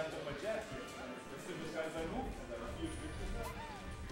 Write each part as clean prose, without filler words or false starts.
stand doch bei Jazz hier. Das ist das geil sein Ruf. Da war viel Stück.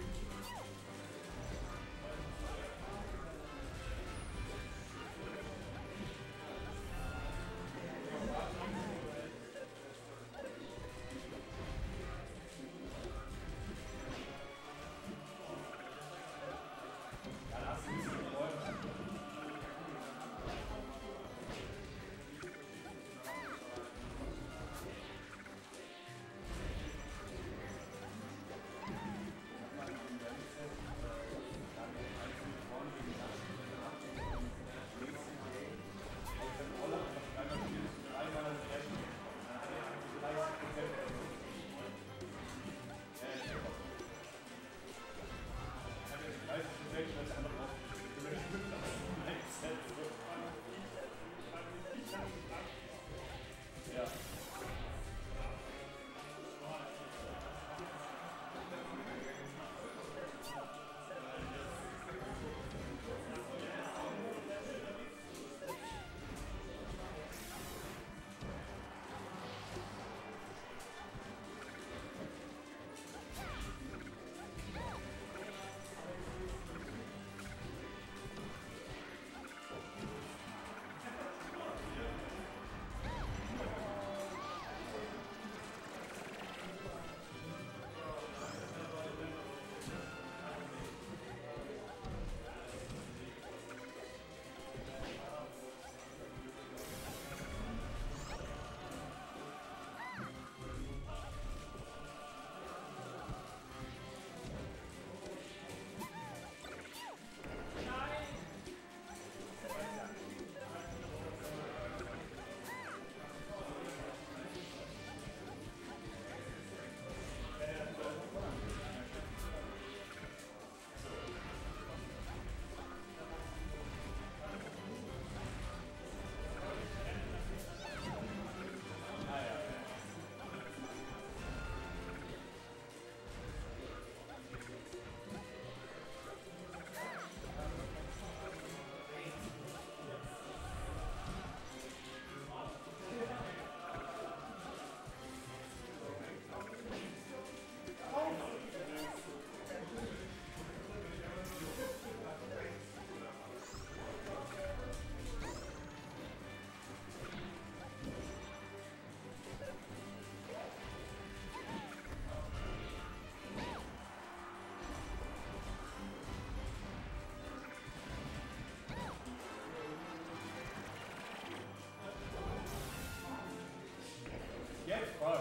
Jetzt voll.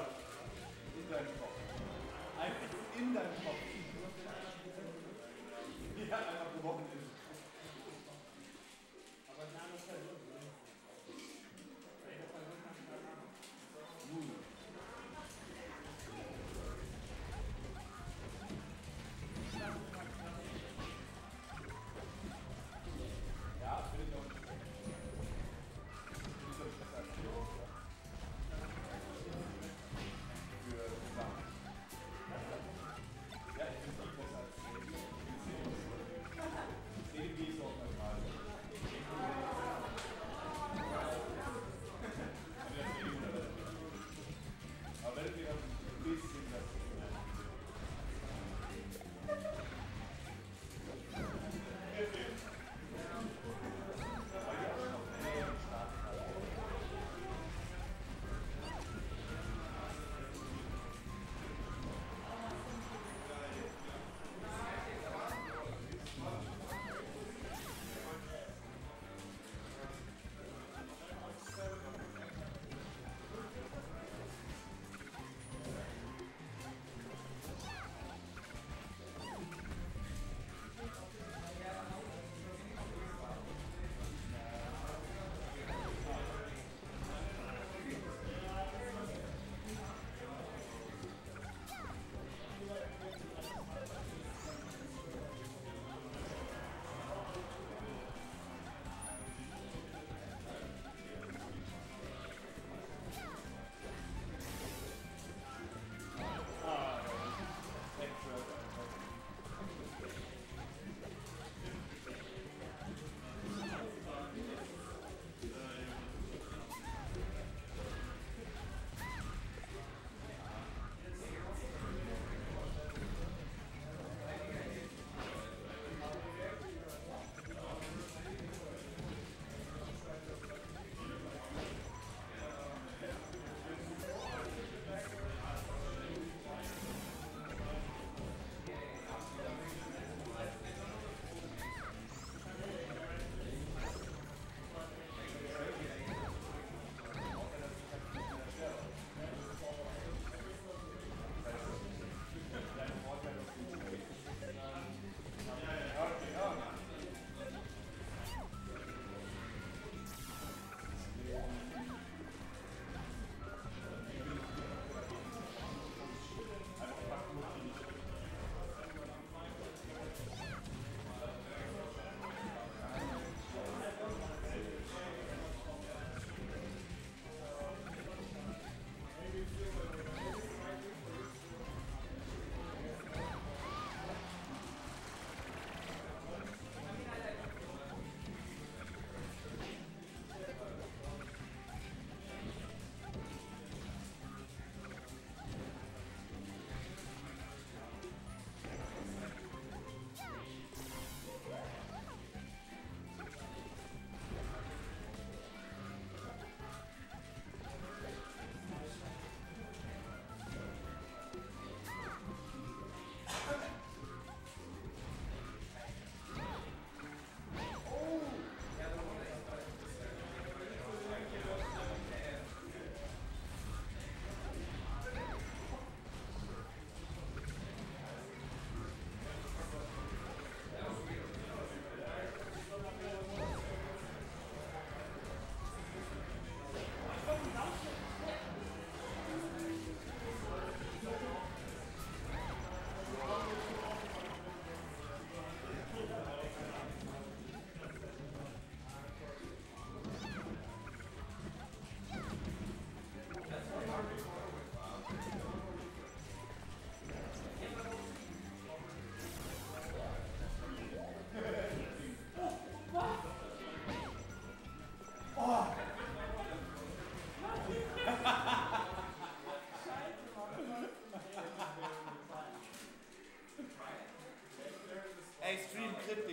In deinem Kopf. Einfach in deinem Kopf. Ja, einfach gebrochen ist. Aber ein anderes Teil. Ja, finde ich auch. Ja, ich finde es auch besser als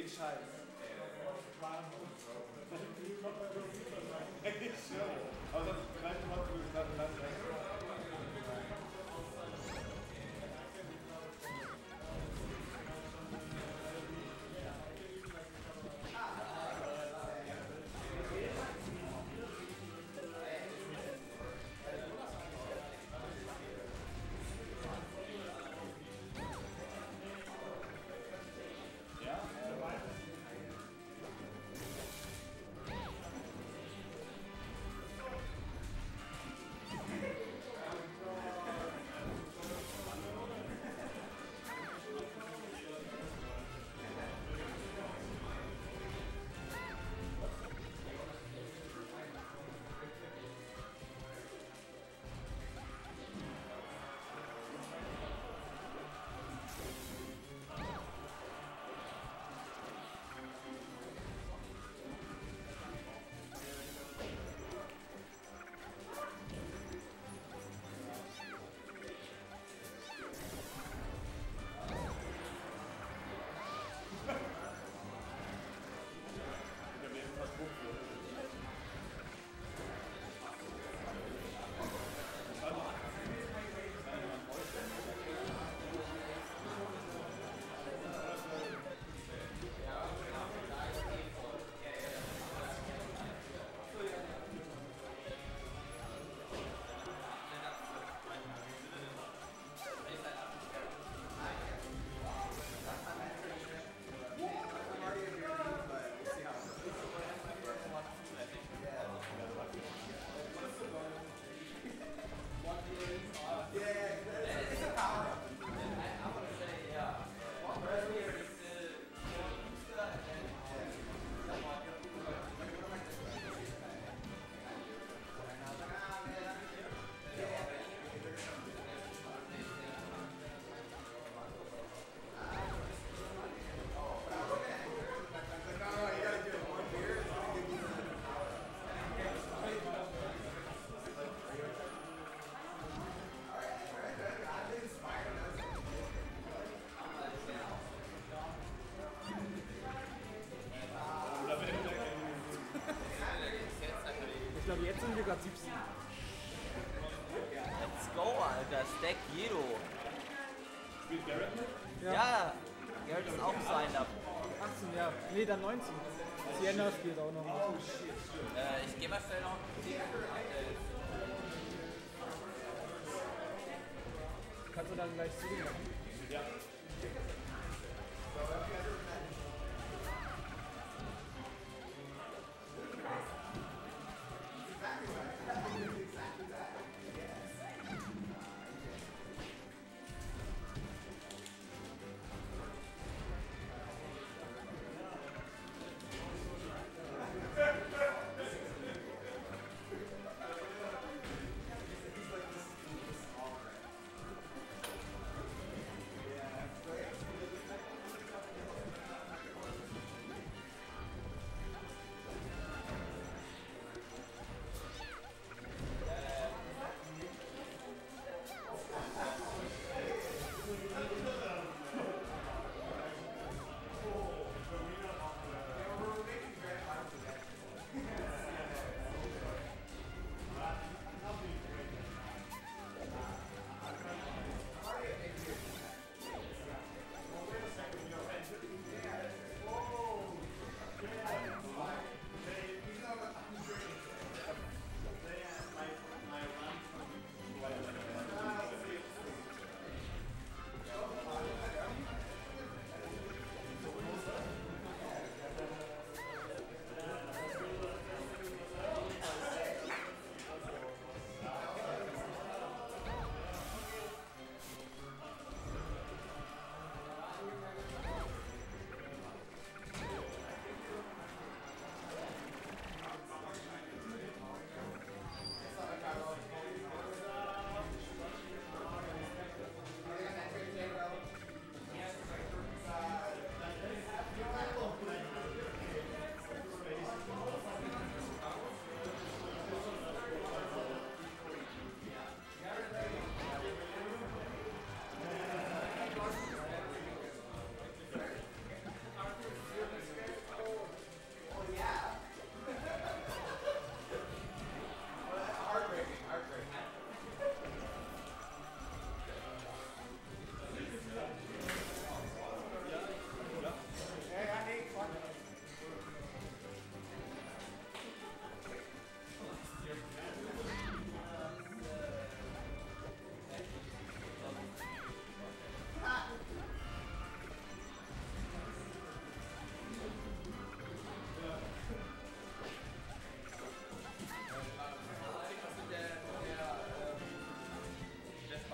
Scheiß. Ich schwöre. Aber das vielleicht mal du gesagt hast. Ich glaube, jetzt sind wir gerade 17. Let's go, Alter. Stack Jedo. Spielt Garrett mit? Ja, Garrett ist auch signed up. 18, ja. Nee, dann 19. Sienna spielt auch noch. Ich geh mal schnell noch ein Kannst du dann gleich zu dir machen? Ja.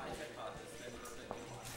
Speicherkarte ist denn das denn?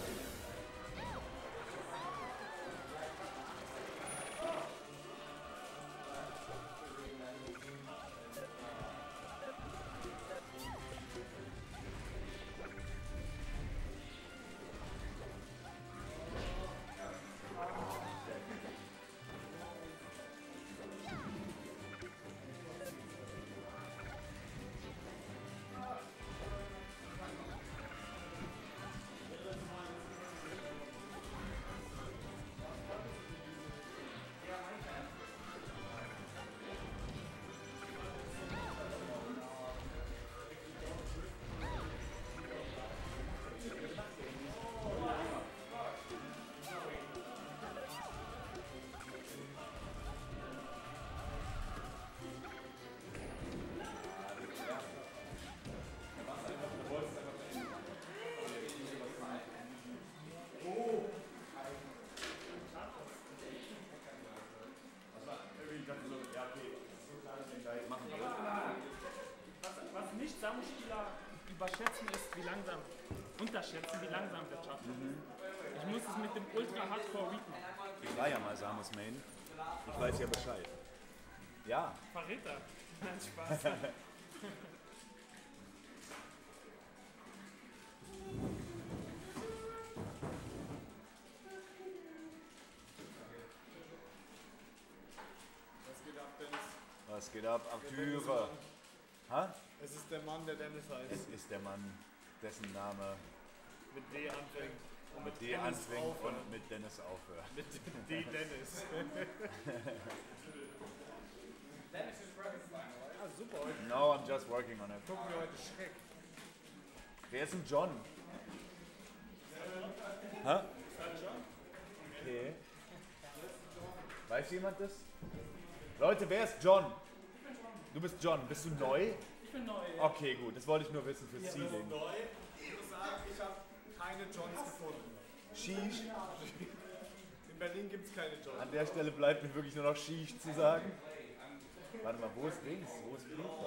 Was nicht Sammelspieler überschätzen ist, wie langsam, unterschätzen, wie langsam der schafft. Ich muss es mit dem Ultra Hardcore Week machen. Ich war ja mal Samus Main. Ich weiß ja Bescheid. Ja. Verräter. Nein, Spaß. Was geht ab, Dennis? Was geht ab, Arthur? Ha? Es ist der Mann, der Dennis heißt. Es ist der Mann, dessen Name Mit D anfängt. Und mit D Dennis anfängt aufhört. und mit Dennis aufhört. Mit D Dennis. Ah, super. Heute No, I'm just working on it. gucken wir heute Schreck. Wer ist denn John? Hä? Okay. Weiß jemand das? Leute, wer ist John? Du bist John. Bist du neu? Ich bin neu. Okay, gut. Das wollte ich nur wissen fürs Seeding. Neu. Ich muss sagen, ich habe keine Johns gefunden. Sheesh. In Berlin gibt es keine Johns. An der Stelle bleibt mir wirklich nur noch Sheesh zu sagen. Warte mal, wo ist links? Wo ist Blut?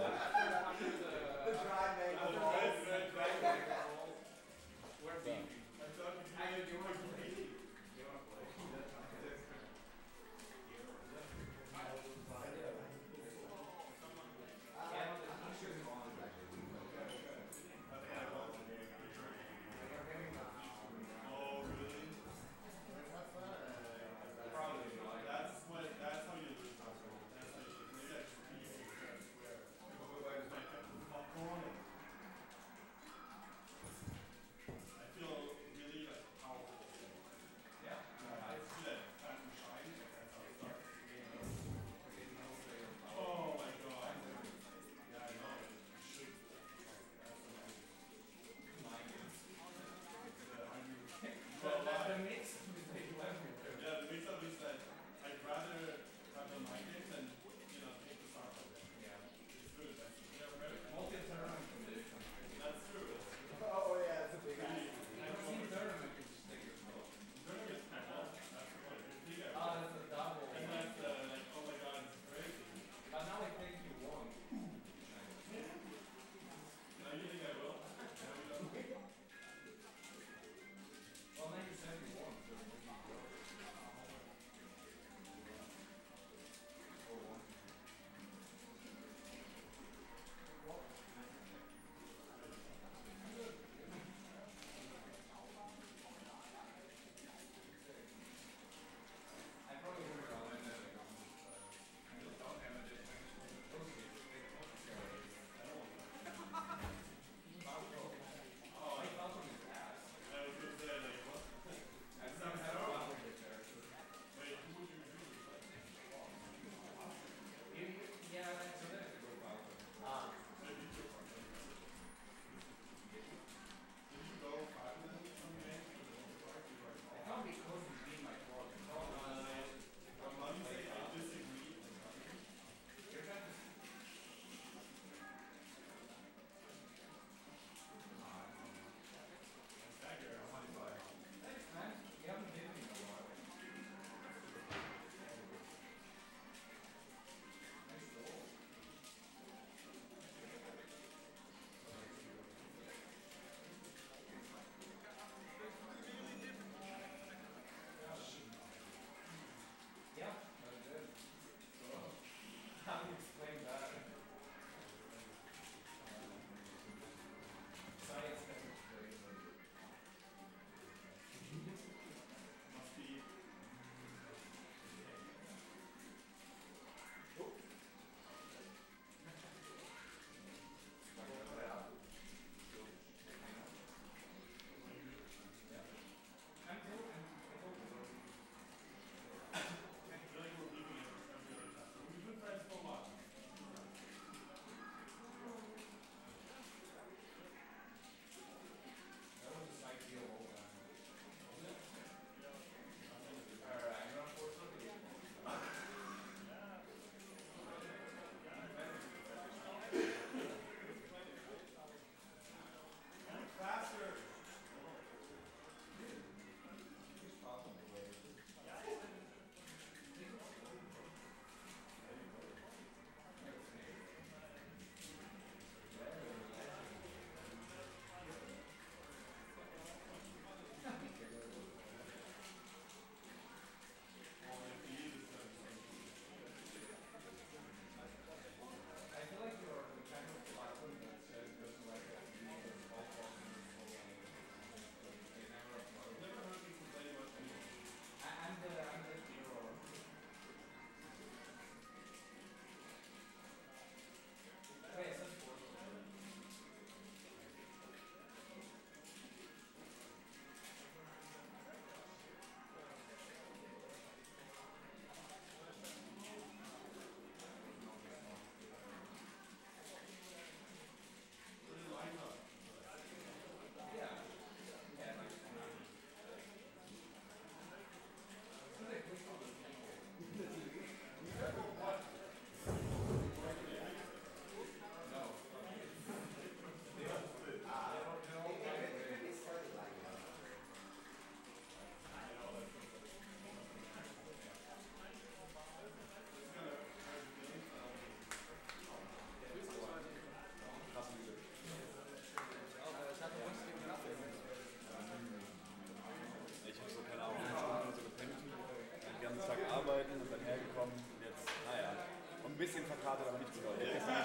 bisschen verkartet, aber nicht zu doll.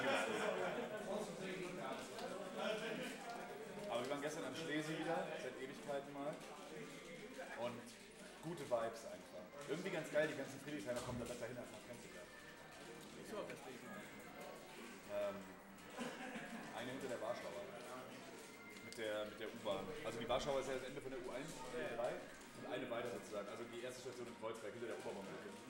Aber wir waren gestern am Schlesi wieder, seit Ewigkeiten mal. Und gute Vibes einfach. Irgendwie ganz geil, die ganzen Friedrichshainer kommen da besser hin als nach Prenzlberg. Eine hinter der Warschauer. Mit der U-Bahn. Also die Warschauer ist ja das Ende von der U1, U3 und eine weiter sozusagen. Also die erste Station in Kreuzberg, hinter der U-Bahn.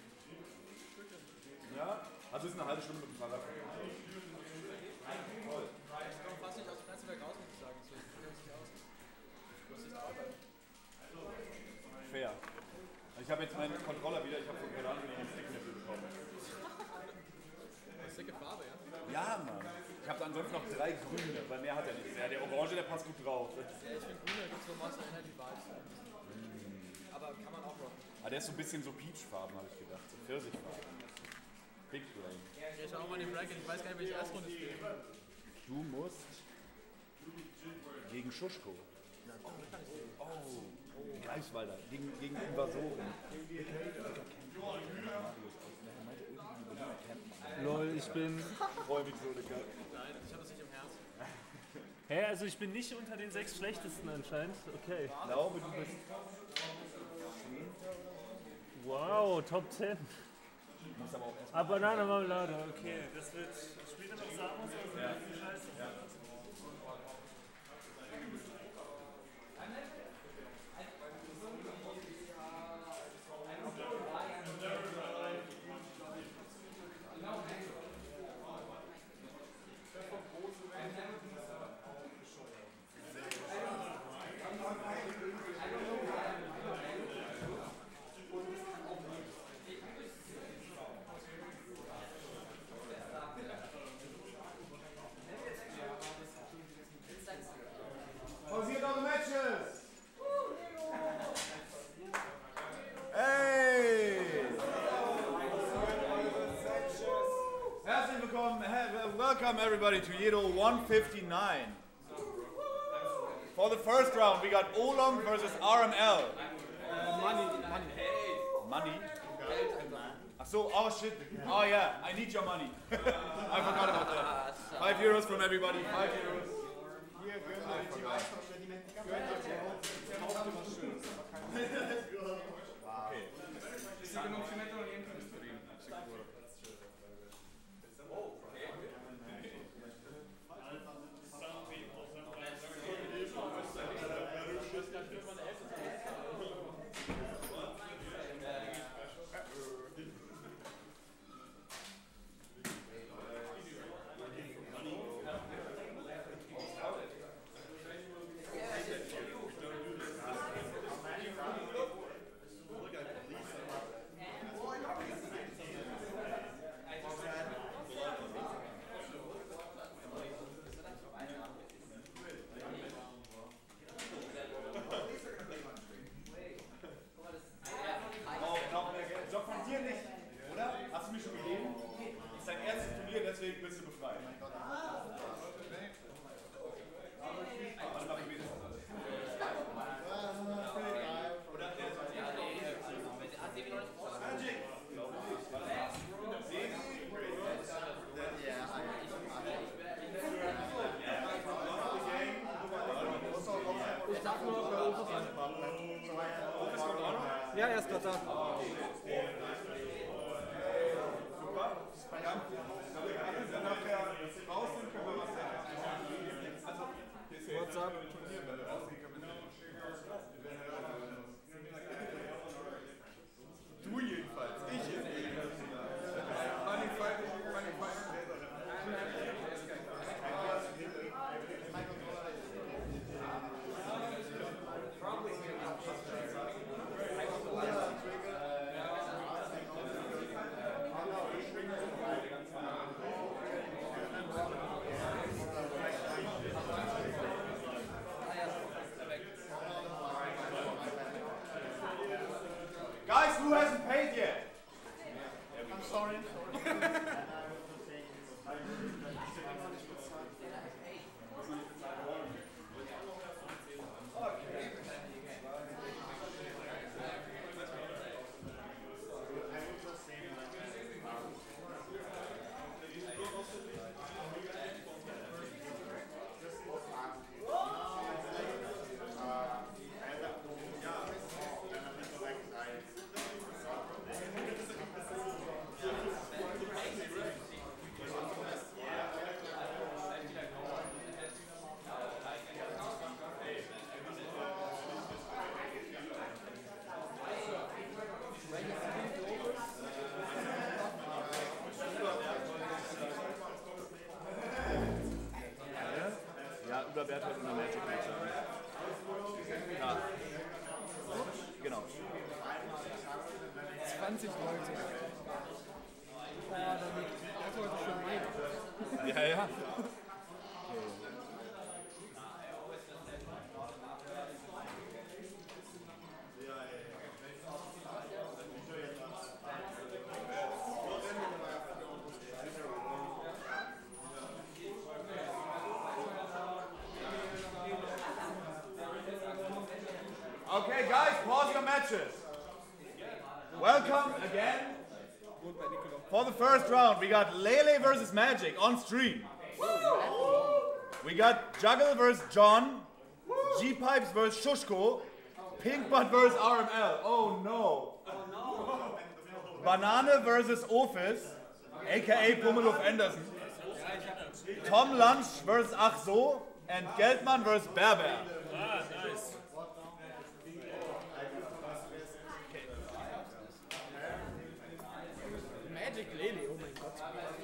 Ja, also es ist eine halbe Stunde mit dem Fahrrad. Toll. Ich komme fast nicht aus Prenzlberg raus, muss ich sagen. Das sieht nicht aus. Du hast nicht arbeiten. Fair. Ich habe jetzt meinen Controller wieder, ich habe von Pedan wieder den Sticknippel bekommen. Das ist dicke Farbe, ja? Ja, Mann. Ich habe ansonsten noch 3 grüne, weil mehr hat er nicht. Ja, der Orange, der passt gut drauf. Ja, ich finde grüne gibt es so Monster Energy Vibes. Aber kann man auch rocken. Aber der ist so ein bisschen so Peach-Farben, habe ich gedacht. So Pfirsichfarben. Big Brain. Ich schau auch mal in den Bracket, ich weiß gar nicht, welche Erstrunde spielt. Du musst gegen Schuschko. Oh, Greifswalder. Gegen Invasoren. Lol, ich bin... Ich freue mich so, Digga. Nein, ich habe das nicht im Herzen. Hä, also ich bin nicht unter den 6 schlechtesten anscheinend. Okay. Ich glaube, du bist... Wow, Top 10. musst aber auch erst Ah, Bananenmarmelade, okay. Das wird... Spielt er noch Samus? Ja. Scheiße. Pausiert eure Matches! Hey! Herzlich willkommen, welcome everybody to Jedo 159. For the first round, we got Oolong versus RML. Money? Ach so, oh shit. Oh yeah, I need your money. I forgot about that. 5 euros from everybody, 5 euros. Deswegen bist du befreit. Ich darf nur bei Ofus an. Ja, er ist gerade da. What's up? Du jedenfalls, ich jetzt. 20 Leute. Das wollte ich schon meinen. Ja, ja. Okay, guys, pause your matches. Welcome again. For the first round, we got Lele versus Magic on stream. We got Juggle versus John, G-Pipes versus Shushko, Pinkbutt versus RML. Oh no. Banane versus Office, aka Pummeluff Anderson. Tom Lunch versus Ach so, and Geldmann versus Berber. Ah, nice. Magic Lele, oh mein Gott.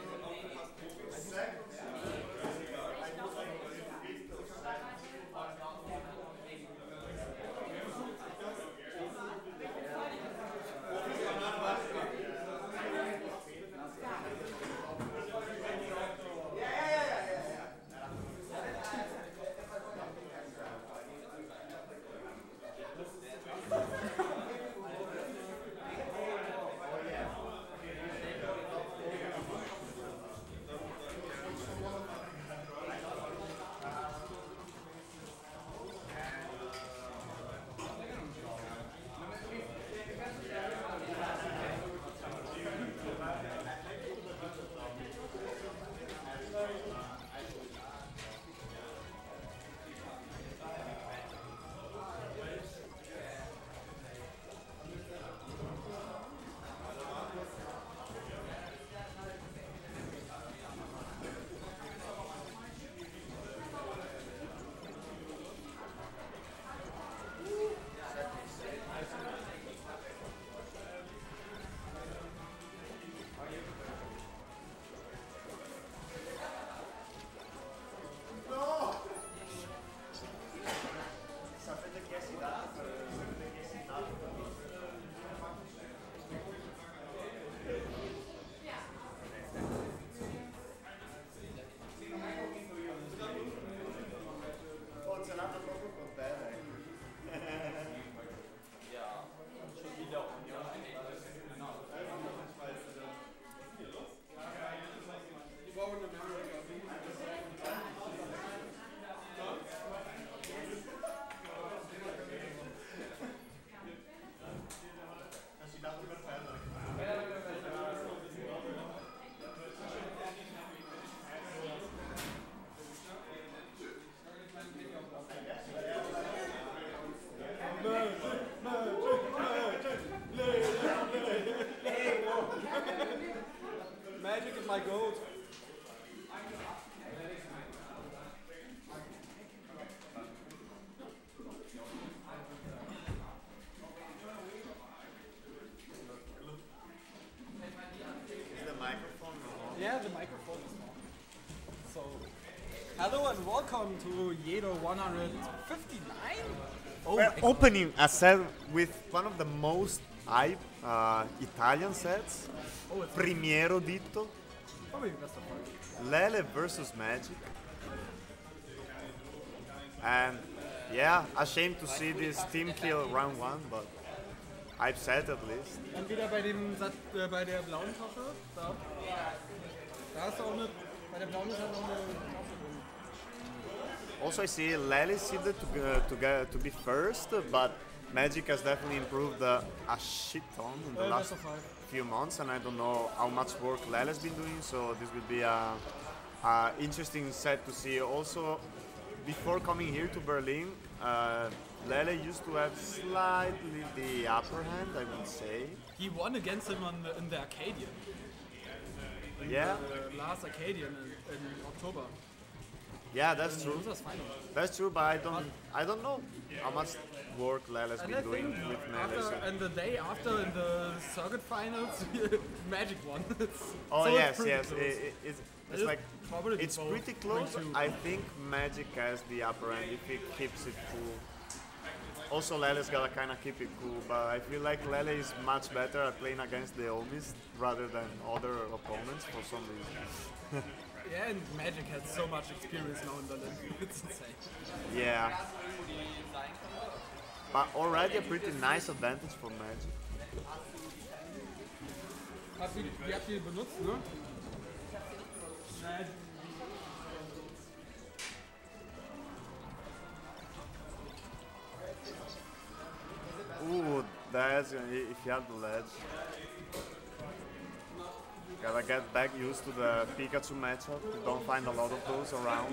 Magic is my goat. Is the microphone on? Yeah, the microphone is on. So, hello and welcome to Yedo 159. Oh, We're opening a set with one of the most hype Italian sets, Primiero Ditto, probably best of all. Lele versus Magic. And yeah, ashamed to see this team kill round one, but hype set at least. Dann wieder bei dem bei der blauen Tasche. Da ist auch eine, bei der blauen ist halt noch eine Tasche drin. Also, I see Lele seeded to be first, but Magic has definitely improved a shit ton in the last Best of 5. few months, and I don't know how much work Lele's been doing, so this will be a interesting set to see. Also, before coming here to Berlin, Lele used to have slightly the upper hand, I would say. He won against him in the Arcadian. Yeah, The last Arcadian in October. yeah, that's true. Losers final. That's true, but I don't know how much work Lele's And been I doing think with Melee. after, and the day after in the circuit finals, Magic won. Oh So yes, pretty yes. close. It's like probably it's both pretty close. 0.2. I think Magic has the upper hand if he keeps it full. Also, Lele's gotta kind of keep it cool, but I feel like Lele is much better at playing against the Omis rather than other opponents for some reason. Yeah, and Magic has so much experience now in Berlin. It's insane. Yeah. But already a pretty nice advantage for Magic. Wie habt ihr die benutzt, ne? Ooh, that's if you have the ledge. Gotta get back used to the Pikachu matchup. You don't find a lot of those around.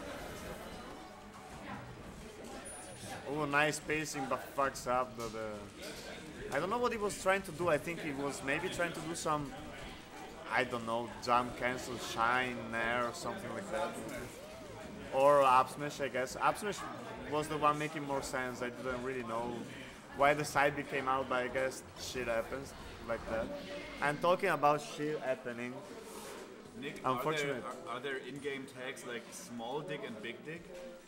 Oh, nice spacing, but fucks up the. I don't know what he was trying to do. I think he was maybe trying to do some, I don't know, jump cancel, shine, nair, or something like that. Or up smash, I guess. Up smash was the one making more sense. I didn't really know why the side became out, but I guess shit happens like that. And talking about shit happening, Nick, unfortunate. Are there in-game tags like small dick and big dick?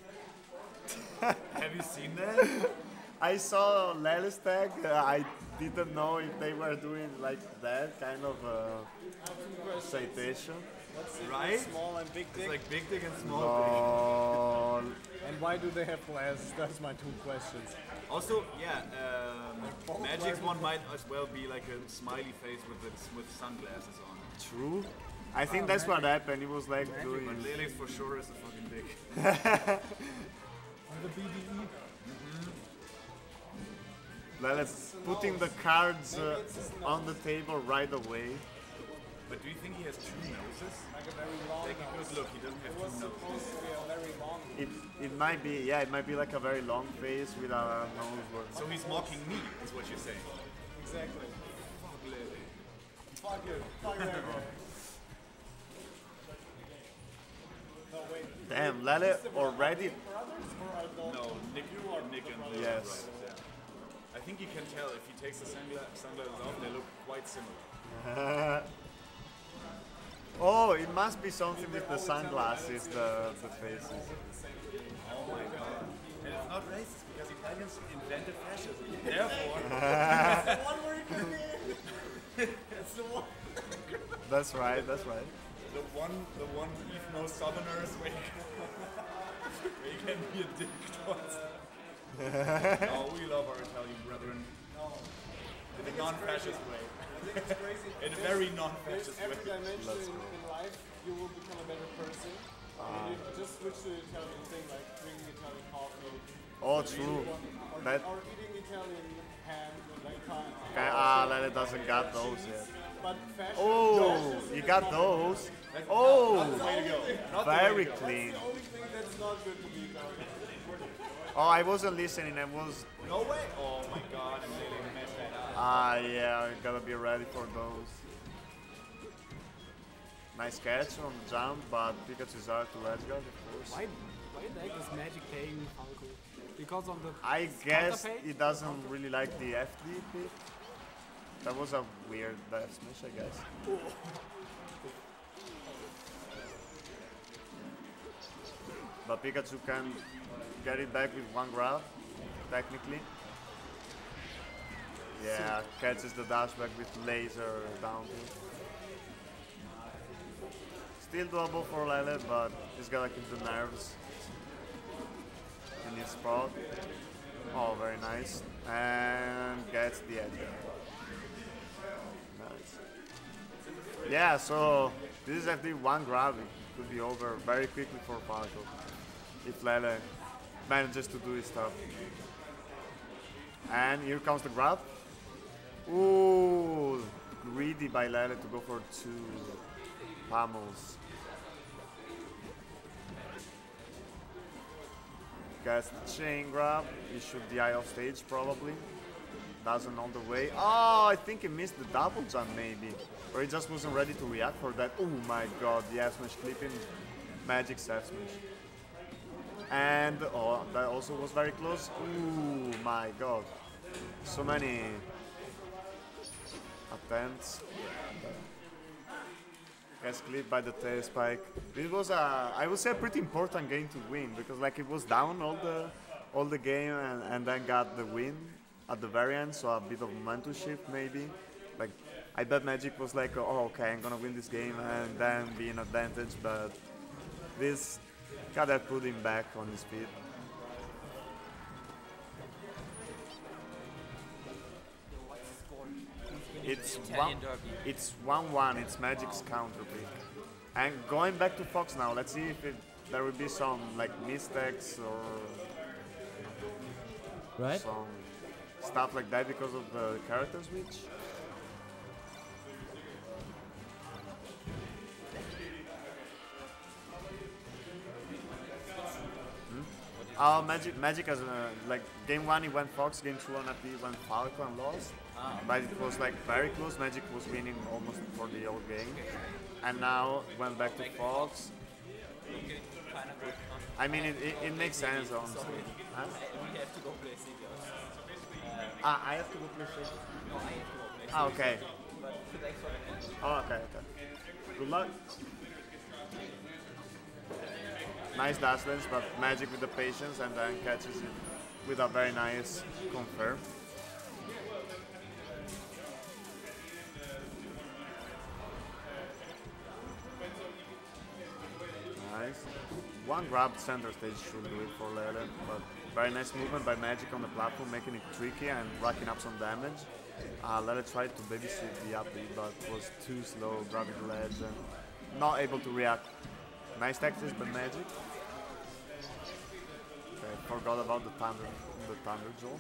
Have you seen that? I saw Lele's tag. I didn't know if they were doing like that kind of citation. Right? Small and big It's dick. like big dick and small Oh, And why do they have glasses? That's my two questions. dick. Also, yeah, Magic's one might as well be like a smiley face with sunglasses on. true. I think that's what happened. He was like doing. But Lele's for sure is a fucking dick. The BDE. Lele's putting the cards on the table right away. But do you think he has two noses? Take a good look, he doesn't have two noses. It might be, yeah, it might be like a very long face with a nose. So he's mocking me, is what you're saying. Exactly. Fuck Lele. Fuck you. Fuck that guy. No, wait. Damn, Lele already. No, Nick and Lele Yes. are brothers, yeah. I think you can tell if he takes the sunglasses off, they look quite similar. Oh, it must be something with the sunglasses, the faces. Oh my god. And it's not racist because Italians invented fascism. Therefore, That's right, that's right. the one Eve knows Southerners where you can be a dick towards them. Oh, we love our Italian brethren. In a non-fascist way. In a very non-fascist way. Every dimension in life, you will become a better person. And you just switch to the Italian thing, like drinking Italian coffee. Oh, true. That, Or eating Italian ham, like Lele doesn't got those yet. But fashion Oh, you got those. Oh, Way to go. very clean. is the only thing that's not good to be Italian. Oh, I wasn't listening. I was. No way. Oh my god, I'm really messed that up. Yeah, I gotta be ready for those. Nice catch on the jump, but Pikachu's out to edge guard, of course. Why the heck is Magic playing Falco? Because on the I guess counter he doesn't really like the FD pick. That was a weird F smash, I guess. But Pikachu can get it back with one grab, technically. Yeah, catches the dash back with laser down tilt. Still doable for Lele, but he's gotta keep the nerves in his spot. Oh, very nice. And gets the edge. Nice. Yeah, so this is FD one grab. It could be over very quickly for Falco if Lele manages to do his stuff. And here comes the grab. Ooh, greedy by Lele to go for two pummels. Gets the chain grab. He should die off stage probably. Doesn't all the way. Oh, I think he missed the double jump maybe. Or he just wasn't ready to react for that. Oh my god, the F smash clipping Magic's F smash. And oh, that also was very close. Ooh my god. So many attempts. Gets clipped by the tail spike. This was a, I would say, a pretty important game to win because like it was down all all the game and then got the win at the very end, so a bit of momentum shift maybe. Like, I bet Magic was like, oh, okay, I'm gonna win this game and then be in advantage, but this kind of put him back on his feet. What's the score? It's Italian derby. It's 1-1. It's Magic's counter pick. And going back to Fox now, let's see if there will be some like mistakes or Right? some stuff like that because of the character switch. Magic has like game 1 he went Fox, game 2 on FD went Falco and lost. But it was like very close. Magic was winning almost for the whole game, and now went back to Fox. Kind of good. I mean, it makes sense honestly. Huh? We have to go play Sirius. I have to go play Station. No, I have to go play Ah, okay. But thanks for the match. Oh, okay. Good luck. Nice dash lens, but Magic with the patience and then catches it with a very nice confirm. Nice. One grab center stage should do it for Lele, but very nice movement by Magic on the platform, making it tricky and racking up some damage. Lele tried to babysit the up B, but was too slow, grabbing the ledge and not able to react. Nice tactics by Magic. Okay, forgot about the thunder jaw.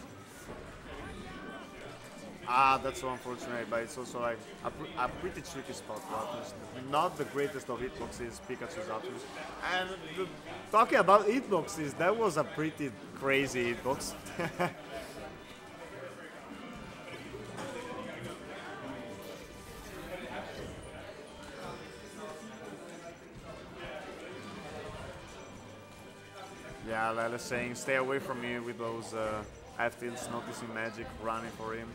That's so unfortunate, but it's also like a pretty tricky spot. Not the greatest of hitboxes, Pikachu's Optimus. And talking about hitboxes, that was a pretty crazy hitbox. Yeah, Lele saying, stay away from me with those F-tilts, noticing Magic running for him.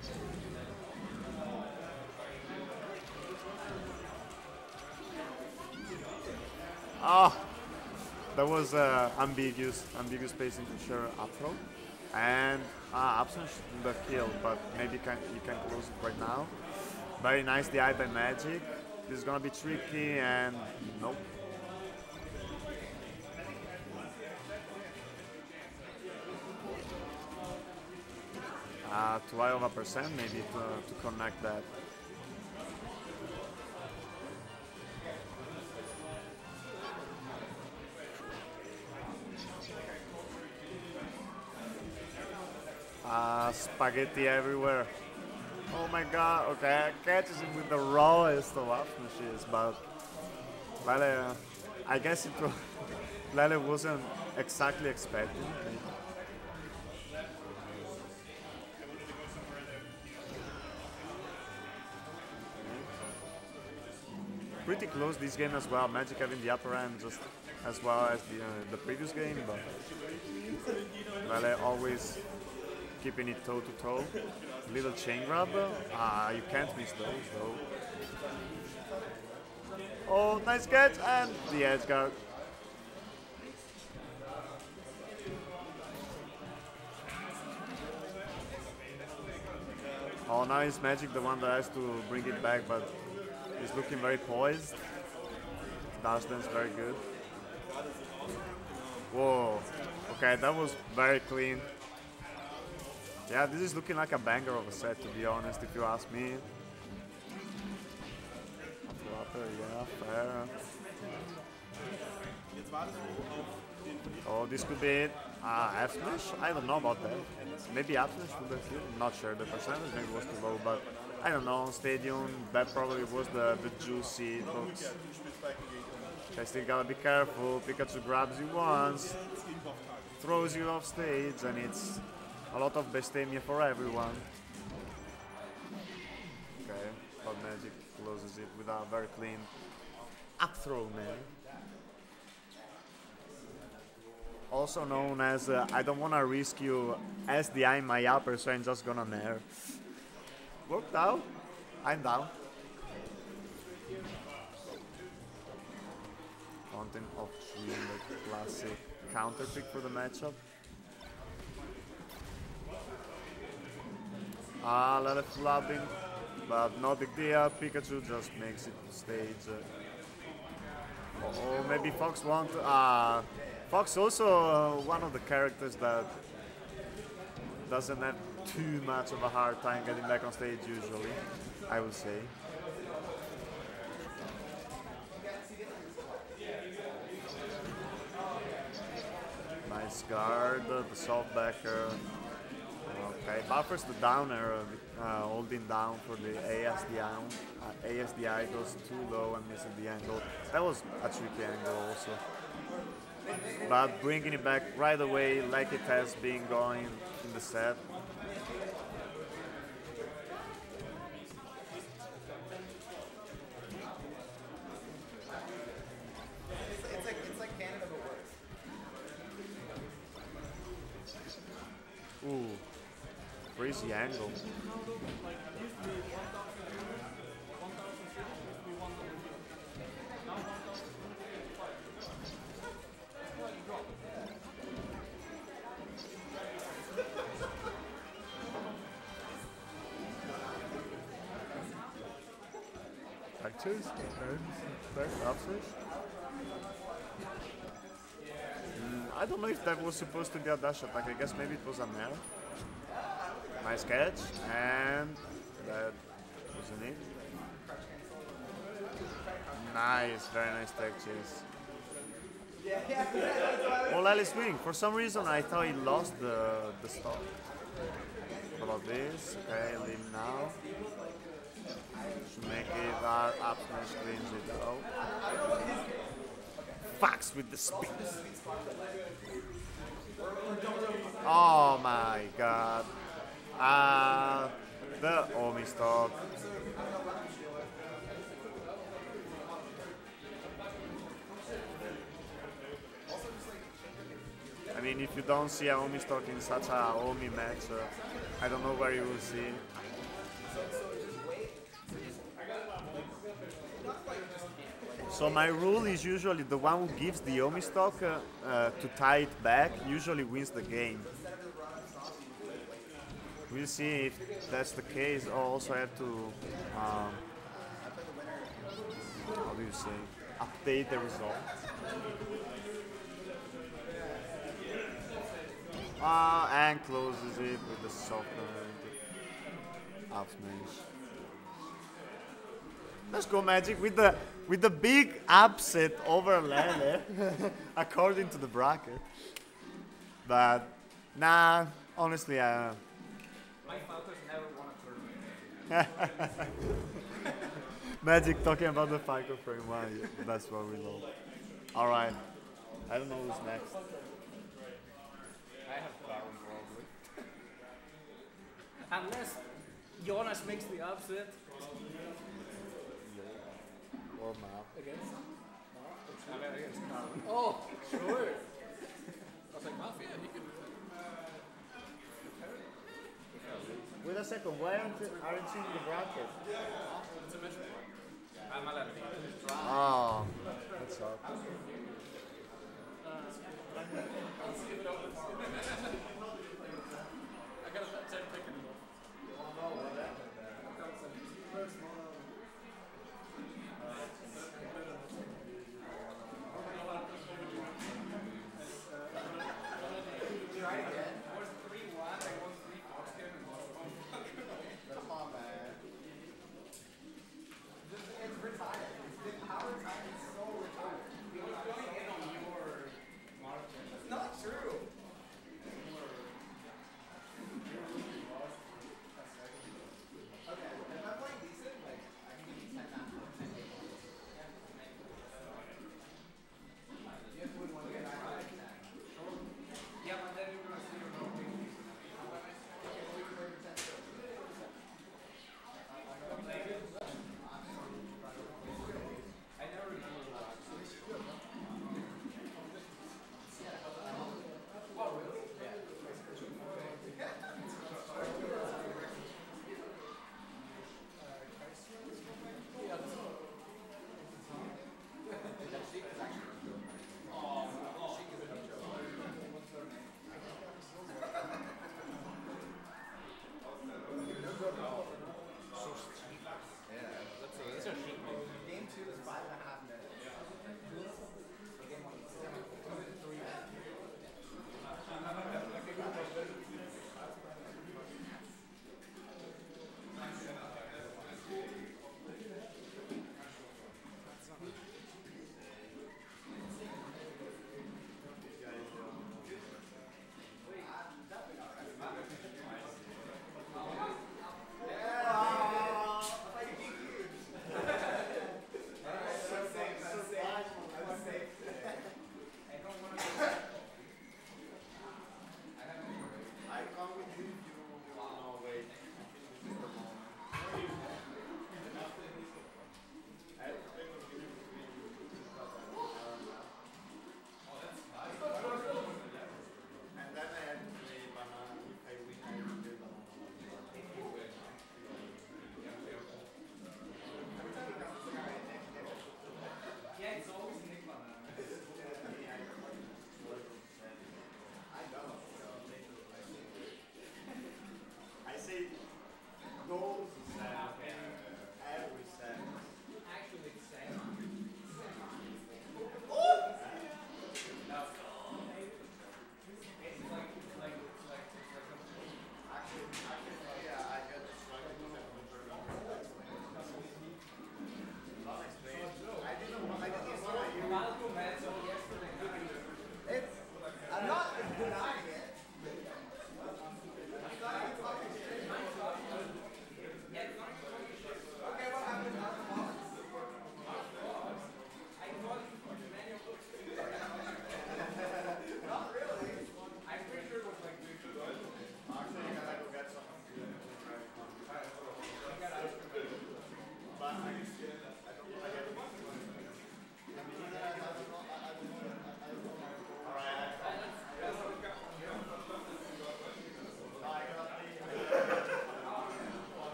Oh, that was ambiguous spacing to share up throw. And Absence the kill, but maybe you can close it right now. Very nice DI by Magic. This is gonna be tricky and nope. 12% maybe to connect that. Spaghetti everywhere. Oh my god, okay, catches him with the rawest of upsmashes, but Lele, I guess it was, Lele wasn't exactly expecting. Pretty close this game as well. Magic having the upper end just as well as the previous game, but Lele always keeping it toe to toe. Little chain grab. You can't miss those though. Oh, nice catch and the edge guard. Oh, now it's Magic the one that has to bring it back, but he's looking very poised. Dash dance very good. Whoa. Okay, that was very clean. Yeah, this is looking like a banger of a set, to be honest, if you ask me. Yeah, fair. Oh, this could be it. F-Smash? I don't know about that. Maybe F-Smash would have killed? Not sure. The percentage maybe was too low, but I don't know. Stadium, that probably was the juicy hooks. I still gotta be careful. Pikachu grabs you once, throws you off stage, and it's a lot of bestemia for everyone. Okay, but Magic closes it with a very clean up throw, man. Also known as I don't want to risk you SDI in my upper, so I'm just gonna nair. Worked out. I'm down. Fountain of Dream, the classic counter pick for the matchup. Lele flapping, but no big deal. Pikachu just makes it to stage. Or maybe Fox want. Fox also one of the characters that doesn't have too much of a hard time getting back on stage usually, I would say. Nice guard, the soft backer. Okay, buffers the downer, holding down for the ASDI. ASDI goes too low and misses the angle. That was a tricky angle also. But bringing it back right away like it has been going in the set. It's like Canada but worse. Ooh, crazy angle. Actors, I don't know if that was supposed to be a dash attack. I guess maybe it was an air. Nice catch, and that wasn't it. Nice, very nice tech chase. Well, Alice winning. For some reason, I thought he lost the stock. What about this? Okay, leave now. Should make it up smash, cleans it out. Fox with the speed. Oh my god. The Omi stock. I mean, if you don't see a Omi stock in such a Omi match, I don't know where you will see it. So my rule is usually the one who gives the Omi stock to tie it back usually wins the game. We'll see if that's the case. I also have to, how do you say, update the result. And closes it with the softener. Up smash. Let's go Magic with the big upset over Lele, according to the bracket. But nah, honestly, My Falcons never won a tournament. Magic talking about the Falco frame one. That's what we love. All right, I don't know who's next. I have Baron probably. Unless Jonas makes the upset. Or Map. Against? Oh, sure. I was like, Mafia, he could. Wait a second, why aren't you in the bracket? I'm allowed to be. Oh, that sucks. I got a 10 ticket.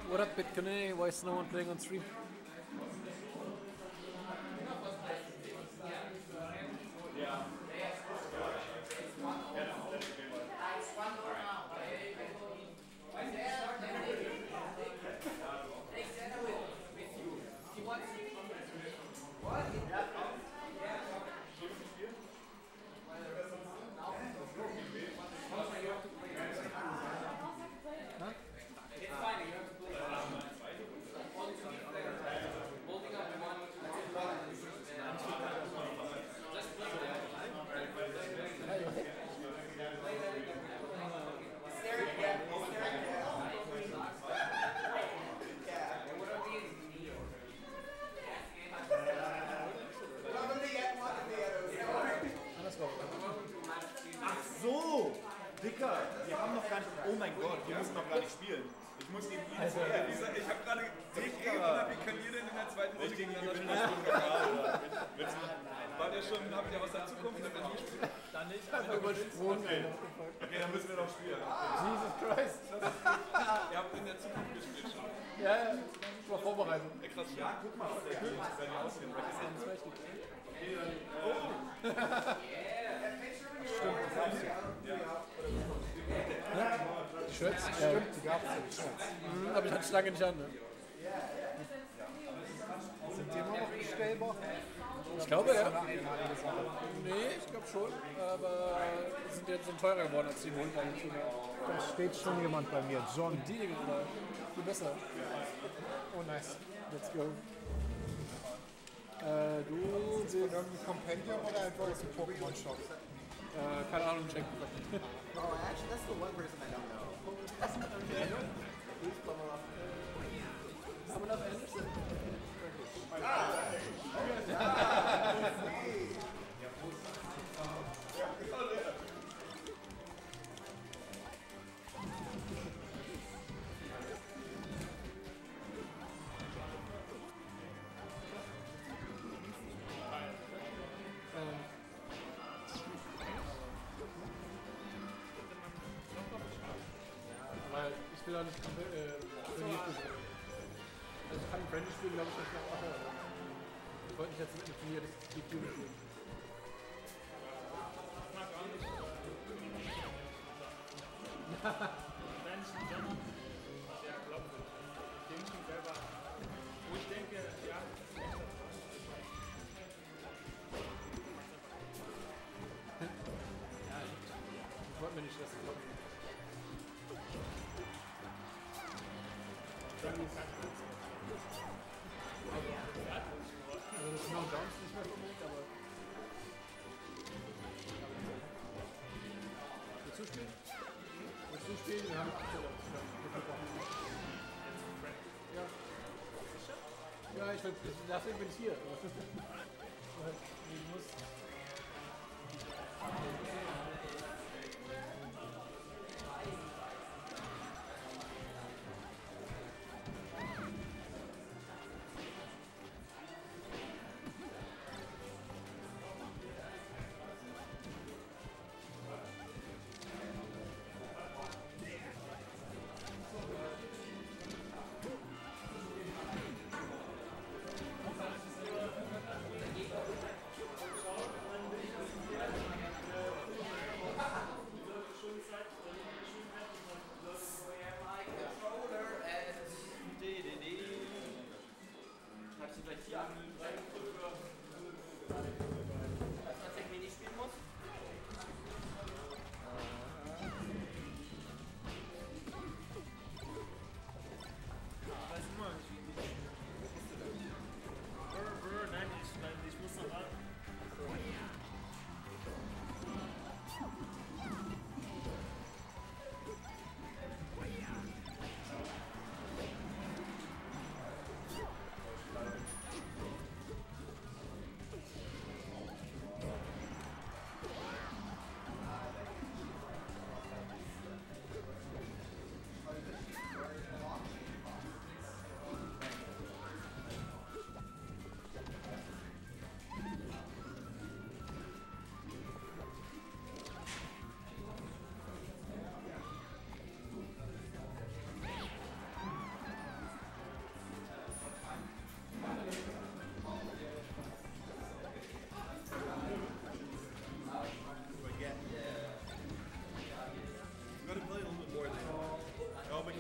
What up, BitConnect? Why is no one playing on stream? Ach so! Dicker, wir haben noch gar nicht. Oh mein Gott, wir müssen noch gar nicht spielen. Ich muss eben Also, ich habe gerade wie können ihr denn in der zweiten Runde gegeneinander spielen? Wart ihr schon, habt ihr aus der Zukunft mit mir gespielt? Dann nicht. Übersprungen. Okay, dann müssen wir noch spielen. Jesus Christ. Ihr habt in der Zukunft gespielt schon. Ja, ich war vorbereitet. Krass. Ja, guck mal, was der König ist, wenn wir ausgehen. Die Shirts, stimmt, die gab es ja. Aber ich hatte es lange nicht an. Ne? Sind die immer noch bestellbar? Ich glaube, ja. Nee, ich glaube schon. Aber die sind jetzt teurer geworden als die Wohnwagen. Da steht schon jemand bei mir. John. Die oder viel besser. Oh, nice. Let's go. Du Ist das von irgendeinem Compendium oder einfach aus dem Pokémon-Shop? keine Ahnung, checken. Oh, actually, that's the one person I don't know. Haben wir das Englisch? Weil ich will auch nicht trainiert sein. Also ich kann Friendly spielen, glaube ich, nicht nach Otto. Ich wollte nicht jetzt mit einem Turnier das GQ spielen. Menschen sind sehr glaubwürdig. Dem schon selber, wo ich denke, ja, Ich wollte mir nicht das glauben. Also das Mount Downs nicht mehr unbedingt, aber... Willst du spielen? Willst du spielen? Wir haben 8 oder ja. Ja, ich will, deswegen bin ich hier. Ich muss...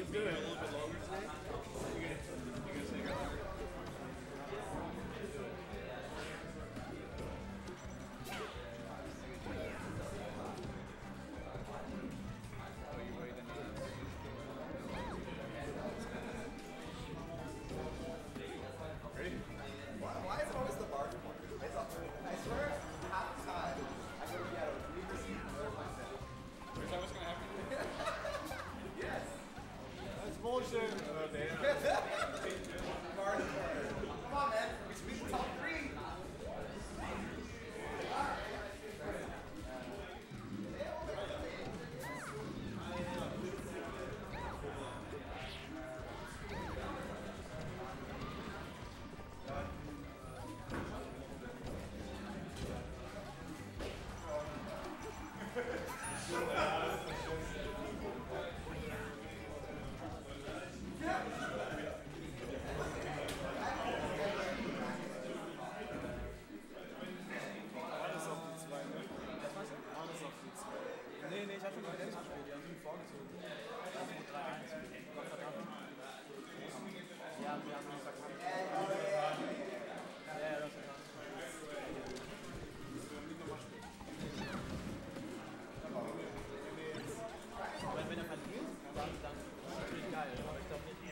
gonna be a little bit longer today. You gonna say that? Why is it always the large one? I swear, half the time, I go to get a read receipt and there's my set. Is that what's gonna happen? Yes. That's bullshit. Come on, man. We should be the top 3. Nee, ich hatte schon Tennis gespielt, die haben ihn vorgezogen. Also mit 3-1. Gott verdammt. Ja, wir haben ihn verkackt. Ja, das war aber wenn er verliert, dann ist es natürlich geil. Aber ich glaube nicht.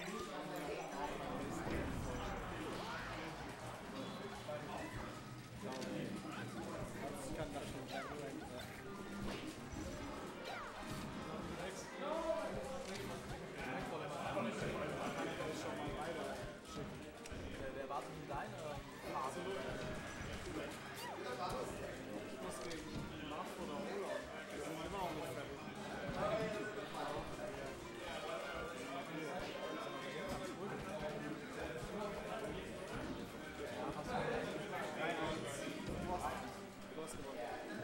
Ich kann das schon sagen. Wer wartet in deine Phase? Ich muss gegen Marv oder Olaf. Wir sind immer noch nicht fertig. Du hast gewonnen.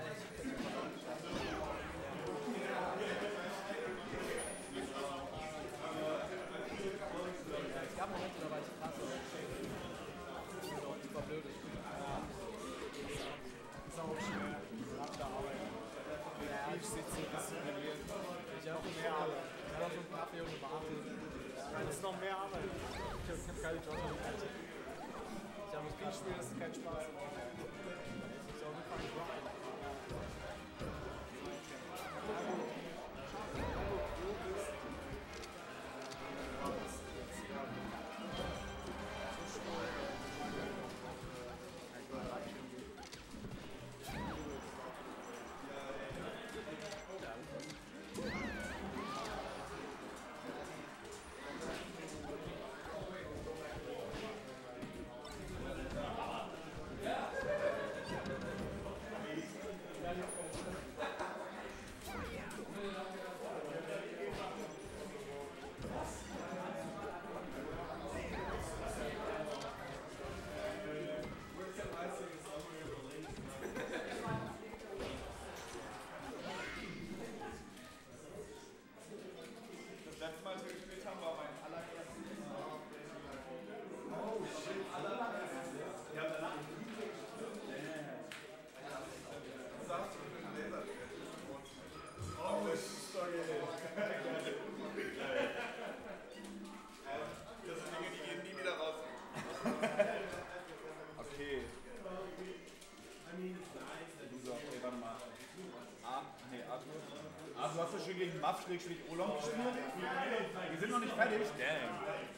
Es gab Momente, da war ich krass. Das war blöd. Ist auch schwer. Nach der Arbeit. Ich sitze, diszipliniert. Ich habe mehr Arbeit. Ich habe schon einen Kaffee und eine Warte. Das ist noch mehr Arbeit. Ich habe keine Jobs. Ich habe viel Spiel, das ist kein Spaß. So, wir fangen rein. Das letzte Mal, als wir gespielt haben, war mein allererstes. Das sind Dinge, die gehen nie wieder raus. Okay. Loser, okay, warte mal. Du hast ja schon gegen Muff-Olong gespielt? Wir sind noch nicht fertig. Damn.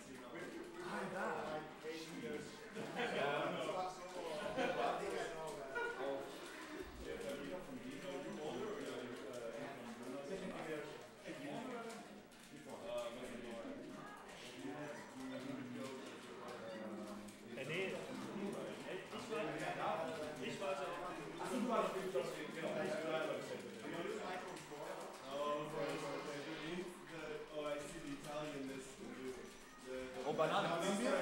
Nee. Ich warte Oh, Banane haben wir?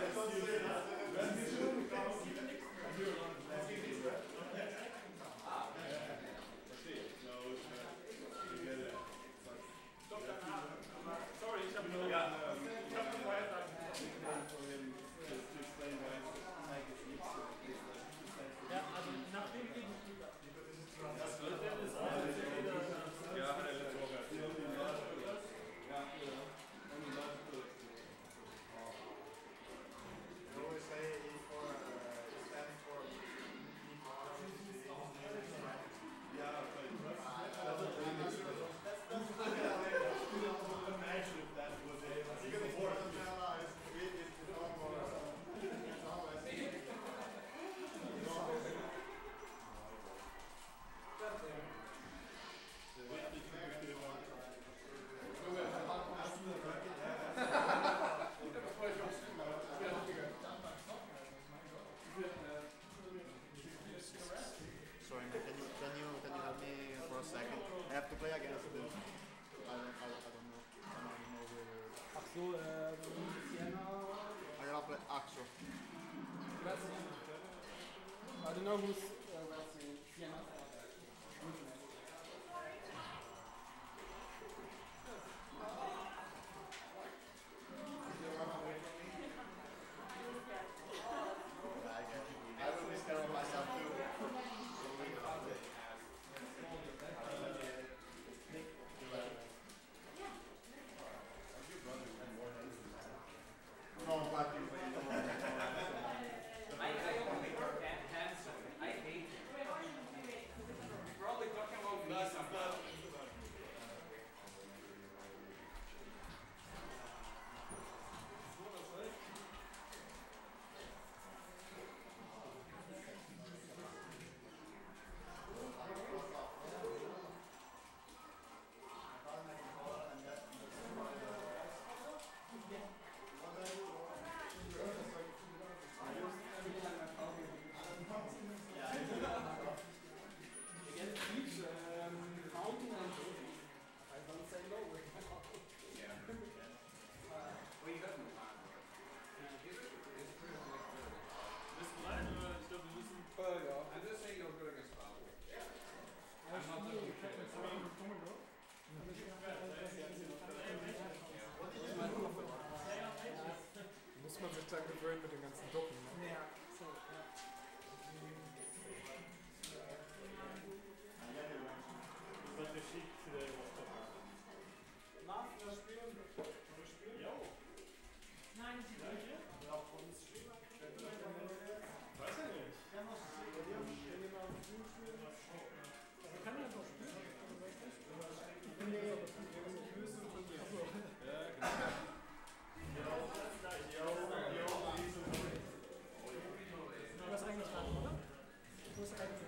Sorry, ich habe nur Feiertag. Ja, also nachdem wir Ja, hat er letzte Woche. Axel. I don't know who's wrestling. Sienna. I will be scared of myself too. No, black people. Muss man sich dann gewöhnen mit den ganzen Docken. Ne? Ja, so, ja. Du hast eigentlich dran, oder? Du hast eigentlich.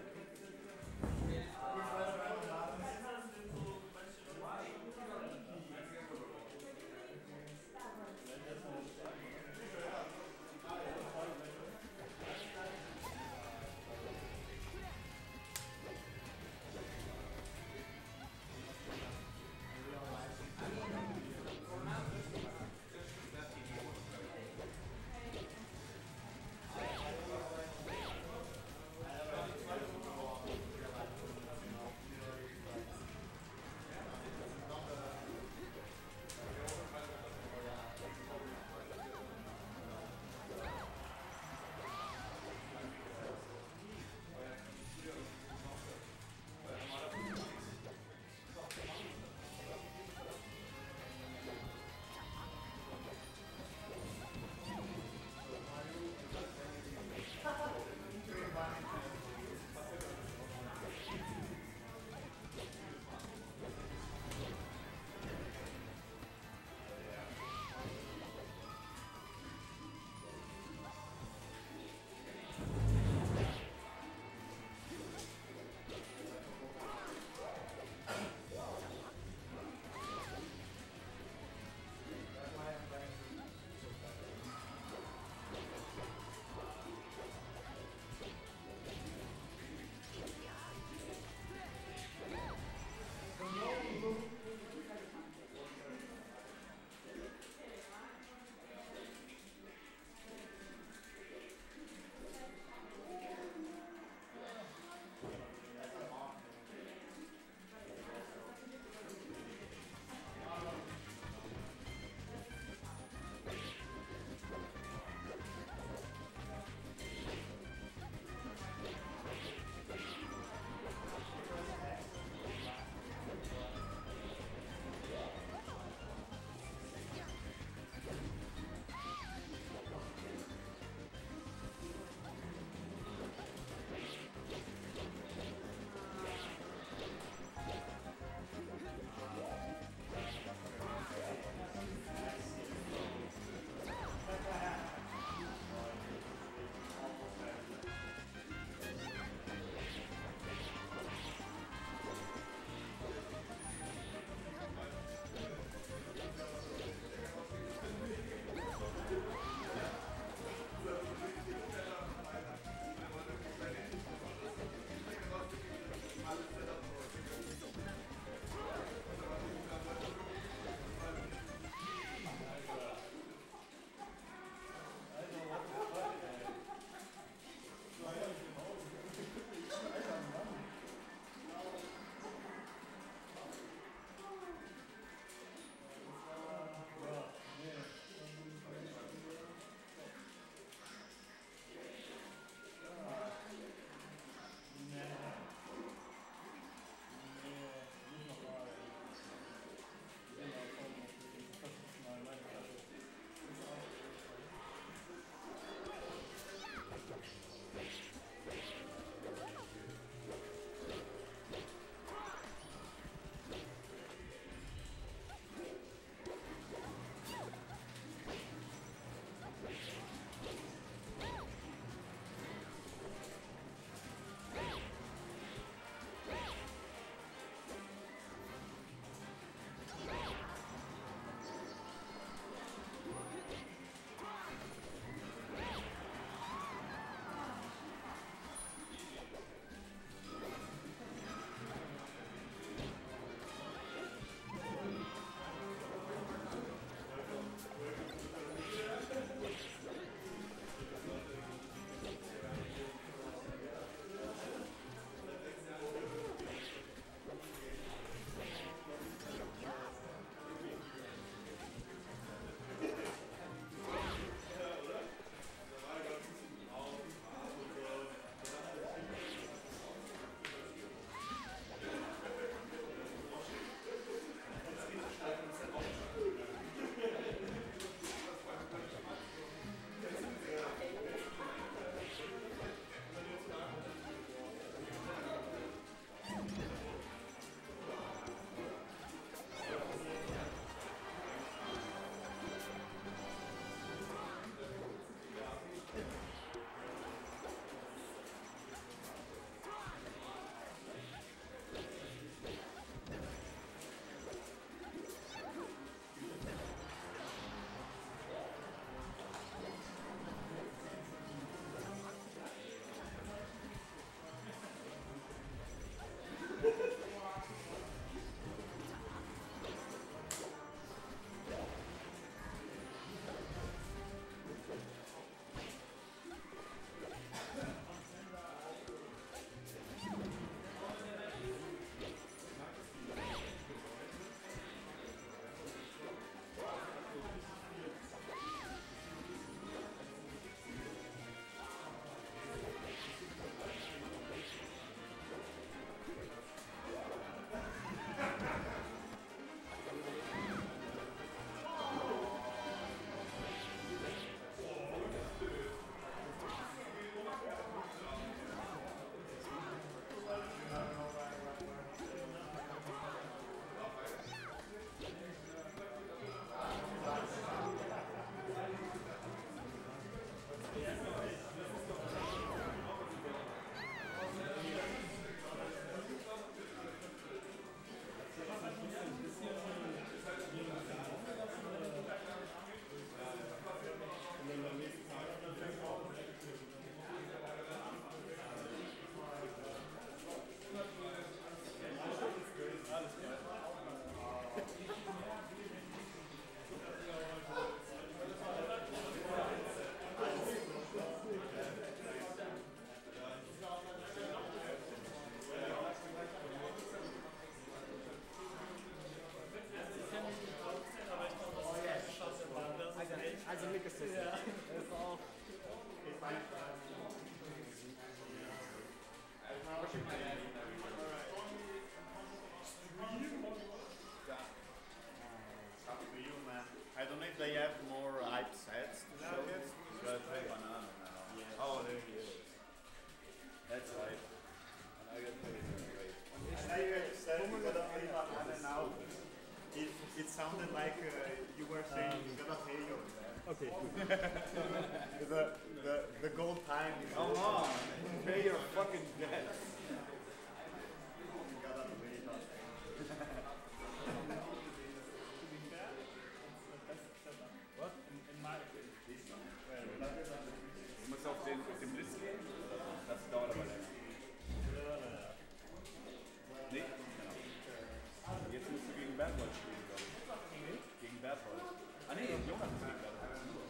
Ist auch. Up to you, man. I don't know if they have more hype sets to show it. But Banana now. Oh, there he is. That's right. And I got paid now. It sounded like you were saying you gotta pay your Okay, gut. the gold time. Come on, pay your fucking debt. Du musst auf den Blitz gehen. Das dauert aber länger. Nee, genau. Jetzt musst du gegen Berthold spielen, glaube ich. Gegen Berthold. Ah nee, Jonas ist gegen Berthold.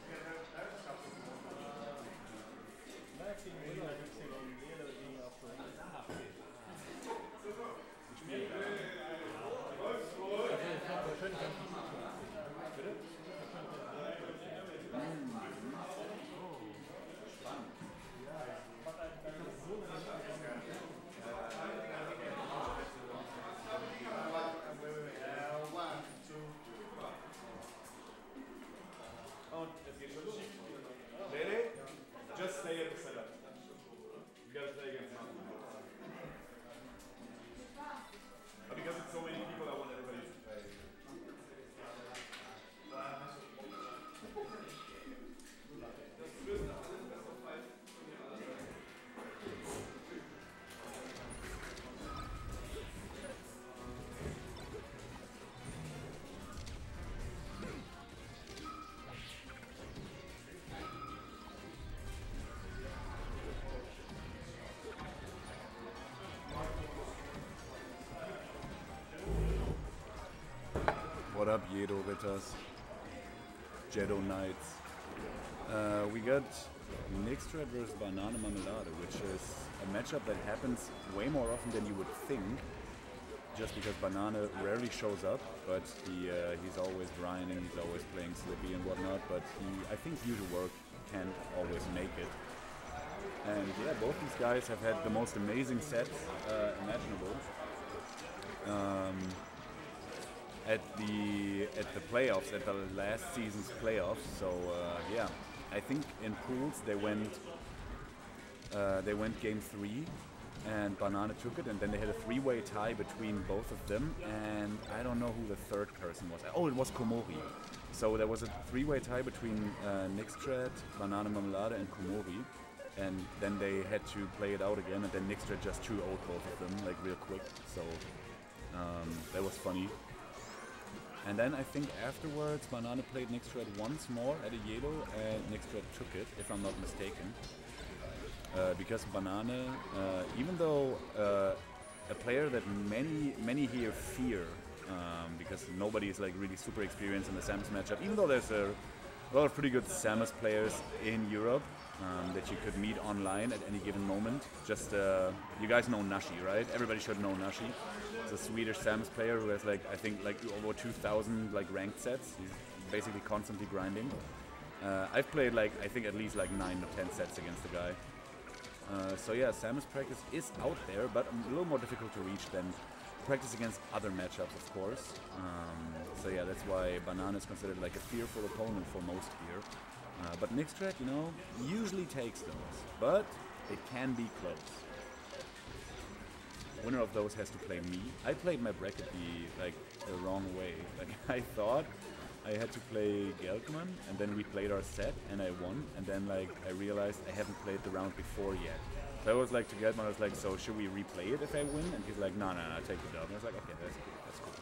Und es geht schon schief. Lele, just stay at the setup. You gotta play against Mountain. But because it's so many people, I want everybody to play. What up, Jedo Ritters? Jedo Knights. We got Nixtrad versus Banana Marmelade, which is a matchup that happens way more often than you would think, just because Banana rarely shows up, but he's always grinding, he's always playing Slippy and whatnot, but I think usual work can't always make it. And yeah, both these guys have had the most amazing sets imaginable. At the playoffs, at the last season's playoffs. So yeah, I think in pools they went game 3, and Banana took it, and then they had a 3-way tie between both of them, and I don't know who the third person was. Oh, it was Komori. So there was a 3-way tie between Nixtrad, Banana Marmelade, and Komori, and then they had to play it out again, and then Nixtrad just 2-0'd both of them like real quick. So that was funny. And then I think afterwards Banana played Nixtrad once more at a Jedo, and Nixtrad took it, if I'm not mistaken. Because Banana, even though a player that many here fear, because nobody is like really super experienced in the Samus matchup, even though there's a lot of pretty good Samus players in Europe that you could meet online at any given moment. Just you guys know Nashi, right? Everybody should know Nashi. He's a Swedish Samus player who has like I think like over 2,000 like ranked sets. He's basically constantly grinding. I've played like I think at least like 9 or 10 sets against the guy. So yeah, Samus practice is out there, but a little more difficult to reach than practice against other matchups, of course. So yeah, that's why Banana is considered like a fearful opponent for most here. But Nixtrad, you know, usually takes those, but it can be close. Winner of those has to play me. I played my bracket the wrong way. Like I thought I had to play Gelkman, and then we played our set, and I won. And then like I realized I haven't played the round before yet. So I was like to Gelkman, I was like, so should we replay it if I win? And he's like, no, take the dub. And I was like, okay, that's cool.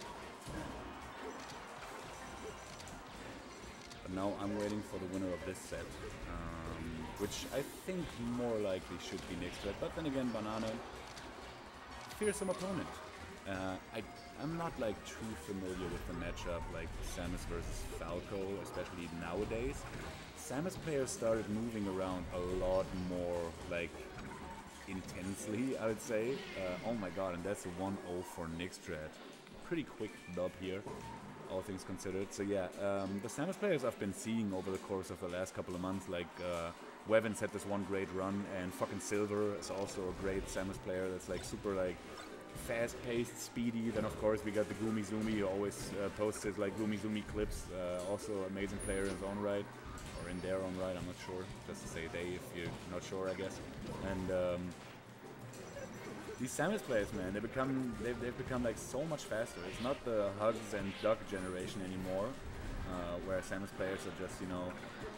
But now I'm waiting for the winner of this set, which I think more likely should be Nixtrad. But then again, Banana, fearsome opponent. I'm not like too familiar with the matchup like Samus versus Falco, especially nowadays. Samus players started moving around a lot more like intensely, I would say. Oh my god, and that's a 1-0 for Nixtrad. Pretty quick dub here. all things considered. So yeah, the Samus players I've been seeing over the course of the last couple of months, like Wevins had this one great run, and fucking Silver is also a great Samus player that's like super like fast-paced, speedy. Then of course we got the Gumi Zumi, who always posts his like Gumi Zumi clips. Also amazing player in his own right, or in their own right. I'm not sure. Just to say they, if you're not sure, I guess. And these Samus players, man, they've become like so much faster. It's not the Hugs and Duck generation anymore, where Samus players are just, you know,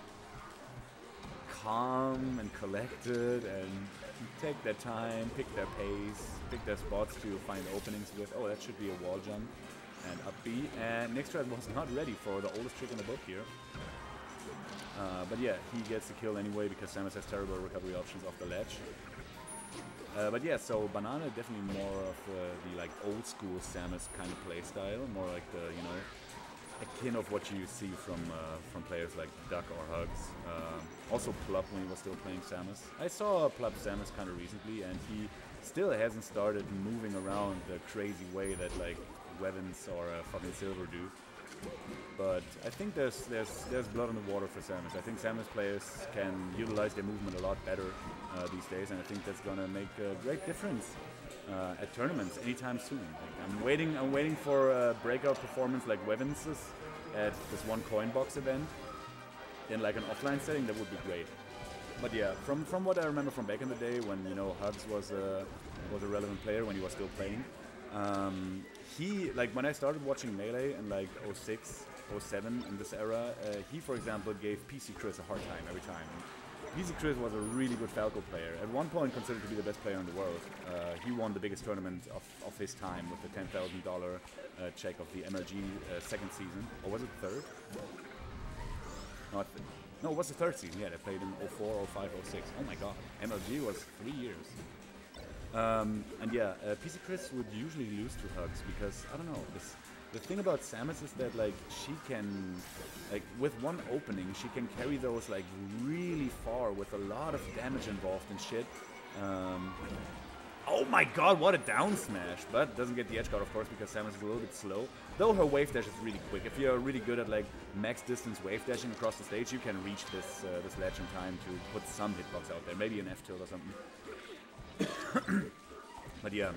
calm and collected and take their time, pick their pace, pick their spots to find openings with. Oh, that should be a wall jump and up B. And Nixtrad was not ready for the oldest trick in the book here. But yeah, he gets the kill anyway because Samus has terrible recovery options off the ledge. But yeah, so Banana definitely more of the like old school Samus kind of play style, more like the, you know, akin of what you see from players like Duck or Hugs. Also Plup when he was still playing Samus. I saw Plup Samus kind of recently, and he still hasn't started moving around the crazy way that like Wevins or fucking Silver do. But I think there's blood in the water for Samus. I think Samus players can utilize their movement a lot better these days, and I think that's gonna make a great difference at tournaments anytime soon. Like, I'm waiting for a breakout performance like Wevins's at this one coin box event in like an offline setting. That would be great. But yeah, from what I remember from back in the day when, you know, Hugs was a relevant player when he was still playing. He, like, when I started watching Melee in like 06, 07 in this era, he, for example, gave PC Chris a hard time every time. PC Chris was a really good Falco player. At one point considered to be the best player in the world. He won the biggest tournament of his time with the $10,000 check of the MLG second season. Or was it third? No, it was the third season. Yeah, they played in 04, 05, 06. Oh my god. MLG was 3 years. And yeah, PC Chris would usually lose to Hugs because, I don't know, the thing about Samus is that, like, she can, like, with one opening, she can carry those, like, really far with a lot of damage involved and shit. Oh my god, what a down smash! But doesn't get the edge guard, of course, because Samus is a little bit slow. Though her wave dash is really quick. If you're really good at, like, max distance wave dashing across the stage, you can reach this ledge in time to put some hitbox out there. Maybe an F-tilt or something. But yeah,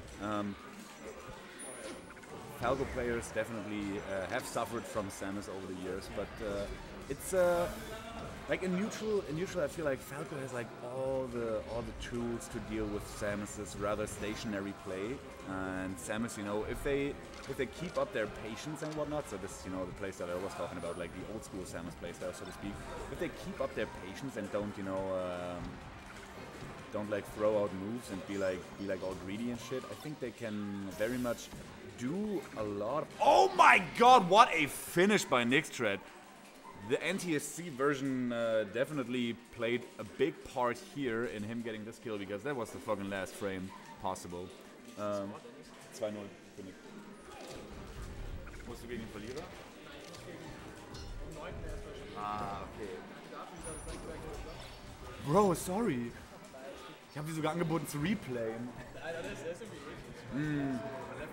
Falco players definitely have suffered from Samus over the years, but it's like in neutral, I feel like Falco has like all the tools to deal with Samus's rather stationary play. And Samus, you know, if they keep up their patience and whatnot, so this, you know, the playstyle I was talking about, like the old school Samus playstyle, so to speak. If they keep up their patience and don't, you know, don't like throw out moves and be like all greedy and shit, I think they can very much do a lot of... Oh my god, what a finish by Nixtrad! The NTSC version definitely played a big part here in him getting this kill, because that was the fucking last frame possible. 2-0 für Nick. Musst du gegen den Verlierer? Ah, okay. Bro, sorry. Ich habe die sogar angeboten zu replayen. Alter, das ist irgendwie eklig.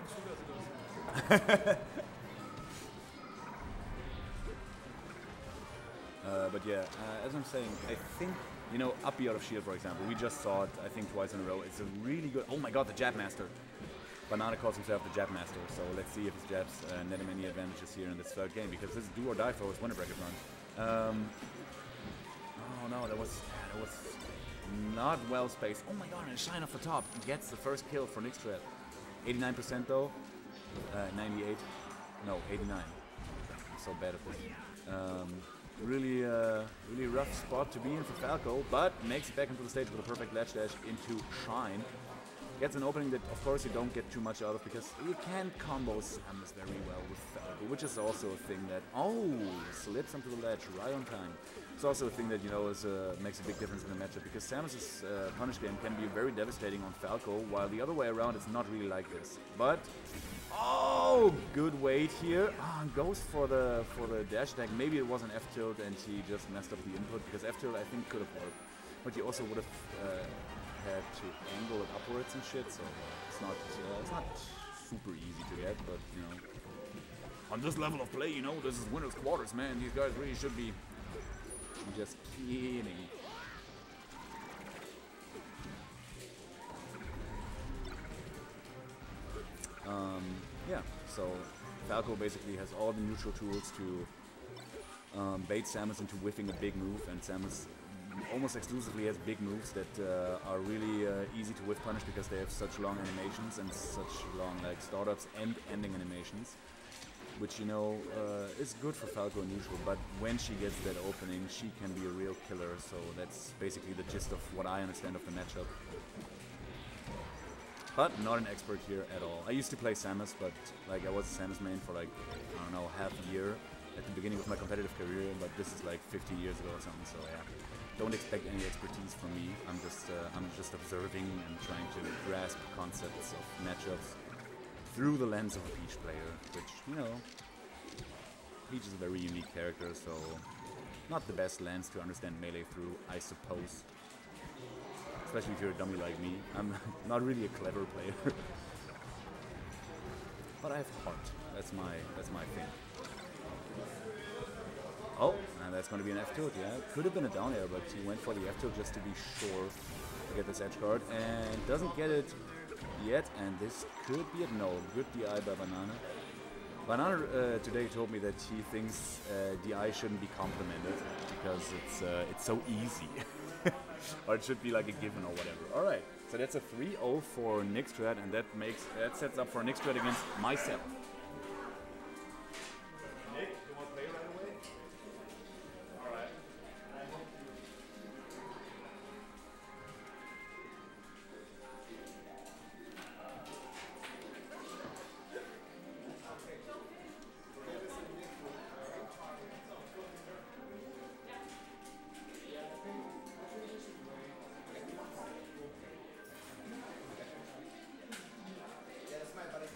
But yeah, as I'm saying, I think, you know, up B out of shield, for example, we just saw it, I think, twice in a row. It's a really good... Oh my god, the Jab Master. Banana calls himself the Jab Master, so let's see if his jabs net him any advantages here in this third game, because this is do or die for his winner bracket run. Oh no, that was not well spaced. Oh my god, and a shine off the top. Gets the first kill for Nixtrad. 89% though. 98. No, 89. I'm so bad at this. Really rough spot to be in for Falco, but makes it back into the stage with a perfect ledge dash into Shine. Gets an opening that, of course, you don't get too much out of, because you can't combo Samus very well with Falco, which is also a thing that, slips onto the ledge right on time. It's also a thing that, you know, makes a big difference in the matchup, because Samus's punish game can be very devastating on Falco, while the other way around it's not really like this. But, good wait here. Goes for the dash attack. Maybe it was an F-tilt and he just messed up the input, because F-tilt I think could have worked. But he also would have had to angle it upwards and shit, so it's not super easy to get, but, you know. on this level of play, you know, this is winners quarters, man. These guys really should be. I'm just kidding. Yeah, so Falco basically has all the neutral tools to bait Samus into whiffing a big move, and Samus almost exclusively has big moves that are really easy to whiff punish because they have such long animations and such long like startups and ending animations, which, you know, is good for Falco in neutral, but when she gets that opening, she can be a real killer, so that's basically the gist of what I understand of the matchup. But not an expert here at all. I used to play Samus, but like I was a Samus main for like, I don't know, half a year at the beginning of my competitive career, but this is like 15 years ago or something, so yeah. Don't expect any expertise from me. I'm just observing and trying to grasp concepts of matchups through the lens of a Peach player, which, you know, Peach is a very unique character, so not the best lens to understand Melee through, I suppose. Especially if you're a dummy like me. I'm not really a clever player. But I have heart. That's my thing. Oh, and that's going to be an F tilt, yeah. Could have been a down air, but he went for the F tilt just to be sure to get this edge guard, and doesn't get it yet, and this could be it. No, good DI by Banana. Banana today told me that he thinks DI shouldn't be complimented because it's so easy. Or it should be like a given or whatever. Alright, so that's a 3-0 for Nixtrad, and that sets up for Nixtrad against myself. Nick, you want to play right away? Alright. Yeah, that's my buddy.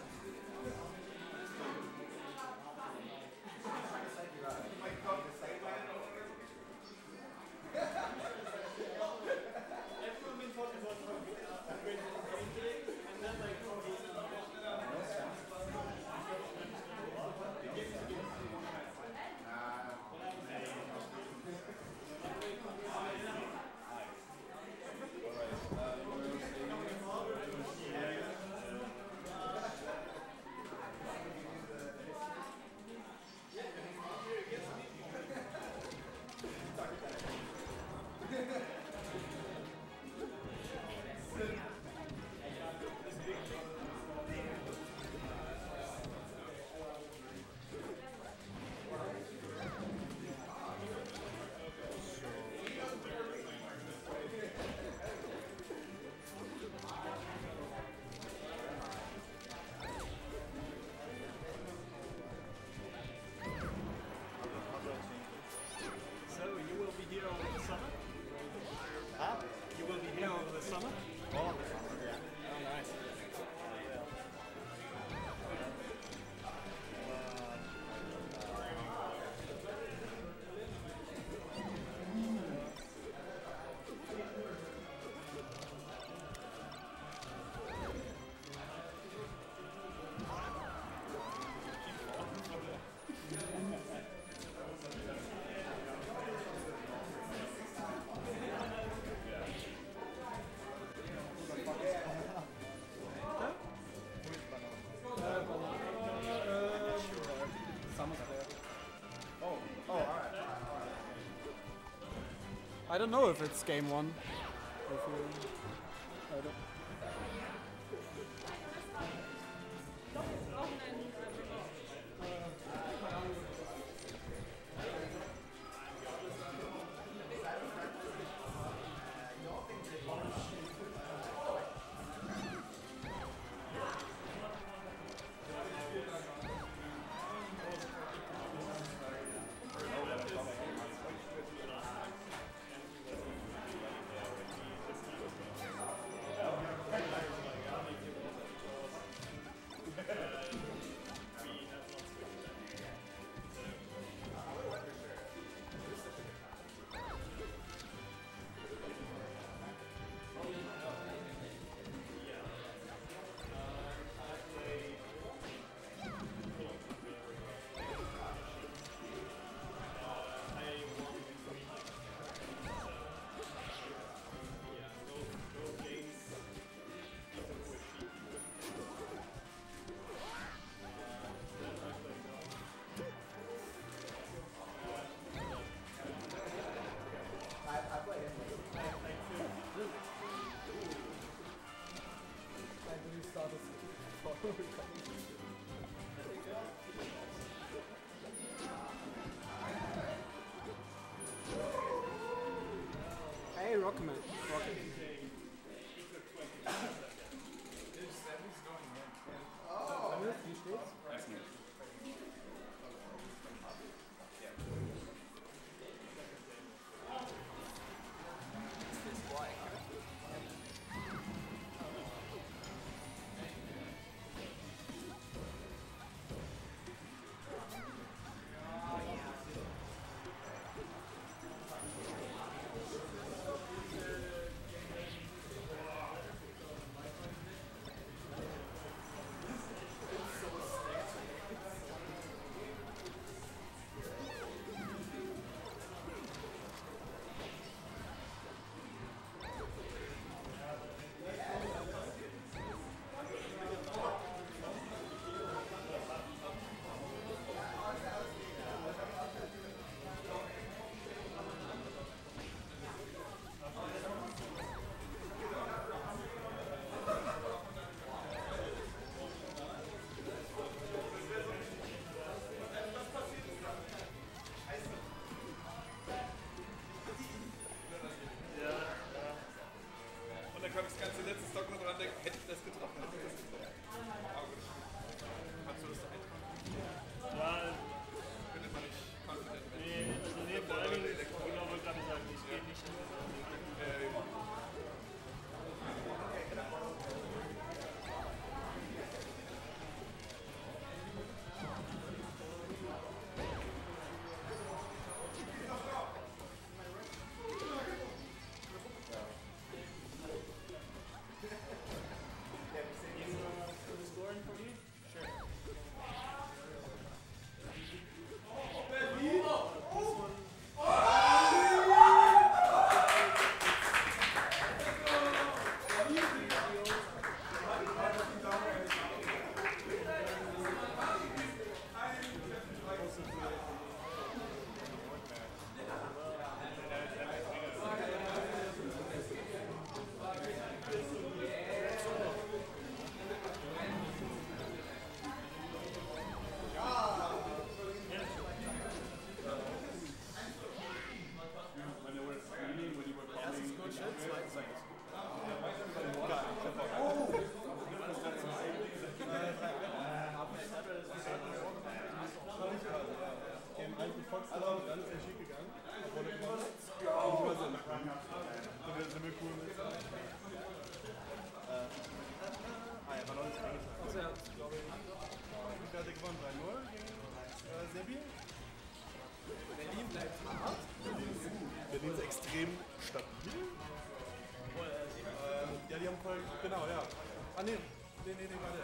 So you will be here over the summer? Huh? You will be here over the summer? Oh, yeah. Oh, nice. I don't know if it's game one. I don't. Rocket. Wie steht's? Und dann kam ich das ganze letzte Stock noch dran denken, hätte ich das getroffen, hätte ich das getroffen. Aber gut. Kannst du das da eintragen? Ja, Findet man nicht confident mit. nee, also nee, vor allem, genau, wollte gerade sagen, ich gehe nicht in Berlin ist extrem stabil. Ja, die haben voll. Genau, ja. Ah, nee, warte.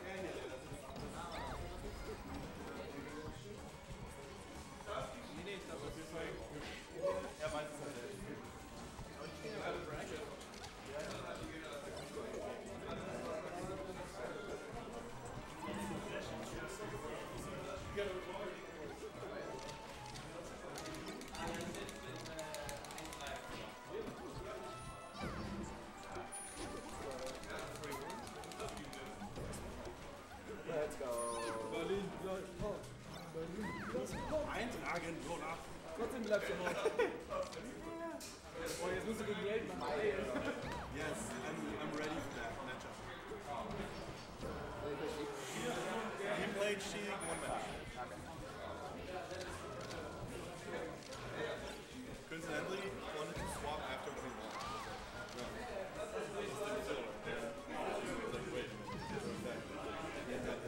Ich glaube, auf jeden Fall. Er weiß es halt. Eintragen, Jonah. Trotzdem bleibst du noch. Oh, jetzt musst du gegen Geld machen. Yes, I'm ready for that matchup. He played cheating one match. Coincidentally, wanted to swap after we won. Wait a minute.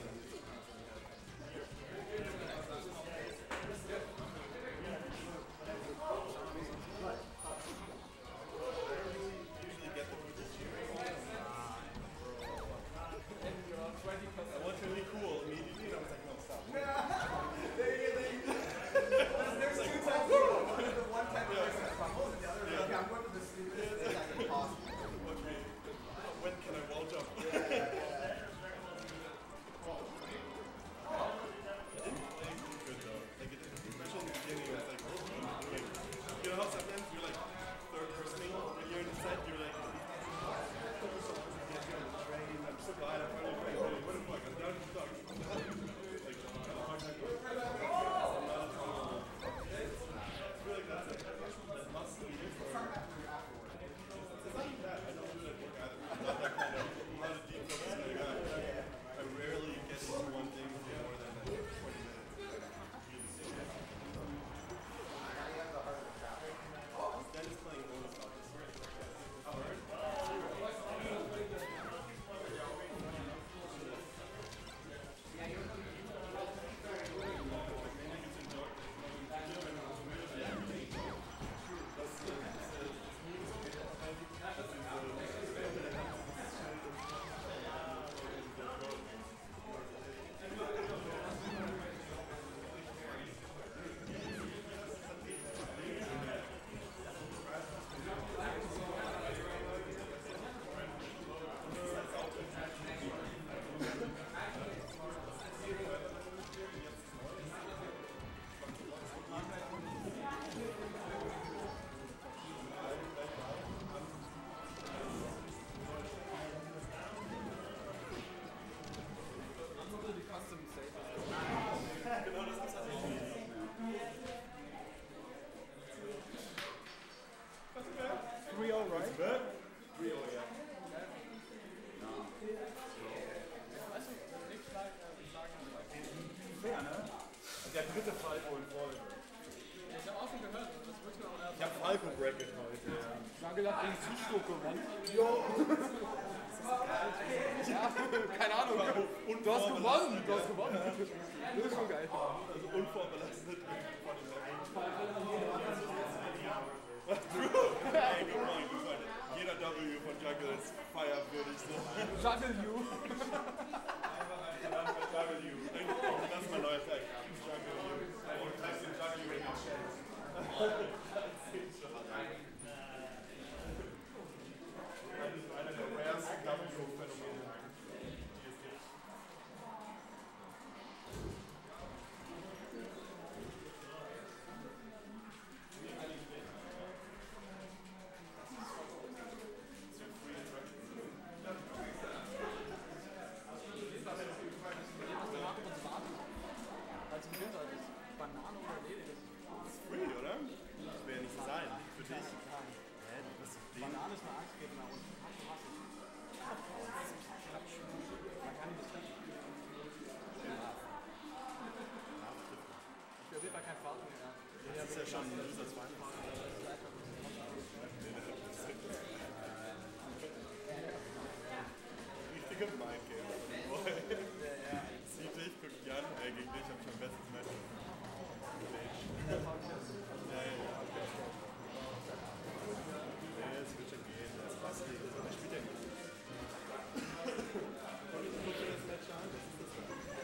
3-0, right? Weißt du, Nick Schlag, fair, ne? Der dritte Falco in Folge. ich habe auch schon gehört, das wird schon auch Ich hab Falco-Bracket heute, ja. Nagel hat gegen Zuschlag gewonnen. Ja, keine Ahnung. Und du hast gewonnen. Du hast gewonnen. Das ist schon geil. Also unvorbelastet von dem Jeder W von Juggle ist feierwürdig so. Juggle you. W. Das ist mein neuer Tag. Juggle you. Und das ist Juggle you in den Chat. Das ist einer der rarsten W-Phänomene. Als im Winter ist Banane oder Leder. Free, oder? Das wäre nicht so sein. Für dich. Banane ist eine Angstgegner und Hasse hasse ich. Man kann nicht treffen. Ich bin auf jeden Fall kein Vater mehr. Das ist ja schon ein Loser 2. Richtiger Mike, ey. Sieht dich, guckt dich an, ey, gegen dich hab ich mein bestes Match. Ja, okay. Nee, es wird schon gehen, das passt nicht. Das spielt ja nicht. Guck dir das Match an, das ist das.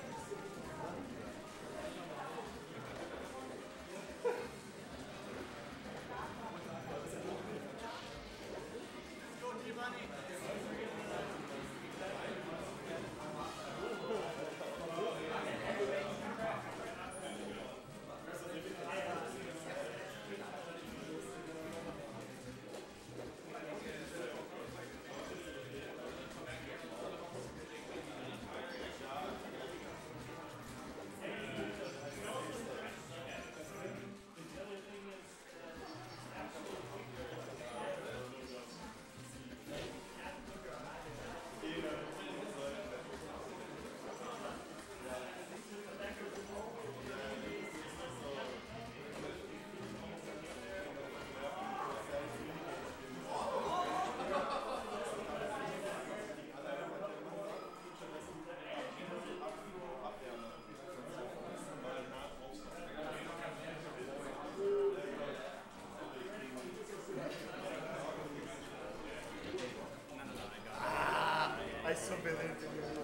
I so believe in you.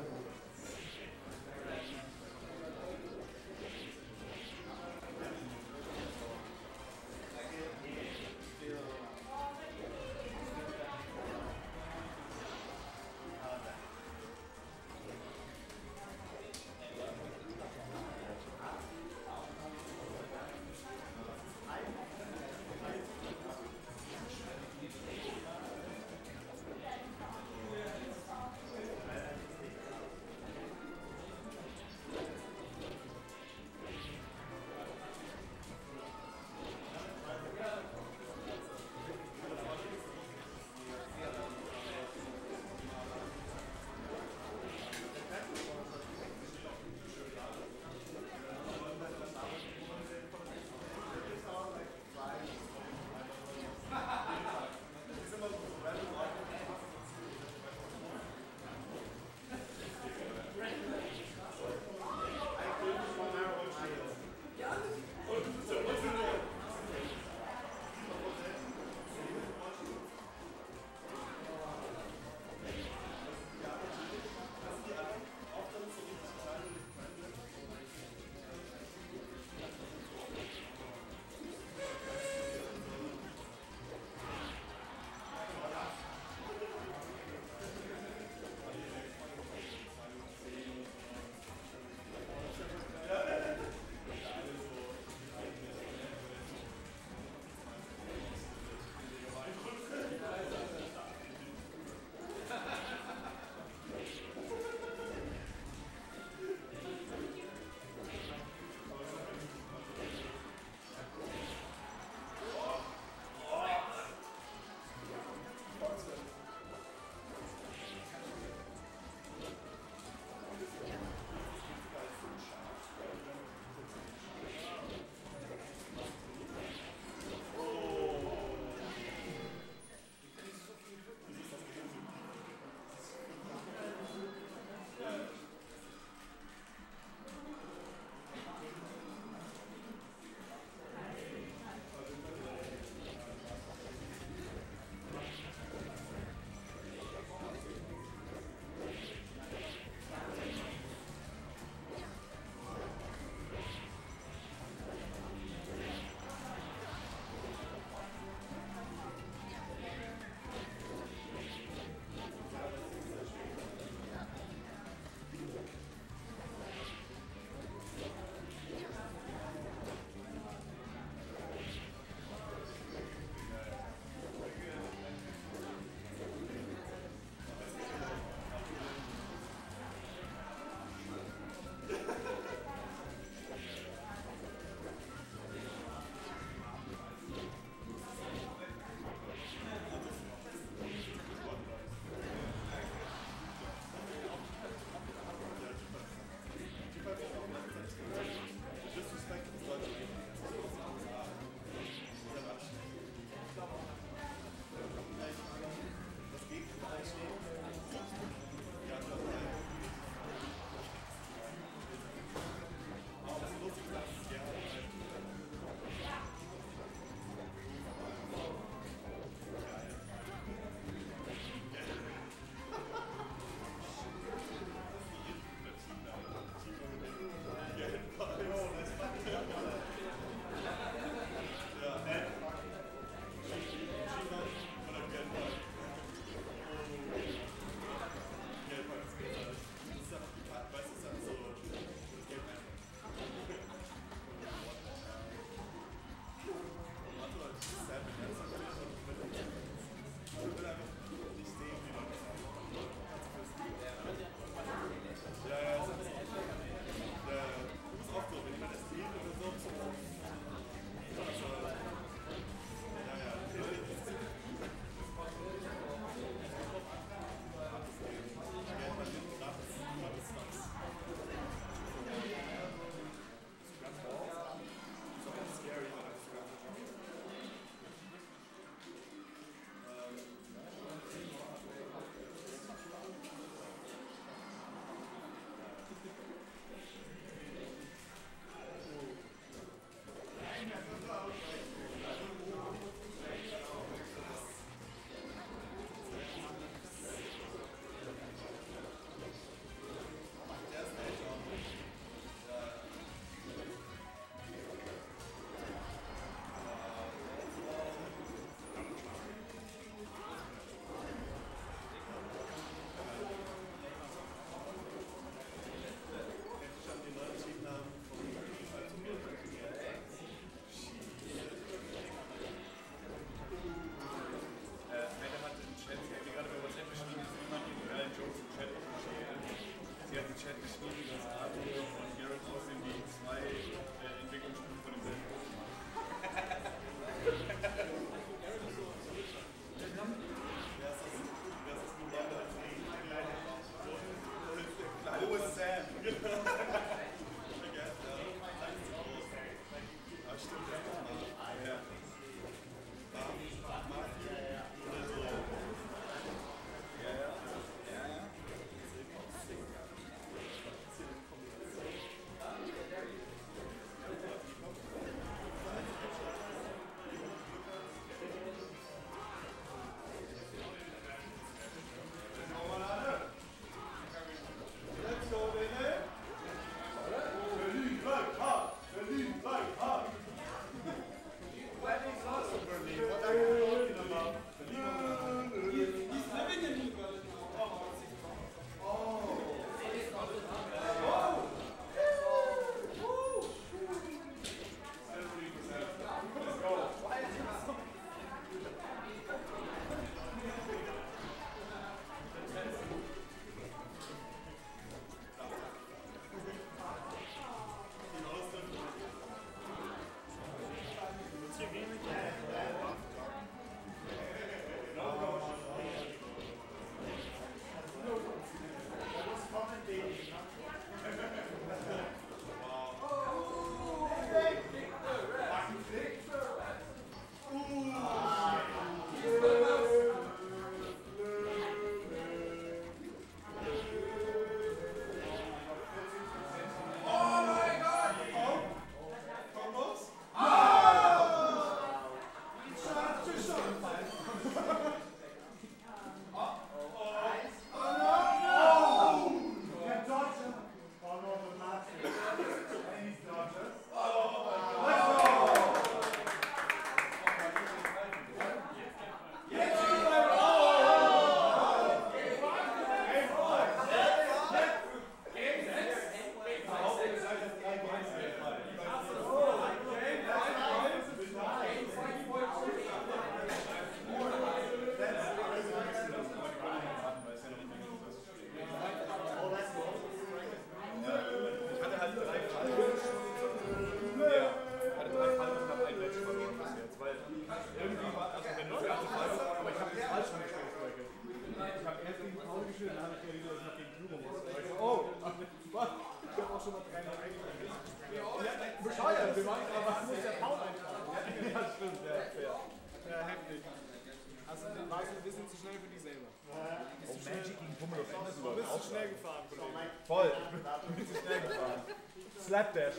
Also, warst du ein bisschen zu schnell für dich selber. Oh, Magic gegen Pummeluff Anderson Du bist zu schnell gefahren, Kollege. Voll. Ich bin zu schnell gefahren. Slapdash.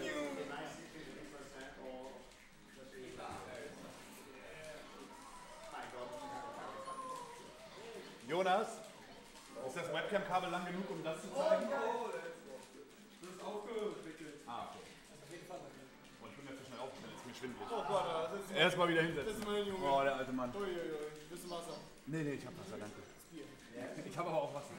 Jonas, ist das Webcam-Kabel lang genug, um das zu zeigen? Das ist aufgewickelt. Ah, okay. Oh, ich bin ja zu schnell aufgestellt, jetzt ist mir schwindelig. Oh Gott, das ist Erstmal wieder hinsetzen. Das ist mein Junge. Oh, der alte Mann. Uiuiui, bisschen Wasser. Nee, ich hab Wasser, danke. Ich habe aber auch Wasser.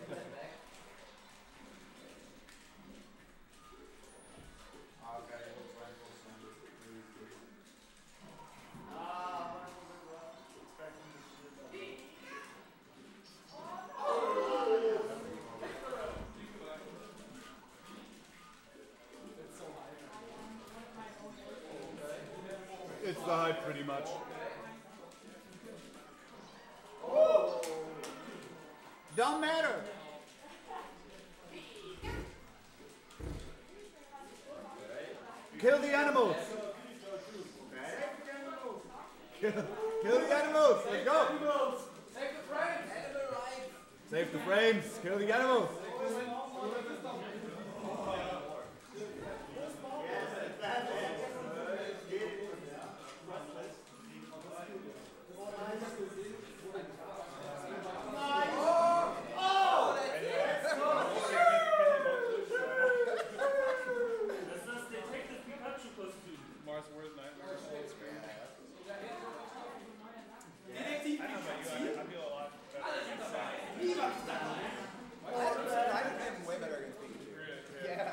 It's the hype pretty much. Don't matter. Kill the animals. Kill the animals. Let's go. Save the frames! Animal rights! Save the frames. Kill the animals. Das ist das Detective Pikachu-Kostüm. Mars World Nightmare full screen. I'm way better against Pikachu. Yeah.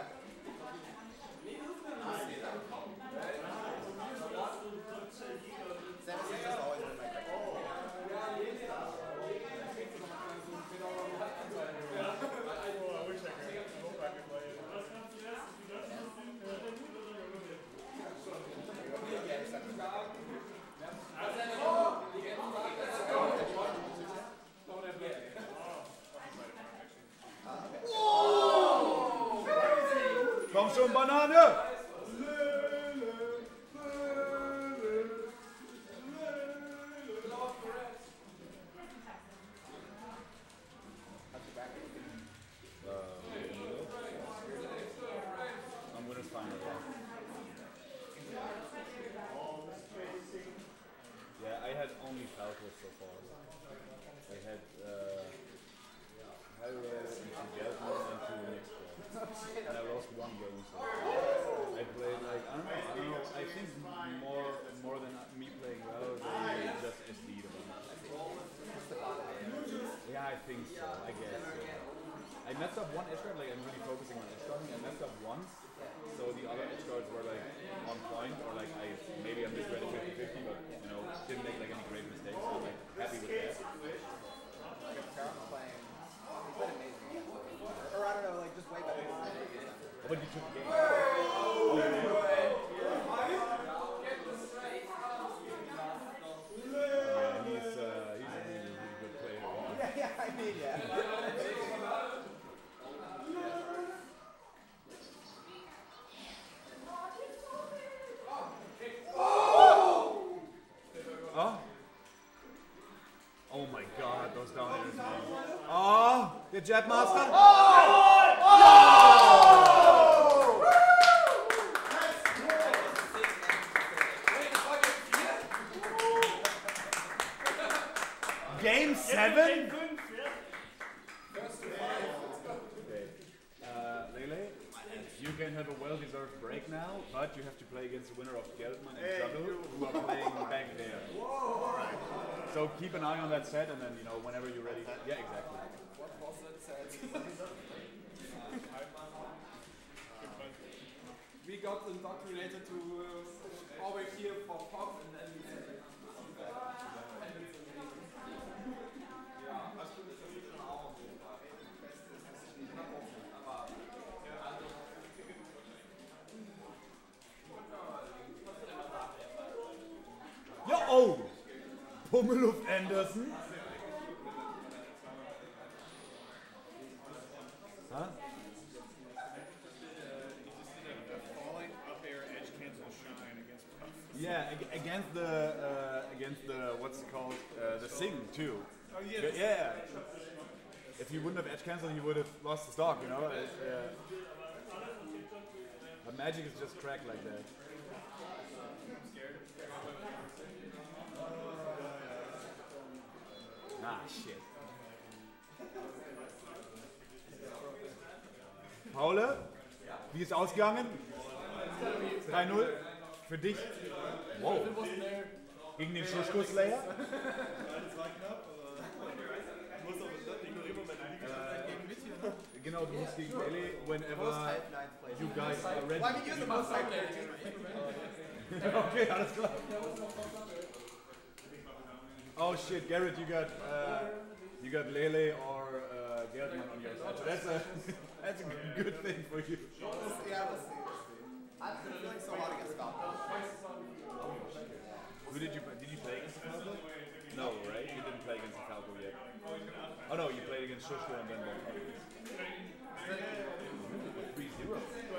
Samus has always been my favorite. Komm schon, Banane. I'm winner's final, yeah. Yeah, I had only Falcos so far. I had Hyrule into Geldman into Nextdoor. And I lost one game so far. I played like, I don't know, I think more than me playing well, they just SD'd a bunch. Yeah, I think so, I guess. I messed up one edge guard, like I'm really focusing on edge guarding. I messed up once, so the other edge guards were like on point, or like maybe I'm just read it 50-50, but you know, didn't make like any grave mistakes, so I'm like happy with that. Karam playing. He played amazing. Or I don't know, like just way better than me. But you took the game. Yeah, he's a really good player. Yeah, I mean, yeah. Oh. Oh my god, those down airs, man. Oh, the Jet Master. Game 7? Lele, you can have a well-deserved break now, but you have to play against the winner of Geldman and Juggle, who are playing back there. So keep an eye on that set, and then, you know, whenever you're ready. Yeah, exactly. What was it said? We got indoctrinated to always here for pop and then Ja, oh! Pummeluff Anderson. Huh? Falling up air edge cancel shine against Puff. Yeah, Yeah, against the what's it called? The Sing too. Oh yes. Yeah. If he wouldn't have edge cancelled, he would have lost the stock. You know. But Magic is just cracked like that. Ah shit. Paul, wie ist ausgegangen? 3-0 für dich. Wow. Gegen den Schuschko Slayer? Genau, du musst gegen Ellie whenever you guys are ready. Well, I mean, you're the most hyped. Okay, alles klar. Oh shit, Garrett, you got Lele or Gerdman on your side. So that's a good thing for you. Yeah, we'll see. I've been feeling so hard against Falco. Who did you play against the Falco? No, right? You didn't play against the Falco yet. Oh no, you played against Shushko and then Bob. 3-0.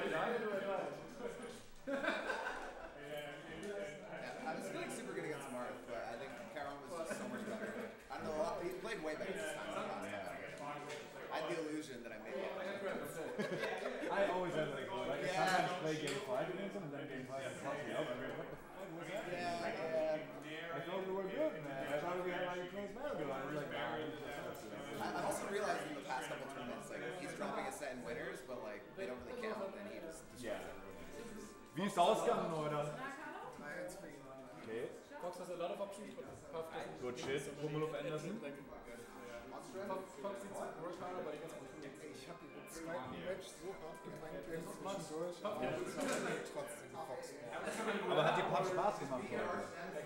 I was feeling super good against Marth, but I think Caron was just so much better. I don't know, he played way better this time. I had the illusion that I made it. I always had like I sometimes play game 5 against him and then game 5 he fucked me up. I mean, what the fuck was that? I thought we were good, man. I thought we had like a close battle. I was like, I've also realized in the past couple tournaments, like he's dropping a set in winners, but like they don't really count, and he just Wie ist ausgegangen, oder? Okay. Fox has a lot of options, but Puff doesn't. Good shit. Rummelhof Anderson. Fox sieht work harder, aber ich habe den zweiten Match so hart gedrängt, zwischendurch, trotzdem Fox. Aber hat dir Puff Spaß gemacht heute?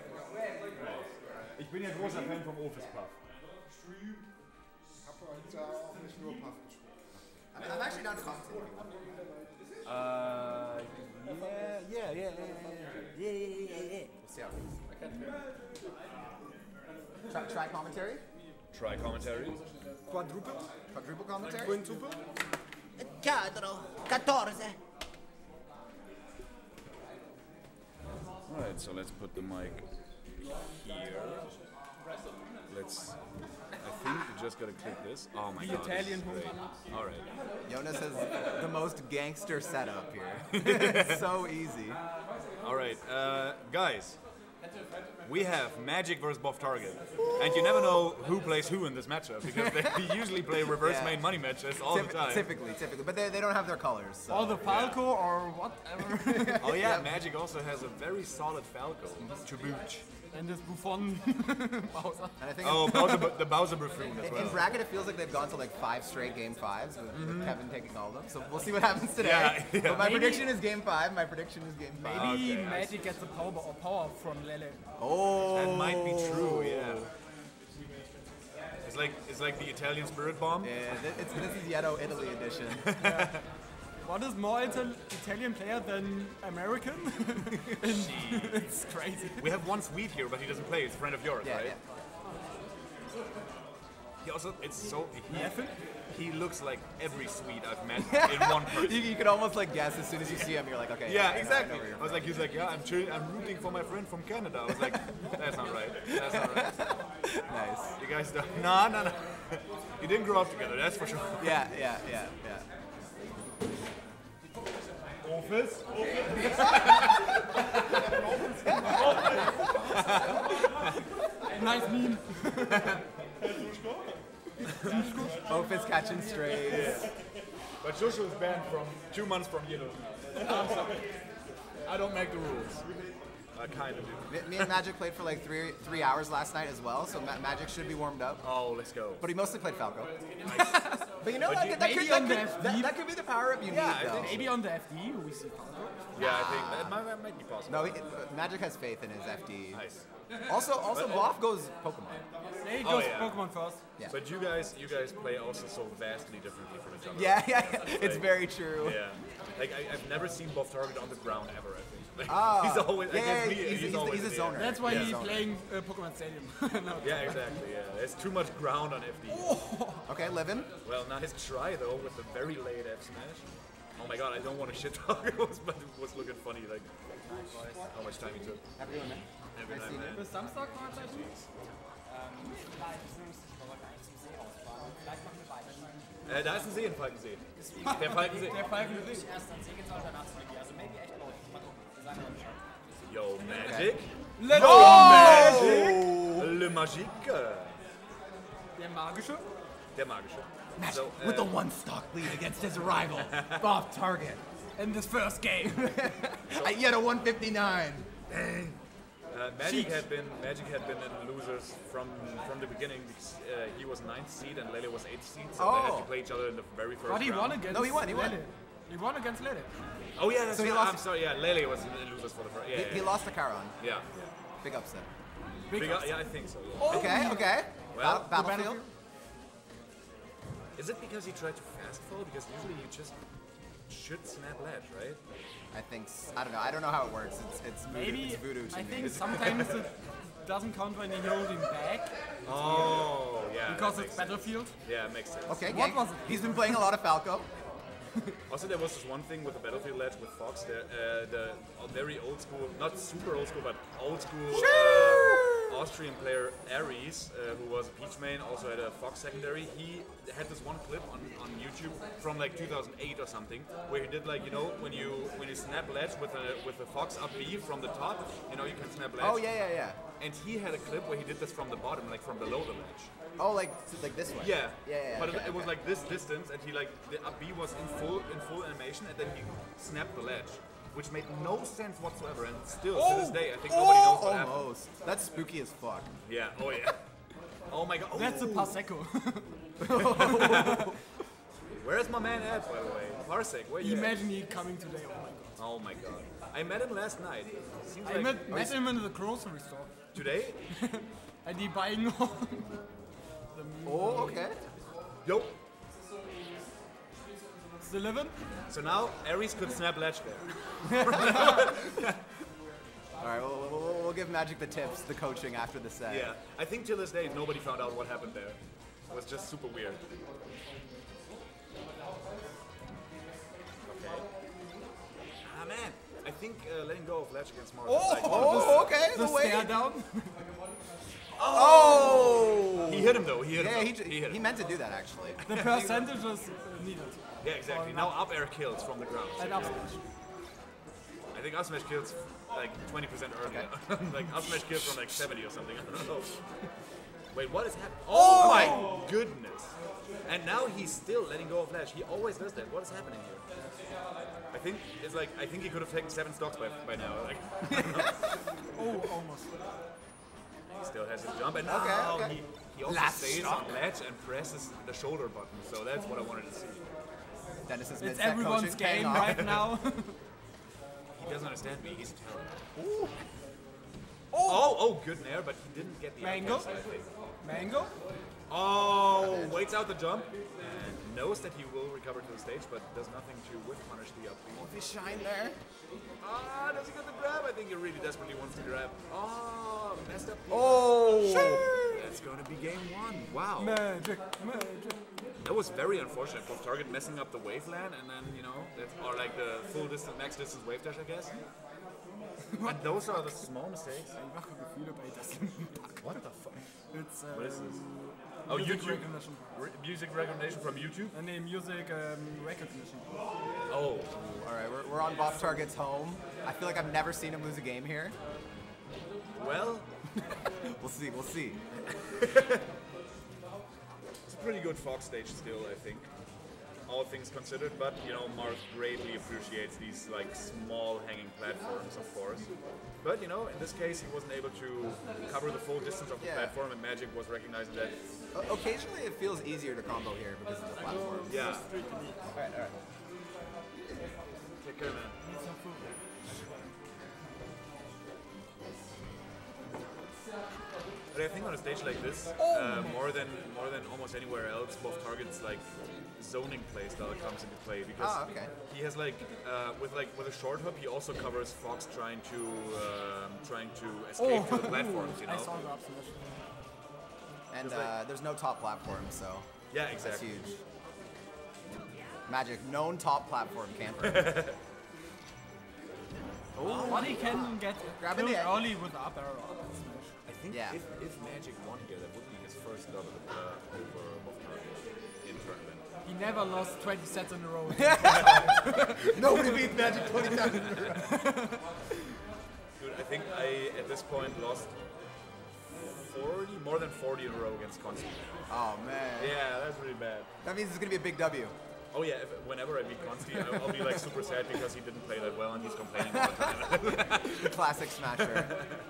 Ich bin ja großer Fan vom Office Puff. Ich habe heute auch nicht nur Puff gespielt. I'm actually down to commentate. Yeah. We'll see how it goes. Try commentary? Try commentary. Quadruple commentary? Quintuple? 14. Alright, so let's put the mic here. I think you just gotta click this. Oh my god. Italian this is great. Alright. Jonas has the most gangster setup here. It's so easy. Alright, guys. We have Magic versus Boff Target. And you never know who plays who in this matchup because they usually play reverse main money matches all the time. Typically. But they don't have their colors. So. Or the Falco or whatever. Oh yeah, Magic also has a very solid Falco. To boot. And this Buffon Bowser. And I think The Bowser Buffoon as well. in bracket, it feels like they've gone to like 5 straight game 5s with Kevin taking all of them. So we'll see what happens today. Yeah. But my prediction is game 5. Maybe Magic gets a power from Lele. Oh, That might be true, yeah. It's like the Italian Spirit Bomb. Yeah, this is Yeto Italy edition. What is more Italian player than American? It's crazy. We have one Swede here, but he doesn't play. It's a friend of yours, right? Yeah. He also, he looks like every Swede I've met in one person. You can almost like guess as soon as you see him. You're like, okay. Yeah, I know exactly. where you're I was like, he's like, yeah, I'm rooting for my friend from Canada. I was like, that's not right. That's not right. Nice. You guys don't. No. You didn't grow up together, that's for sure. Yeah. Office? Nice meme. Opus catching strays. Yeah. But Shushu is banned from 2 months from Yellow. I don't make the rules. I kind of do. Me and Magic played for like 3 hours last night as well, so Magic should be warmed up. Oh, let's go. But he mostly played Falco. Nice. But you know what? That could be the power up you need, though. Maybe on the FD we see Falco. Yeah, I think that might be possible. No, Magic has faith in his FD. Nice. Also, Boff goes Pokemon. He goes Pokemon first. Yeah. But you guys play also so vastly differently from each other. Yeah. It's very true. Yeah. Like I've never seen Boff Target on the ground ever. I think. Like, Ah, he's always against me. he's always a in the zoner. air. That's why Yeah. he's playing Pokemon Stadium. No. Yeah, exactly. Yeah, there's too much ground on FD. Okay, Livin. Well, nice try though with the very late F smash. Oh my god, I don't want to shit talk, but it was looking funny, like how much time he took. Have a good one, man. Every night, man. Bis Samstag Fahrzeichen? Da ist ein See in Falkensee. Der Falkensee. Der Falkensee. Yo, Magic. Let's Yo, Magic. Le Magique. Der magische. Der magische. So, With the one stock lead against his rival, Bob Target. In this first game. Yet a 159. Magic had been in losers from the beginning because he was 9th seed and Lele was 8th seed, so they had to play each other in the very first But he round. won against No, he won. Lele. He won against Lele. Oh yeah, that's So he right. lost- I'm sorry. Yeah, Lele was in losers for the first. Yeah, He lost to Caron. Yeah. Big upset. Yeah, I think so. Yeah. Okay. Well, Battlefield. Is it because he tried to fast fall? Because usually you just should snap ledge, right? I don't know. I don't know how it works. It's voodoo. Maybe, It's voodoo to I me. think sometimes it doesn't count when you hold him back, Oh, yeah. because that it's makes sense. Battlefield. Yeah, it makes sense. Okay, What gang. was it? He's been playing a lot of Falco. Also, there was this one thing with the Battlefield ledge with Fox, the very old school, not super old school, but old school Austrian player Ares, who was a Peach main, also had a Fox secondary. He had this one clip on YouTube from like 2008 or something, where he did like, you know, when you snap ledge with a Fox up B from the top, you know, you can snap ledge. Oh yeah. And he had a clip where he did this from the bottom, like from below the ledge. Oh, like this way. Yeah. Yeah. But okay, it was okay. like this distance, and he like the up B was in full animation, and then he snapped the ledge, which made no sense whatsoever. And still to this day, I think nobody knows what happened. Almost. That's spooky as fuck. Yeah. Oh yeah. Oh my god. That's a Ooh. Parsecco. Where's my man at, by the way? Parsec. Where you at? Imagine he coming today. Oh my god. Oh my god. I met him last night. Seems I like met him in the grocery store. today. And he buying all Oh, okay. Yo. the living. So now Ares could snap ledge there. All right, we'll give Magic the tips, the coaching after the set. Yeah. I think till this day nobody found out what happened there. It was just super weird. Okay. Ah man, I think letting go of ledge against Mars. is like one of Oh, okay. The The way. stare down. Oh. He hit him though. He hit Yeah, him. Though. He hit he him. meant to do that actually. The percentages needed. Yeah, exactly. Now up air kills from the ground. And up smash. I think up smash kills like 20% earlier. Like up smash kills from like 70 or something. I don't know. Wait, what is happening? Oh my goodness! And now he's still letting go of ledge. He always does that. What is happening here? I think it's like I think he could have taken 7 stocks by now. Like Oh, almost. he still has his jump, and now he also Last stays stock. on ledge and presses the shoulder button. So that's what I wanted to see. Dennis's It's mid-set everyone's coaching paying game off. right now. He doesn't understand me. He's talented. Oh, good nair, but he didn't get the Mango? uppercut, I think. Mango? Oh, waits out the jump and knows that he will recover to the stage, but does nothing to whiff punish the up B. The shine there. Ah, does he get the grab? I think he really desperately wants to grab. Oh, messed up. Oh. That's going to be game 1. Wow. Magic. That was very unfortunate for Target messing up the wave land, and then, you know, that's, or like the full distance, max distance wave dash, I guess. And those are the small mistakes. What the fuck? It's What is this? Oh, music YouTube. recognition. Music recognition from YouTube? Nee, music recognition. Oh. All right, we're on Bob Target's home. I feel like I've never seen him lose a game here. Well, We'll see. We'll see. it's a pretty good Fox stage still, I think. All things considered, but you know, Mark greatly appreciates these like small hanging platforms, of course. But you know, in this case, he wasn't able to cover the full distance of the Yeah. platform, and Magic was recognizing that. Occasionally, it feels easier to combo here because of the platform. Yeah. All right. Take care, man. But I think on a stage like this, more than almost anywhere else, both Targets like zoning play style comes into play because okay. he has like with a short hook, he also covers Fox trying to escape to the platforms. You know. I saw the up smash. And there's no top platform, so Yeah, that's exactly. huge. Magic, known top platform camper. But he can get Grab in killed the- early with up arrow. Smash. I think Yeah. if Magic won here, that would be his first double over Buff Target in tournament. He never lost 20 sets in a row. Nobody beats Magic 27. Dude, I think I at this point lost 40, more than 40 in a row against Consti. Oh man. Yeah, that's really bad. That means it's gonna be a big W. Oh yeah, whenever I beat Consti, I'll be like super sad because he didn't play that well and he's complaining all the time. The classic smasher.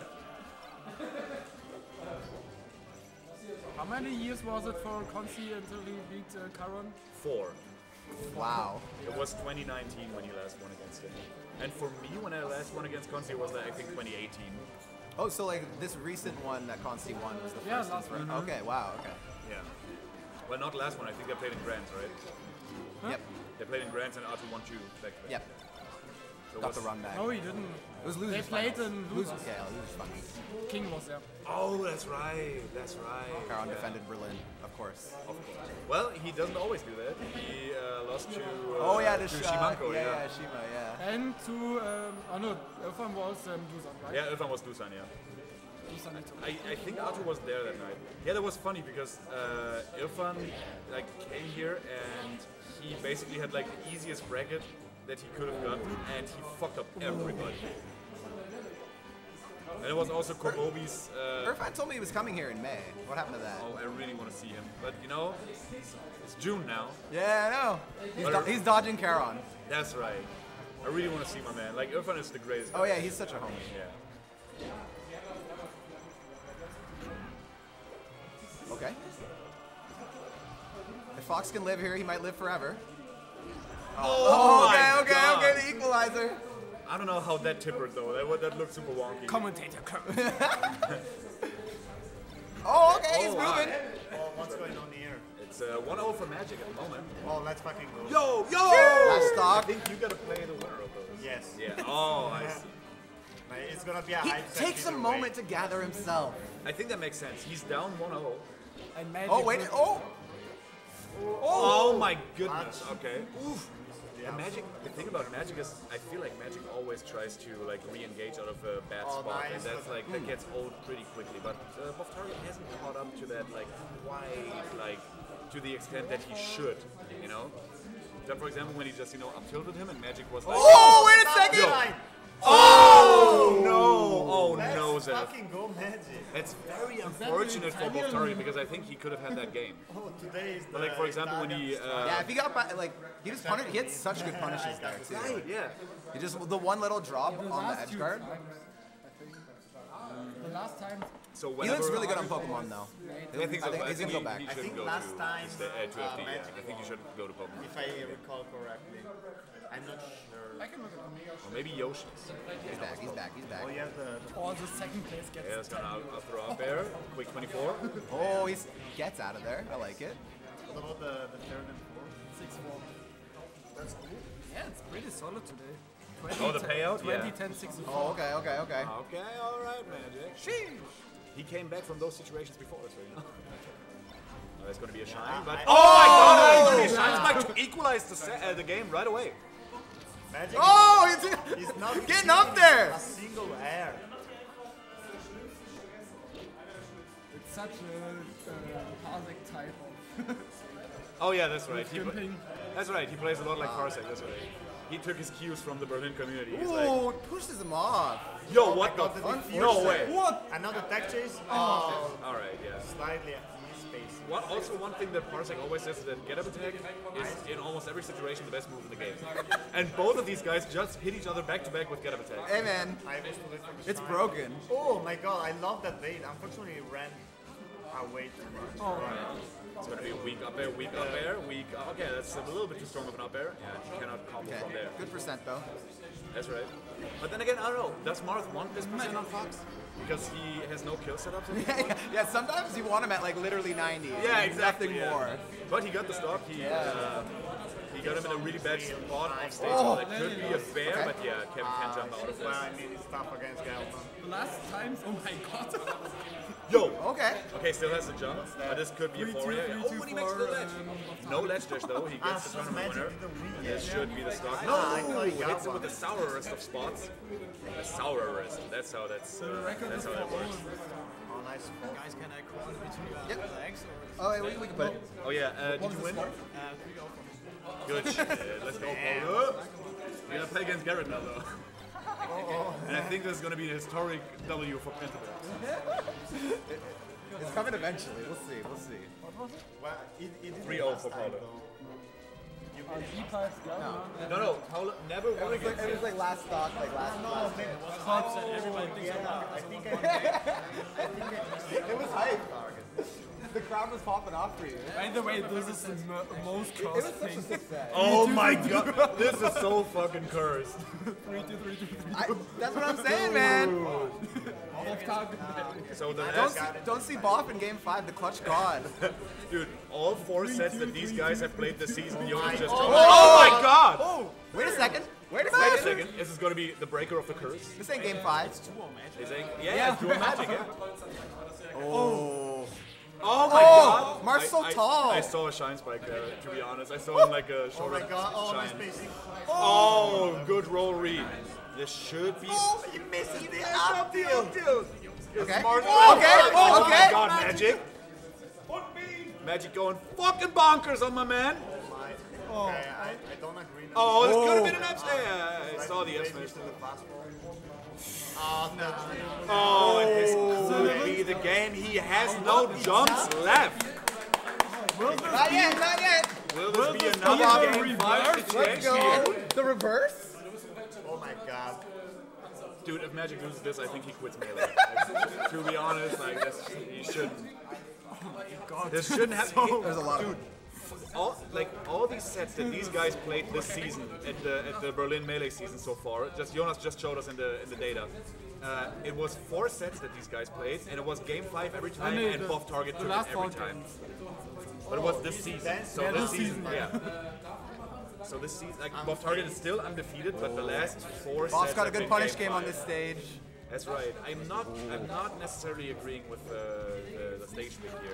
How many years was it for Consi until he beat Caron? 4. Wow. It was 2019 when he last won against him. And for me, when I last won against Consti, it was like, I think 2018. Oh, so like this recent one that Consti won was the Yeah, first last one. one. Okay, wow, okay. Yeah. Well, not last one. I think they played in Grands, right? Yep, They played in Grands and R2 won 2 back to back. yep. So Got the what's- run back. No, he didn't. It was losers. They played finals. in losers. Yeah, losers finals. King was there. Oh, that's right. That's right. Caron Yeah. defended Berlin, of course. Of course. Well, he doesn't always do that. He lost to Oh yeah, the to shot. Shimanko, Yeah, Shima, yeah. And to, oh no, Irfan was Dusan, right? Yeah, Irfan was Dusan, yeah. Dusan he took. I think Arthur was there that night. Yeah, that was funny because Irfan like came here and he basically had like the easiest bracket that he could have gotten and he fucked up everybody. And it was also Kobobi's. Irfan told me he was coming here in May. What happened to that? Oh, I really want to see him, but you know, it's June now. Yeah, I know. But- He's dodging Caron. That's right. I really want to see my man. Like Irfan is the greatest. Oh guy. yeah, he's such a homie. Yeah. Okay. If Fox can live here, he might live forever. Oh, okay, my okay, God. okay, the equalizer. I don't know how that tippered though. That looked super wonky. Commentator. Oh, okay, he's Oh, moving. Oh, what's going on here? It's 1-0 for Magic at the moment. Oh, let's fucking go. Yo, yo! Last I stock. think you gotta play the winner of those. Yes. Yeah. Oh, I see. Like, it's gonna be a He hype set takes a either moment way. to gather himself. I think that makes sense. He's down 1-0. And Magic Oh, wait, will- oh! Oh my goodness. Much. Okay. Oof. Yeah, Magic. The thing about Magic is, I feel like Magic always tries to like re-engage out of a bad Oh, spot, and nice. that's like that gets old pretty quickly. But Buff Target hasn't caught up to that like quite like to the extent that he should. You know. Then, for example, when he just up tilted him, and Magic was like, Oh, wait a second! Yo. Oh no! Oh Let's no, Zeph. fucking go Magic. It's very unfortunate for Buff Target because I think he could have had that game. Oh, today is But like for example, when he Yeah, if he got like he was he had such good punishes there too. right, yeah. He just the one little drop on the last edge two guard. times, I think. The last time, So He whenever looks really good on Pokemon though. I think so. he's gonna go back. He I should think go last to, time, to FD. Yeah. I Magic think you should go to Pokemon. if I recall correctly. I'm not sure. I can look at him. Or maybe Yoshi. He's back. He's back. He's back. Oh, you have the. Or the second place gets Yeah, that's 10. gonna out throw up air. Quick 24. Oh, he gets out of there. I like it. What about the third and fourth? 6-4. That's cool. Yeah, it's pretty solid today. Oh, the payout? 20, Yeah. 10, 6, 4. Oh, okay, okay, okay. Okay, all right, Magic. Sheesh. He came back from those situations before, so you know. Oh, there's gonna be a shine, but oh my God! There's gonna be a shine spike to equalize the game right away. Magic. Oh, He's not getting up there. a single air. It's such a Parsec type of Oh yeah, that's right. skimping. That's right. He plays a lot like Parsec. That's right. He took his cues from the Berlin community. He's like, Ooh, pushes him off. yo, what got the the fuck? defuse No there. way. What? Another tech chase. Oh, All right, yeah. slightly space. Also, one thing that Parsec always says is that get up attack is in almost every situation the best move in the game. And both of these guys just hit each other back to back with get up attack. Hey man, I was to wait for the it's shine. broken. Oh my god, I love that bait. Unfortunately, it ran away too much. Oh, It's going to be a weak up air, weak up air, weak. Okay, that's a little bit too strong of an up air. Yeah, you cannot combo Okay, from there. good percent though. That's right. But then again, I don't know. Does Marth want this percent on Fox? Because he has no kill setups anymore? Yeah, sometimes you want him at like literally 90. Yeah, exactly. Nothing yeah. more. But he got the stop. He got him in a really bad spot off stage. Oh. That could be a fair, Okay. but yeah, Kevin can't jump out of Well, this. I mean, it's tough against Galton. the last times, oh my god. Yo! Okay. Okay, still has the jump, but this could be a 4. Oh, and he makes the ledge. No ledge dash though, he gets the tournament winner. This should be the stock. No! Hits it with the sourest of spots. The sourest. That's how that works. Oh, nice. Guys, can I crawl between your Yep. legs? Or Oh, wait, we can put it. Oh yeah, did you win? 3-0 Good shit. Let's go, Paul. We're gonna play against Garrett now though. And I think this is gonna be a historic W for Pentagon. It's coming eventually. We'll see. We'll see. Well, it didn't 3-0 last for time, Paulo. though. No, Paulo never won It against was like last stock, like last. clubs and everybody thinks I think I It was hype. The crowd was popping off for you. By the way, this is the most It was cursed such a thing. success. Oh my god, this is so fucking cursed. That's what I'm saying, man. So the last, Don't see Boff in Game 5, the clutch god. dude, all 4 sets that these guys have played this season, Jonas just Oh my god! Oh, wait a second. Wait a Wait a second. second, this is gonna be the breaker of the curse. This ain't Game 5. Is it? Yeah, it's dual magic, yeah. Oh. Oh my god! Mar's so tall. I saw a shine spike there, to be honest. I saw him like a Oh shoulder my god, oh, my shine. spacing. Oh, good roll read. This should be. Oh, you missed the up dude. Okay. Smart. Okay. Oh Okay. my god, Magic. Magic going fucking bonkers on my man. Okay, I don't agree. Oh, this could have been an F smash. Yeah, I saw the F smash. To the fast forward. Oh, and this could be the game. He has no jumps left. Not yet, not yet. Will this be another game 5 Let's situation? go. The reverse? Oh my god. Dude, if Magic loses this, I think he quits Melee. Like, to be honest, like this, he shouldn't. This shouldn't have. There's a lot of all these sets that these guys played this season at the Berlin Melee season so far. Jonas just showed us in the data. It was 4 sets that these guys played, and it was game 5 every time, and Buff Target took it every time. But it was this season. So this season, yeah. So this season, like Buff Target is still undefeated, but the last 4 sets. Boff's got a have good been punish game game on 5. this stage. That's right. I'm not necessarily agreeing with the stage pick here.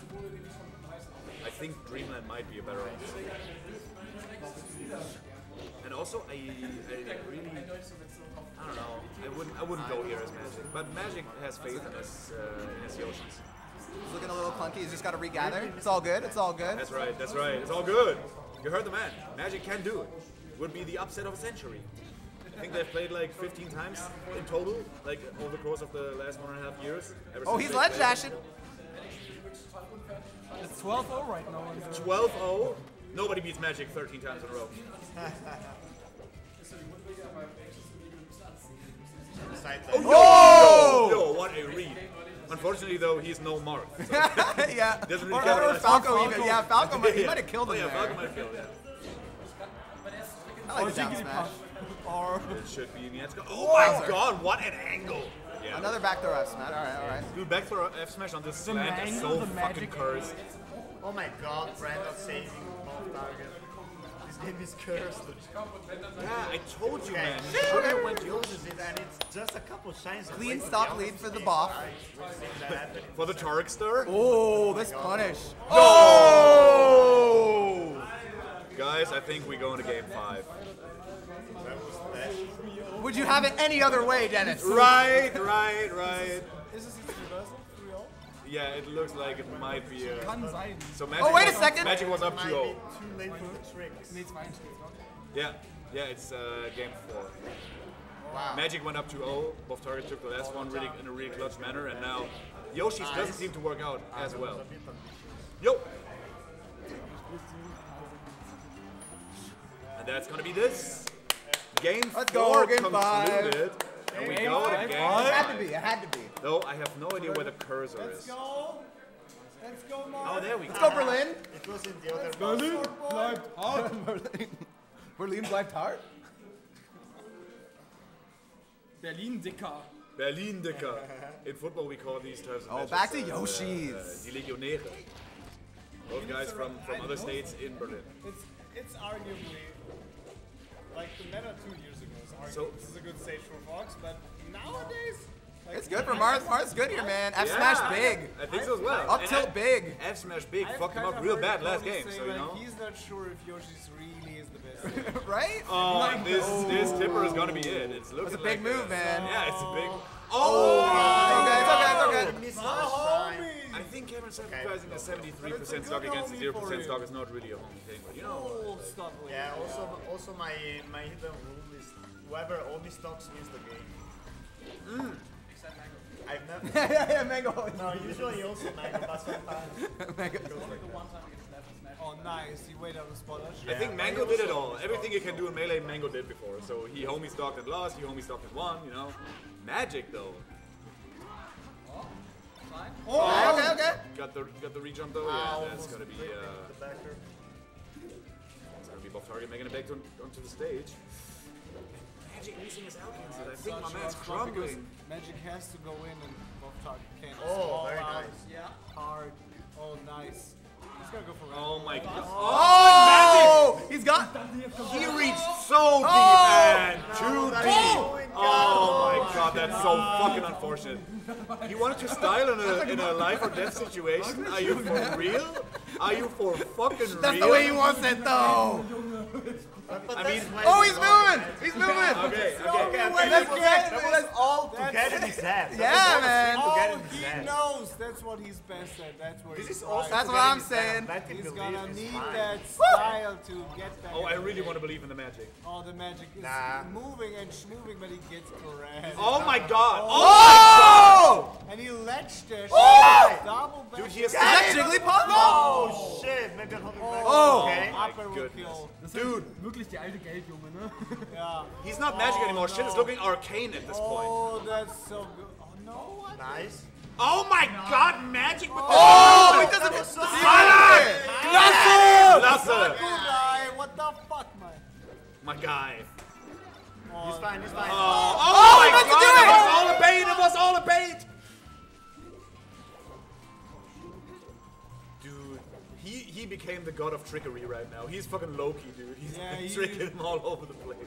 I think Dreamland might be a better option. And also, I really, I don't know. I wouldn't go here as Magic, but Magic has faith in his Yoshis. He's looking a little clunky. He's just got to regather. It's all good. It's all good. That's right. That's right. It's all good. You heard the man. Magic can do it. Would be the upset of a century. I think they've played like 15 times in total, like over the course of the last 1.5 years. Oh, he's ledge dashing. It's 12-0 right now. 12-0. Nobody beats Magic 13 times in a row. Oh! Yo, what a read. Unfortunately, though, he's no Mark. So Yeah. doesn't Or, really count or as- Falco even. Yeah, Falco might, he might have killed Oh, him yeah, there. Falco might have killed, yeah. I like the down smash. It should be in the end. Oh my god, what an angle! Yeah. Another backdoor F smash. All right, all right. Dude, back for F smash on this slant is so fucking cursed. Oh my god, Brandon saving both target. This game is cursed. Yeah, I told you, man. You Sugar should have went loses it and it's just a couple shines. Clean away stock from lead the for the game. Boff. We've seen that happen. for the Tarkster. Oh, this punish. Oh! Guys, I think we go into game 5. Would you have it any other way, Dennis? Right. Is this reversal? 3-0? Yeah, it looks like it might be a. Kann sein. So Magic Oh, wait a was- second. Magic was up Might 2-0. be too late for the tricks. Nee, 2-1 steht's, ne? Yeah, it's game 4. Wow. Magic went up 2-0. Both targets took the last one really in a really clutch manner, and now Yoshi's doesn't seem to work out as well. Yo! And that's gonna be this. Game Let's 4 go, game concluded. And we go to game It had to 5. be. It had to be. Though I have no idea where the cursor is. Go! Let's go, Mark! Oh, there we go. Let's go, Berlin. It was in the other Berlin bleibt hart. Berlin bleibt hart. Berlin dicker. Berlin, Dicker. In football, we call these types of matches, back to Yoshi's. Die Legionäre. Both guys from other states in Berlin. It's arguably like the meta 2 years ago. Is arguably So- this is a good stage for Fox, but nowadays It's good for Mars. Mars good here, man. F smash big. I think so as well. Up tilt big. F smash big fucked him up real bad last game, so you know. He's not sure if Yoshi's really is the best. Right? Oh, this tipper is gonna be it. It's looking It's a big like move, man. Yeah, it's a big. It's okay. I think Cameron sacrificing a 73% stock against a 0% stock is not really a homie thing, but you know. Yeah, also my hidden rule is whoever only stocks wins the game. I've never. Yeah, Mango. No, usually also Mango, but sometimes. Mango. Oh, nice. He waited on the spot. I think Mango did it all. Everything you can do in Melee, Mango did before. So he homie stocked and lost, he homie stocked and won, you know. Magic though. Oh, okay. Got the re-jump though. Yeah, that's gonna be it's gonna be buff target making it back onto the stage. Magic losing his alchemy. I think my man's crumbling. Magic has to go in and buff target can't. Oh, very nice. Yeah. Hard. Oh, nice. He's gonna go for Oh my god. Oh! He's got. He reached so deep and too deep. Oh my god, that's so fucking unfortunate. He wanted to style in a life or death situation. Are you for real? Are you for fucking real? That's the way he wants it, though. I mean, Oh, he's moving! He's moving! okay. That was all to get in his head. Yeah, man. Oh, he knows that's what he's best at. That's where he's That's what I'm saying. He's gonna need that style to get that. Oh, I really want to believe in the magic. Oh, the magic is moving and schmoving, but he gets correct. Oh my god. Oh! And he ledge dash. Oh! Double back. Dude, he has Is that Jigglypuff? Oh shit, maybe I'll hold it back. Oh! Okay. Upper will goodness. kill. Dude, Wirklich die alte Geldjunge, ne? Yeah. he's not magic anymore. Shit is looking arcane at this point. Oh, that's so good. Oh, no. What? Nice. Oh my god, magic with the Oh! He doesn't. Lasse! Guy, what the fuck, man? My guy. He's fine, he's fine. Oh my that's god, doing it it! was all a bait, it was all a bait! Dude, he became the god of trickery right now. He's fucking Loki, dude. He's Yeah, he tricking him all over the place.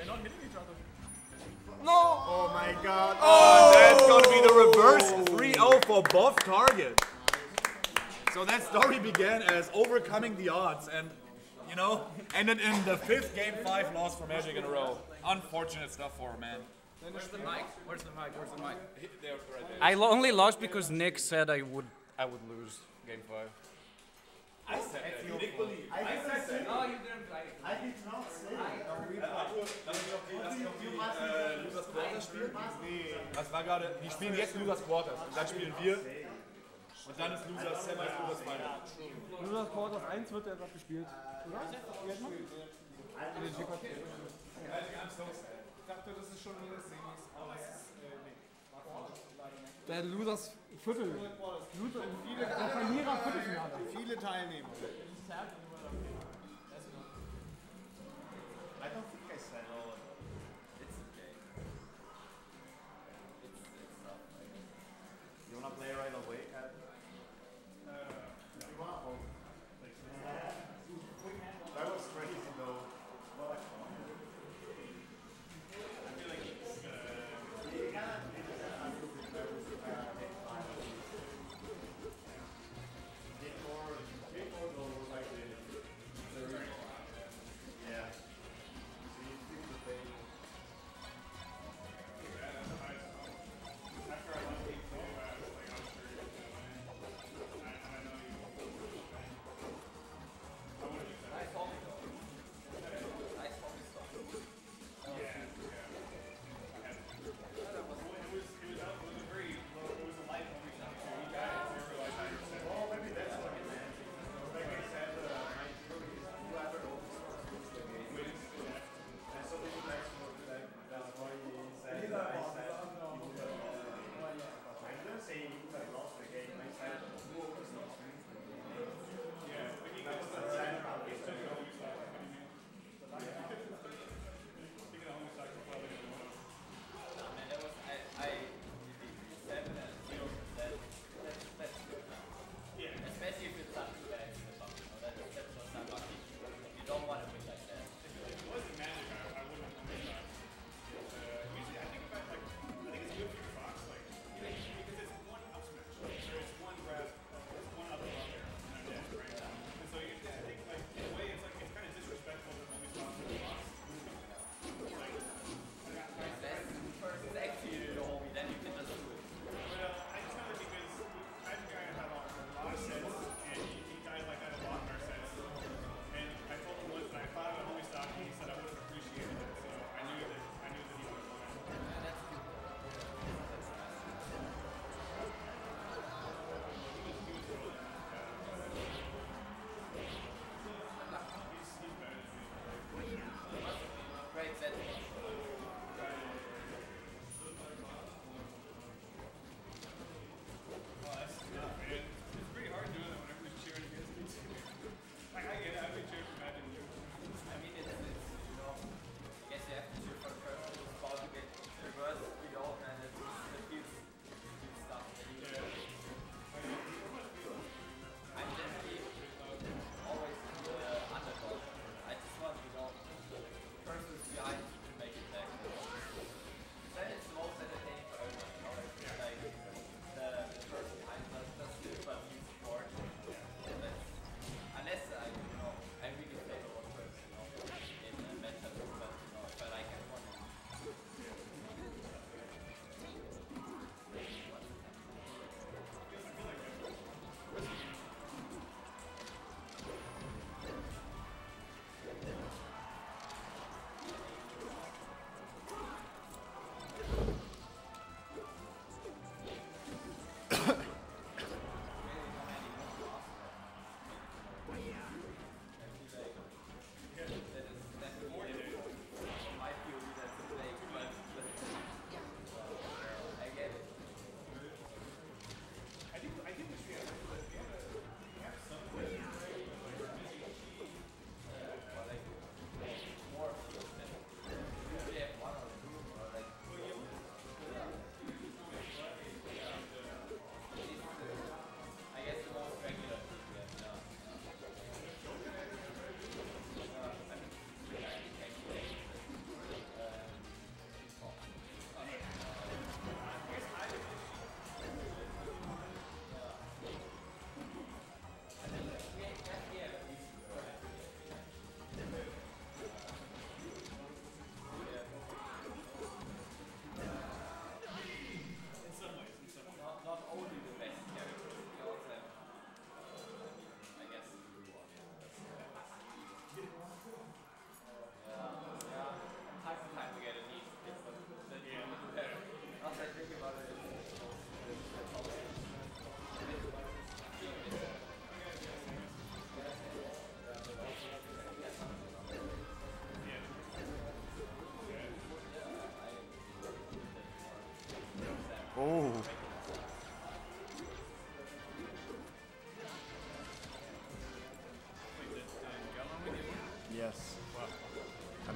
Oh my god. Oh, that's gonna be the reverse 3-0 for buff target. So that story began as overcoming the odds and, you know, ended in the 5th game 5 loss for Magic in a row. Unfortunate stuff for him, man. Where's the mic? Where's the mic? Where's the mic? They're right there. I only lost because Nick said I would lose game 5. I said that. Nick believed. I said that. No, you didn't. I did not say Losers Quarters spielen? Das war gerade, die spielen jetzt Losers Quarters und dann spielen wir und dann ist Losers Semi, Losers Final. Losers Quarters 1 wird der etwas gespielt. Oder? Ich dachte, das ist schon wieder Semis, aber es ist, nee. Der Losers Viertel. Der Verlierer Viertelfinale. Viele Teilnehmer. I don't think I said all of it. It's okay. It's not like. You wanna play right away, Kat? You wanna hold? That was crazy though.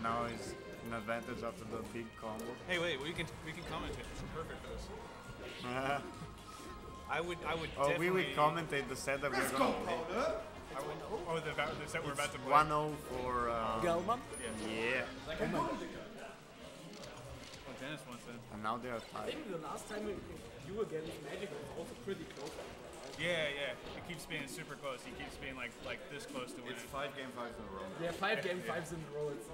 now is an advantage after the big combo. Hey, wait, we can commentate. It's perfect for this. I would Oh, definitely... we will commentate the set that we're going to play. Oh, the set we're about to play. 1-0 for... Gelman? Yeah. Oh, Dennis wants in. And now they are I tied. think the last time you against Magic was also pretty close. Yeah. It keeps being super close. He keeps being like this close to winning. It's 5 game 5s in a row. Yeah, 5 game 5s in a row. It's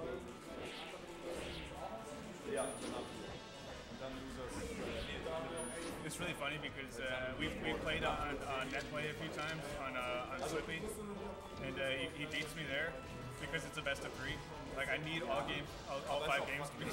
Yeah, and then losers. It's really funny because we've played on Netplay a few times on Slippy, and he beats me there because it's a best of 3. Like I need all 5 games to be.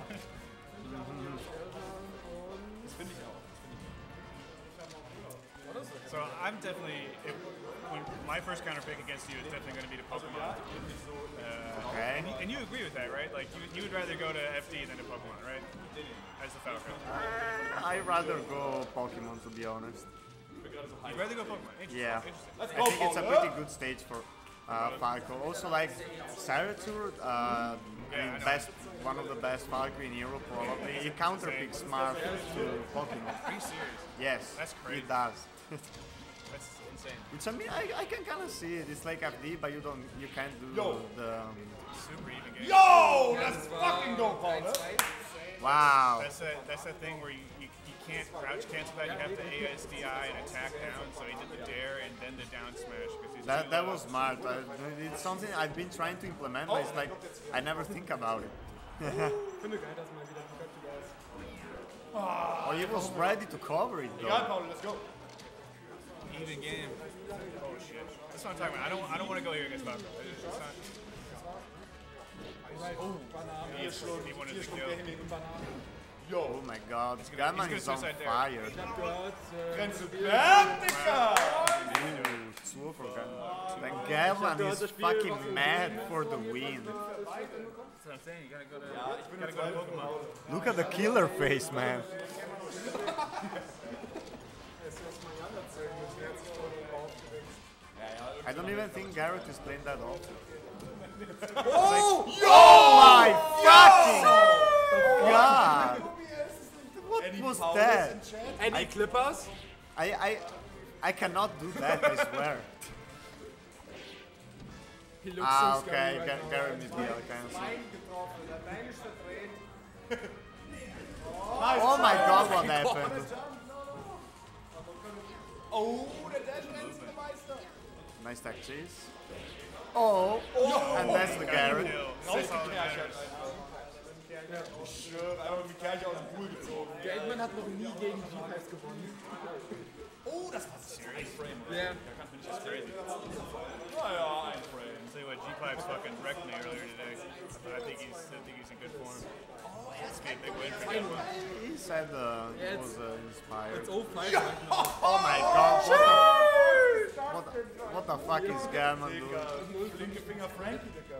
So I'm definitely, when my first counter pick against you is definitely going to be the Pokemon. Okay. And you agree with that, right? Like you would rather go to FD than to Pokemon, right? As the Falcon. I'd rather go Pokemon, to be honest. You'd rather go Pokemon? Interesting. Yeah. Interesting. I think it's a pretty good stage for Falco. Also, like Saratur, I mean, one of the best Falco in Europe, probably. He counterpicks Smart to Pokemon. Are you serious? Yes, That's crazy. he does. That's insane. Which I mean, I can kind of see it. It's like FD, but you can't do the. Super even game. Yo! Let's fucking go, Paul. Wow. That's that thing where you can't crouch cancel that. You have to ASDI and attack down. So he did the dare and then the down smash. He's That was smart. It's something I've been trying to implement, but it's like I never think about it. Oh, he was ready to cover it though. Egal, Paul, let's go. even game. Oh shit. That's what I'm talking about. I don't want to go here against Falco. It's not. Oh, he wanted to kill. Oh my god, Gunman is on fire. Grenze Vertica! Ooh, for Gunman. Then Gavlan is fucking mad for the win. That's what I'm saying. You gotta go to Pokemon. Look at the killer face, man. I don't even think Garrett is playing that often. Oh! Oh my fucking god! What was that? Any Clippers? I cannot do that, I swear. He looks so Okay, scary right Garrett is the cancel. Oh my god, what happened? Oh, der Dash-Grenzenmeister! Nice tag chase. Oh, and that's the Garrett. Rausgekerchert. Ich schwöre, einfach wie Kercher aus dem Pool gezogen. Geldman hat noch nie gegen G-Pies gewonnen. Oh, das war ein Frame. Yeah. That's crazy. Naja, ein Frame. I'll tell you what, G-Pipe's fucking wrecked me earlier today. I think he's in good form. It's gonna be a big win for him. He said he was inspired. It's all five right now. Oh my god, what the fuck is Garman doing? Flinke Finger Frankie, Digga.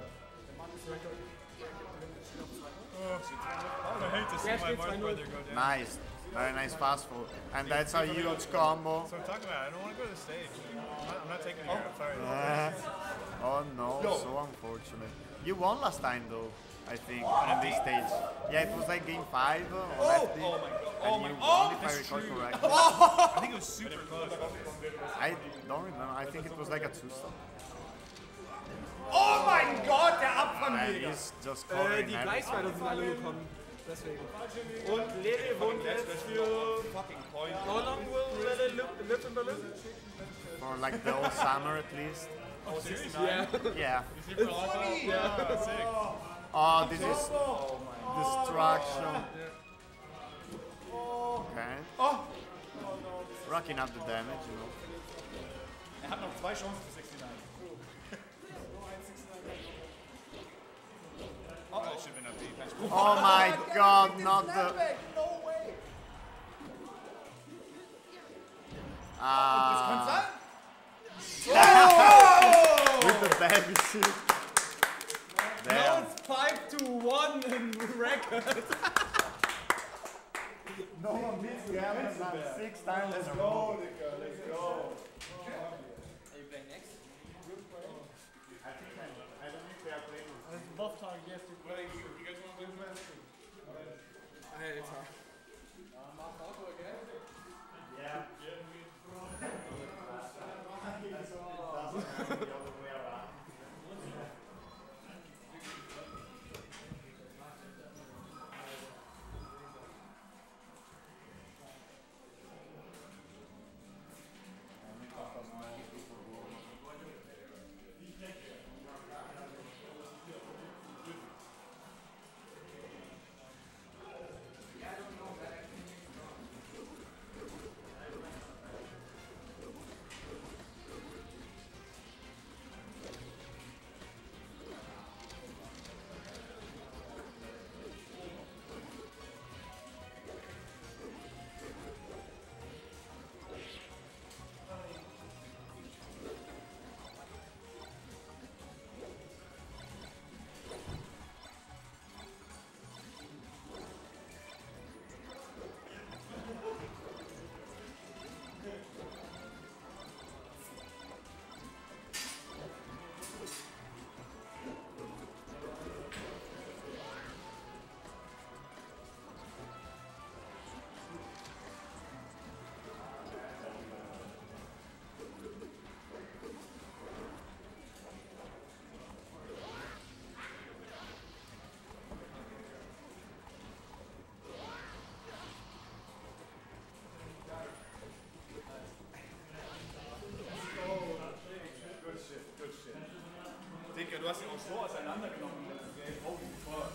I hate to see my Mars brother go down. Nice, very nice fastball. And that's a huge combo. So I'm talking about, I don't want to go to the stage. I'm not taking it here, I'm sorry. Oh no, so unfortunate. You won last time though, I think, on this stage. Yeah, it was like game 5 on FD. Oh my god. And you won, if I recall correctly. I think it was super close. I don't remember, I think it was like a 2-stop. Oh mein Gott, der And Abfangjäger! he's just covering Die everything. Gleichsweiler sind alle gekommen. Deswegen. Und Lele wohnt jetzt für... Fucking point. How long will Lele live in Berlin? For like the whole summer at least. Oh, seriously? Yeah. Yeah. Yeah. Sick. Oh, this is destruction. Okay. Oh! Racking up the damage, you know. Er hat noch 2 Chancen für 69. Oh, that should have been up deep. Oh my god, not the... No way! With the baby suit. Now Damn. it's 5-1 in record. No one beats Gavin 6 times in a Go, Digga, let's go. Are you playing next? I don't think they are playing. Both target, yes. Alter. Mach Auto, gell? Yeah. Digga, du hast ihn auch so auseinandergenommen. Oh, voll.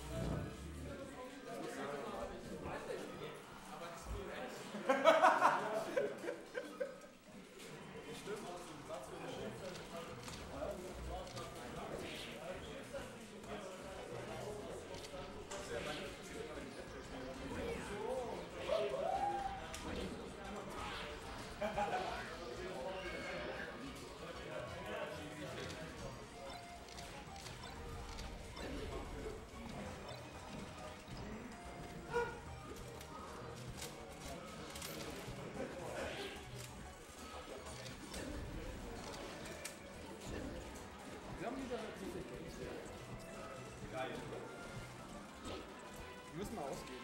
Wir müssen mal ausgehen.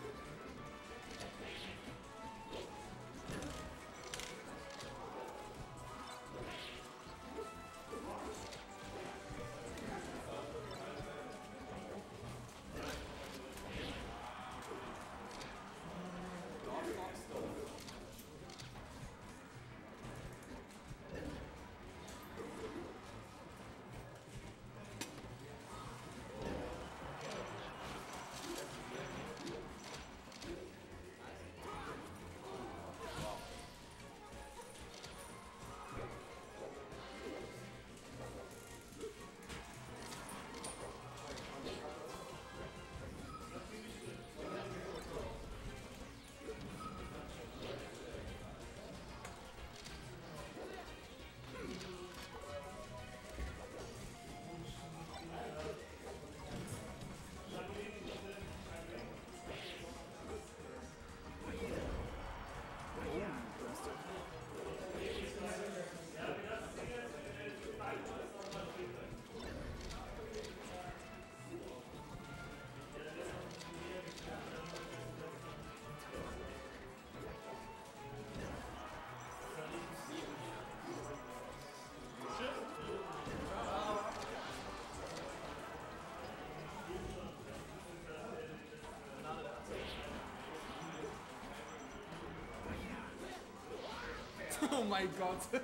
Oh mein Gott.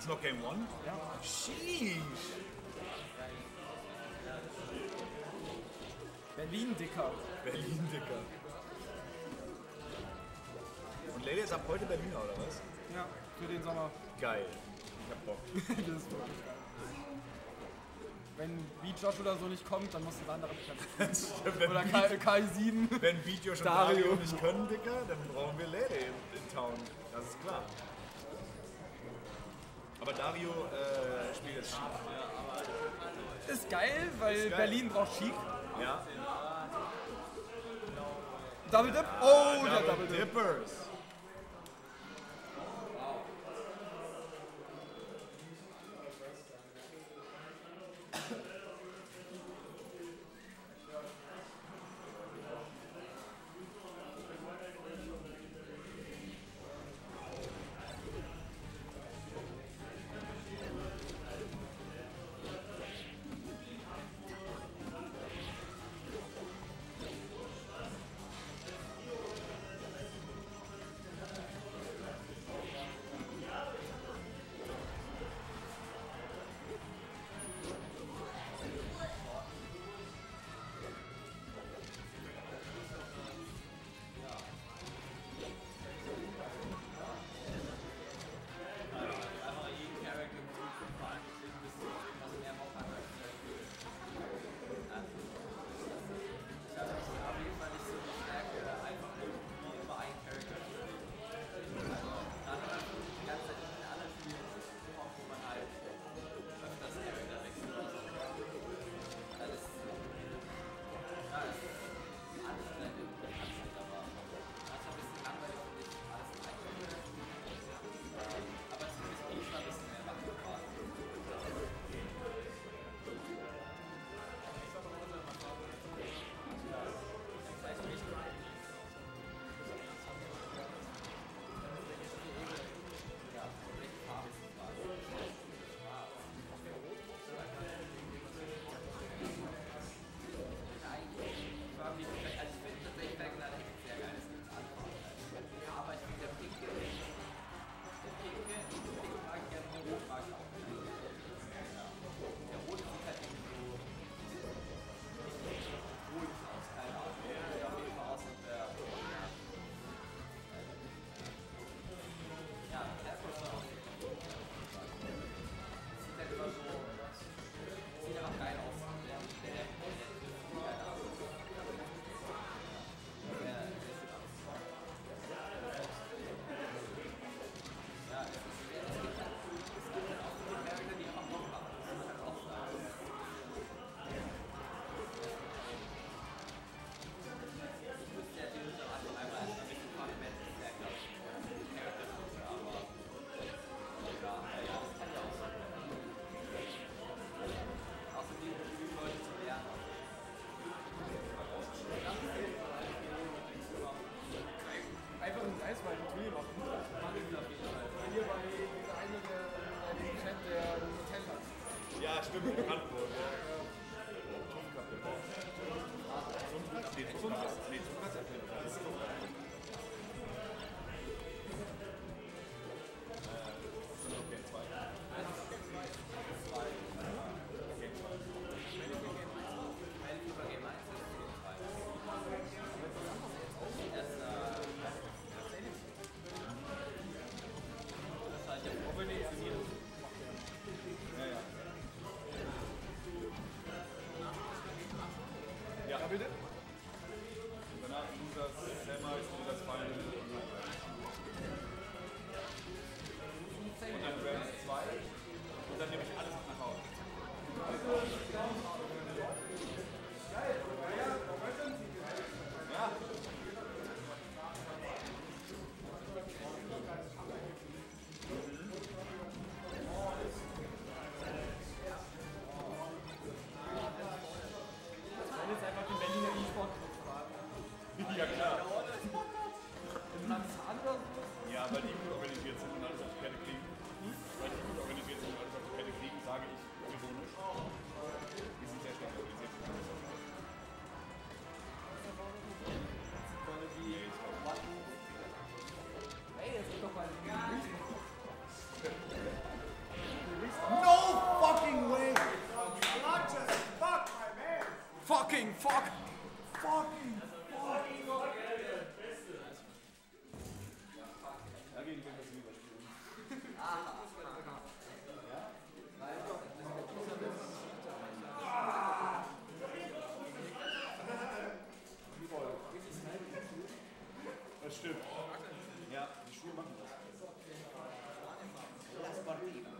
noch Game 1? Ja. Sheesh. Berlin, Dicker. Berlin, Dicker. Und Lele ist ab heute Berliner, oder was? Ja, für den Sommer. Geil. Ich hab Bock. Das ist wirklich geil. Wenn Beat Josh oder so nicht kommt, dann musst du andere bekämpfen. Oder Kai7. Wenn Beat Josh und Dario nicht können, Dicker, dann brauchen wir Lele in Town. Das ist klar. Aber Dario spielt jetzt Chic. Ist geil, weil Ist geil. Berlin braucht Chic. Ja. Double Dip. Oh, der Double Double Dip. Dippers. Ja, stimmt, bekannt wurde. stimmt. Ja, die Schuhe machen das. La Sportiva.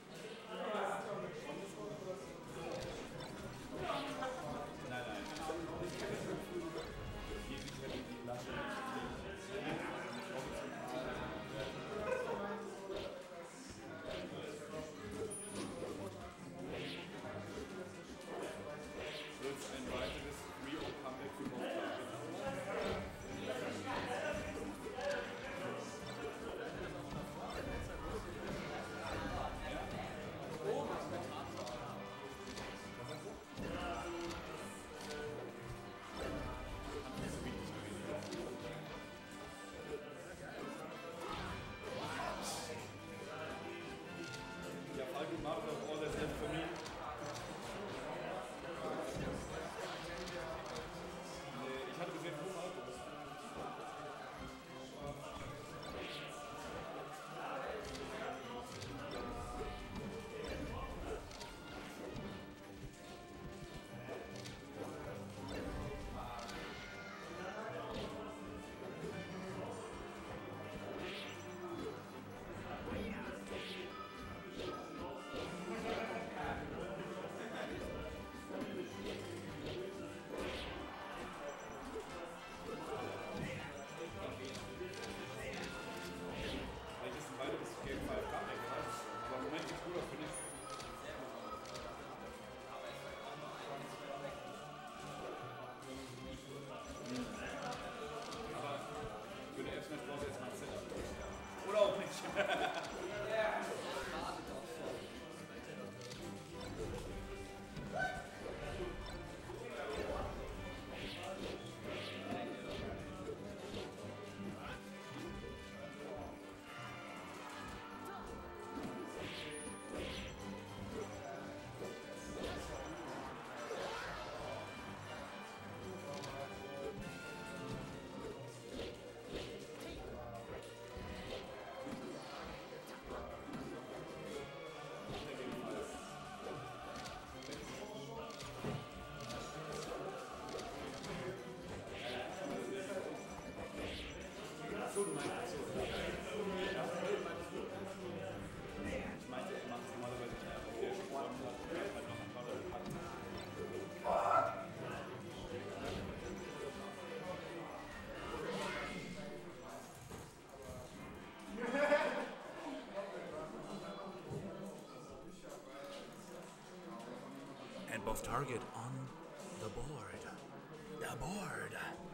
Both target on the board. The board.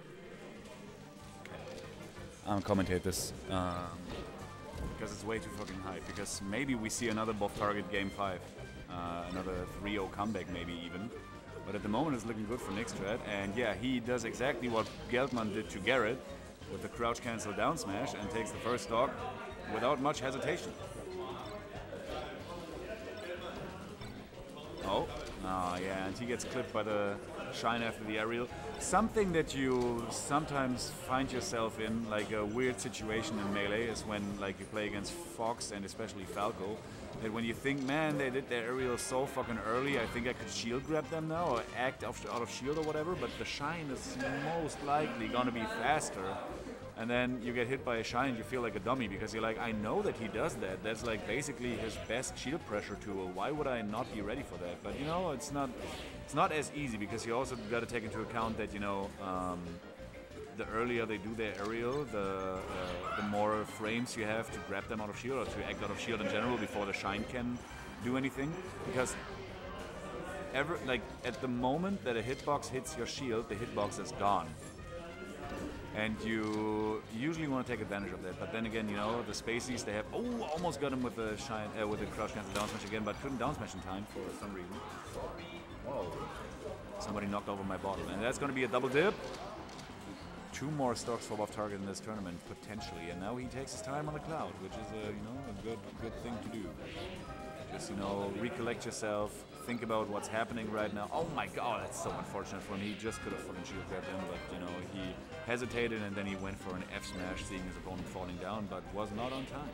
I'll commentate this because it's way too fucking hype. Because maybe we see another both target game 5, another 3-0 comeback maybe even. But at the moment it's looking good for Nixtrad, and yeah, he does exactly what Geldman did to Garrett with the crouch cancel down smash and takes the first stock without much hesitation. Oh. Oh yeah, and he gets clipped by the Shine after the aerial. Something that you sometimes find yourself in, like a weird situation in Melee, is when like you play against Fox and especially Falco, that when you think, man, they did their aerial so fucking early, I think I could shield grab them now, or act out of shield or whatever, but the Shine is most likely gonna be faster. And then you get hit by a Shine and you feel like a dummy because you're like, I know that he does that. That's like basically his best shield pressure tool. Why would I not be ready for that? But you know, it's not as easy because you also got to take into account that, you know, the earlier they do their aerial, the more frames you have to grab them out of shield or to act out of shield in general before the Shine can do anything. Because like at the moment that a hitbox hits your shield, the hitbox is gone. And you usually want to take advantage of that, but then again, you know, the Spaceys, they have, oh, almost got him with the Shine, with the crouch cancel down smash again, but couldn't down smash in time for some reason. Whoa. Somebody knocked over my bottle, and that's going to be a double dip. 2 more stocks for buff target in this tournament, potentially, and now he takes his time on the cloud, which is a, you know, a good thing to do. Just, you know, recollect yourself, think about what's happening right now. Oh my god, that's so unfortunate for him. He just could have fucking shield grabbed him, but, you know, he hesitated and then he went for an F smash, seeing his opponent falling down, but was not on time.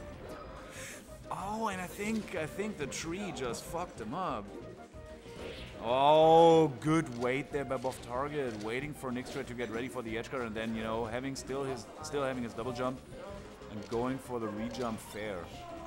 Oh, and I think the tree just fucked him up. Oh, good wait there by Buff Target, waiting for Nixtra to get ready for the edge guard, and then still having his double jump and going for the re-jump fair.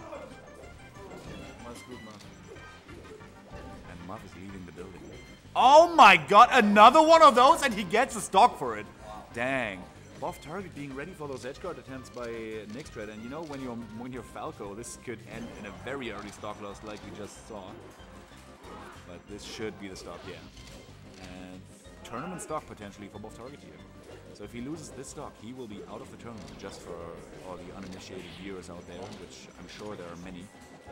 That's good, man. And Muff is leaving the building. Oh my god, another one of those, and he gets a stock for it. Dang. Buff Target being ready for those edge guard attempts by Nixtra, and when you're Falco, this could end in a very early stock loss like we just saw. But this should be the stock, yeah. And tournament stock potentially for Buff Target here. So if he loses this stock, he will be out of the tournament, just for all the uninitiated viewers out there, which I'm sure there are many.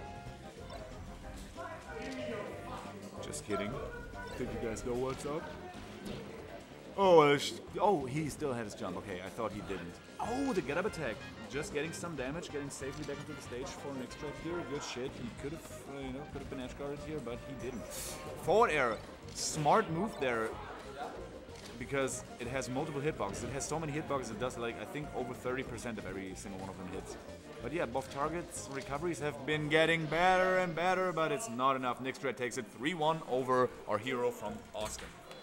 Just kidding. Think you guys know what's up? Oh, he still had his jump. Okay, I thought he didn't. Oh, the get-up attack. Just getting some damage, getting safely back into the stage for an extra here. Good shit. He could have been edge guarded here, but he didn't. Forward air. Smart move there. Because it has multiple hitboxes. It has so many hitboxes, it does like, I think, over 30% of every single one of them hits. But yeah, Buff Target's recoveries have been getting better and better, but it's not enough. Nixtra takes it 3-1 over our hero from Austin.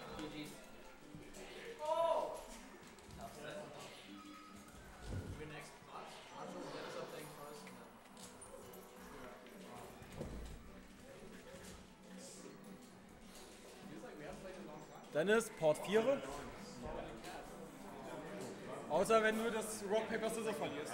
Dennis, Port 4. Außer wenn du das Rock, Paper, Scissors verlierst.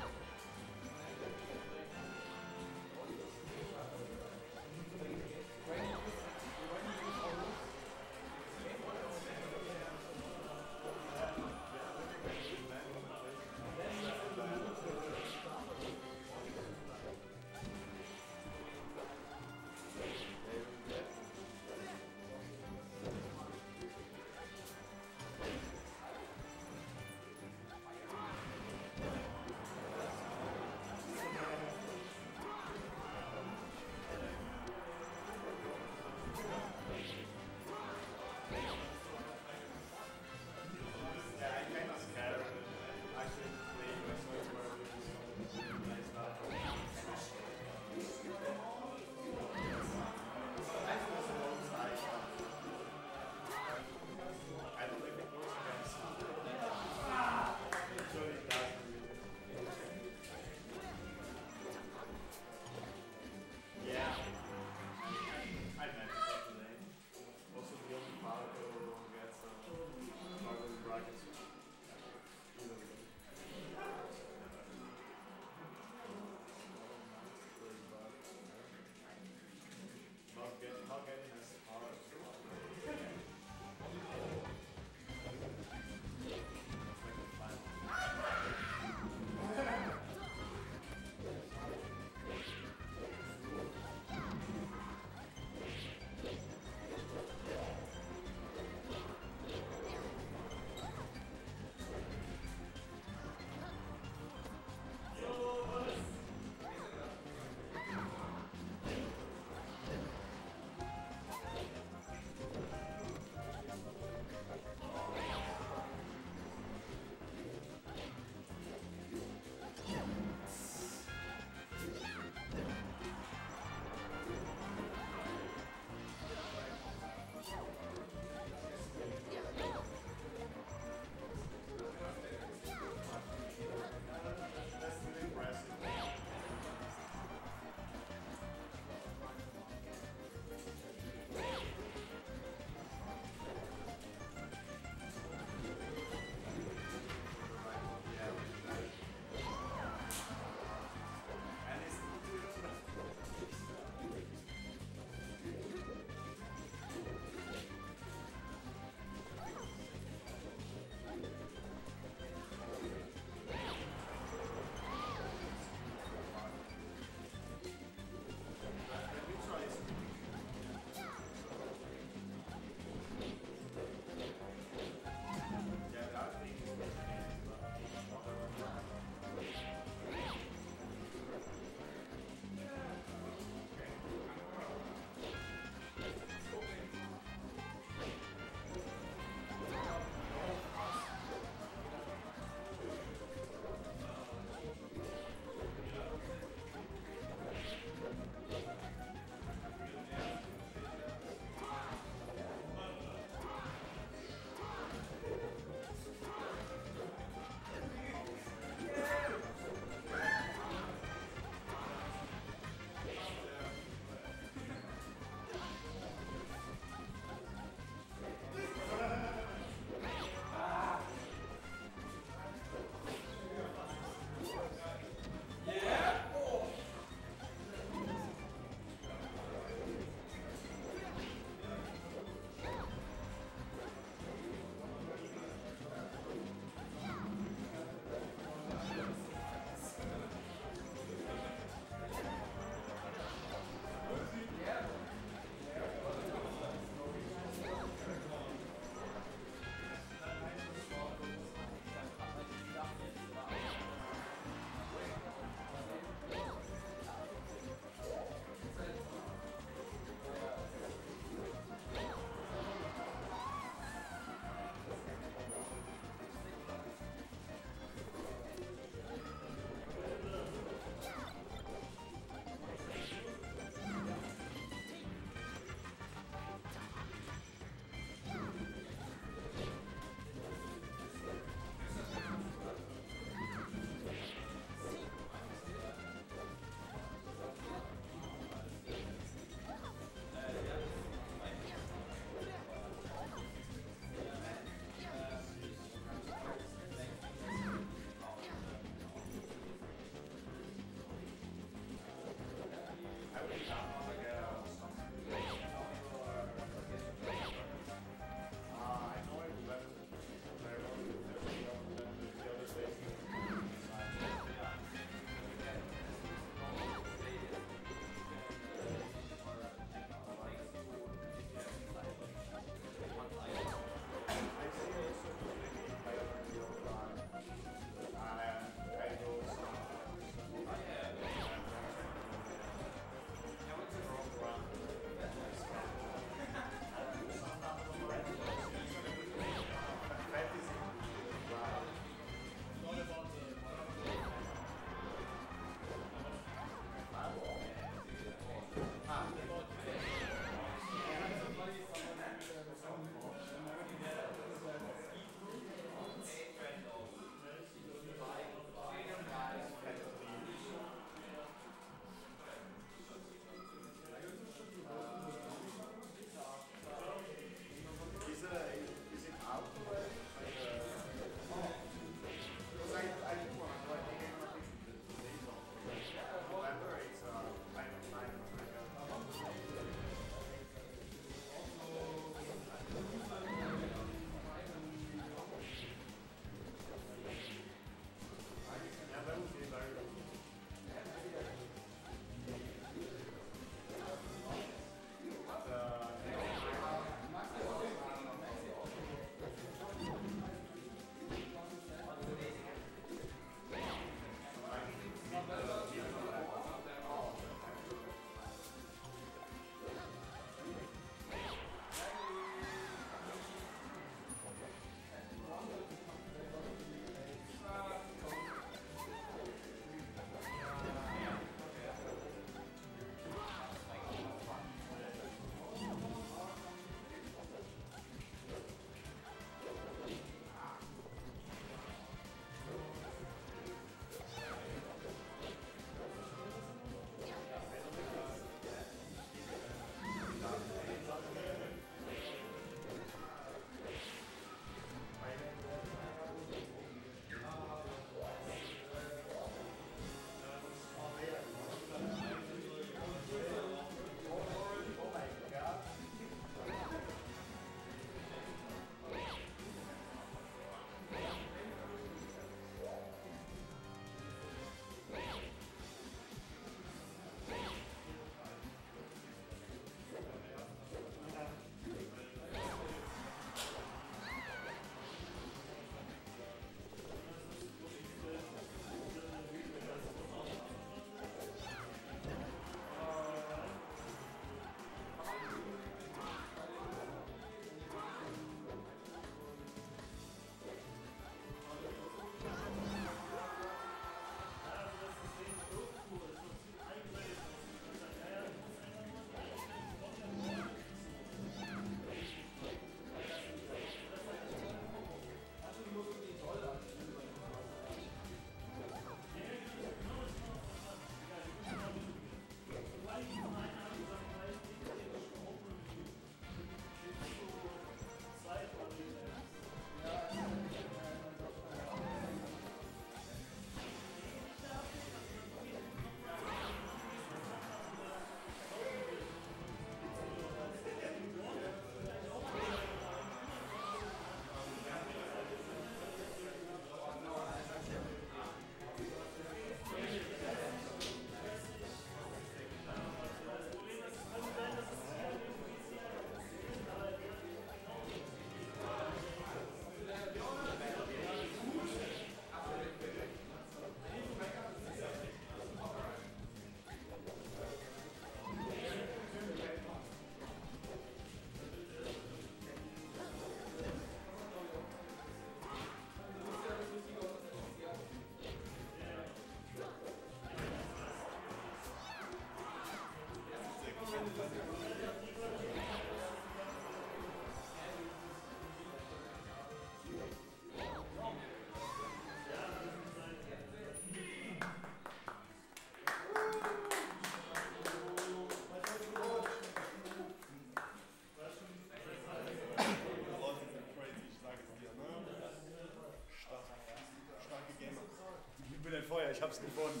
hab's gefunden.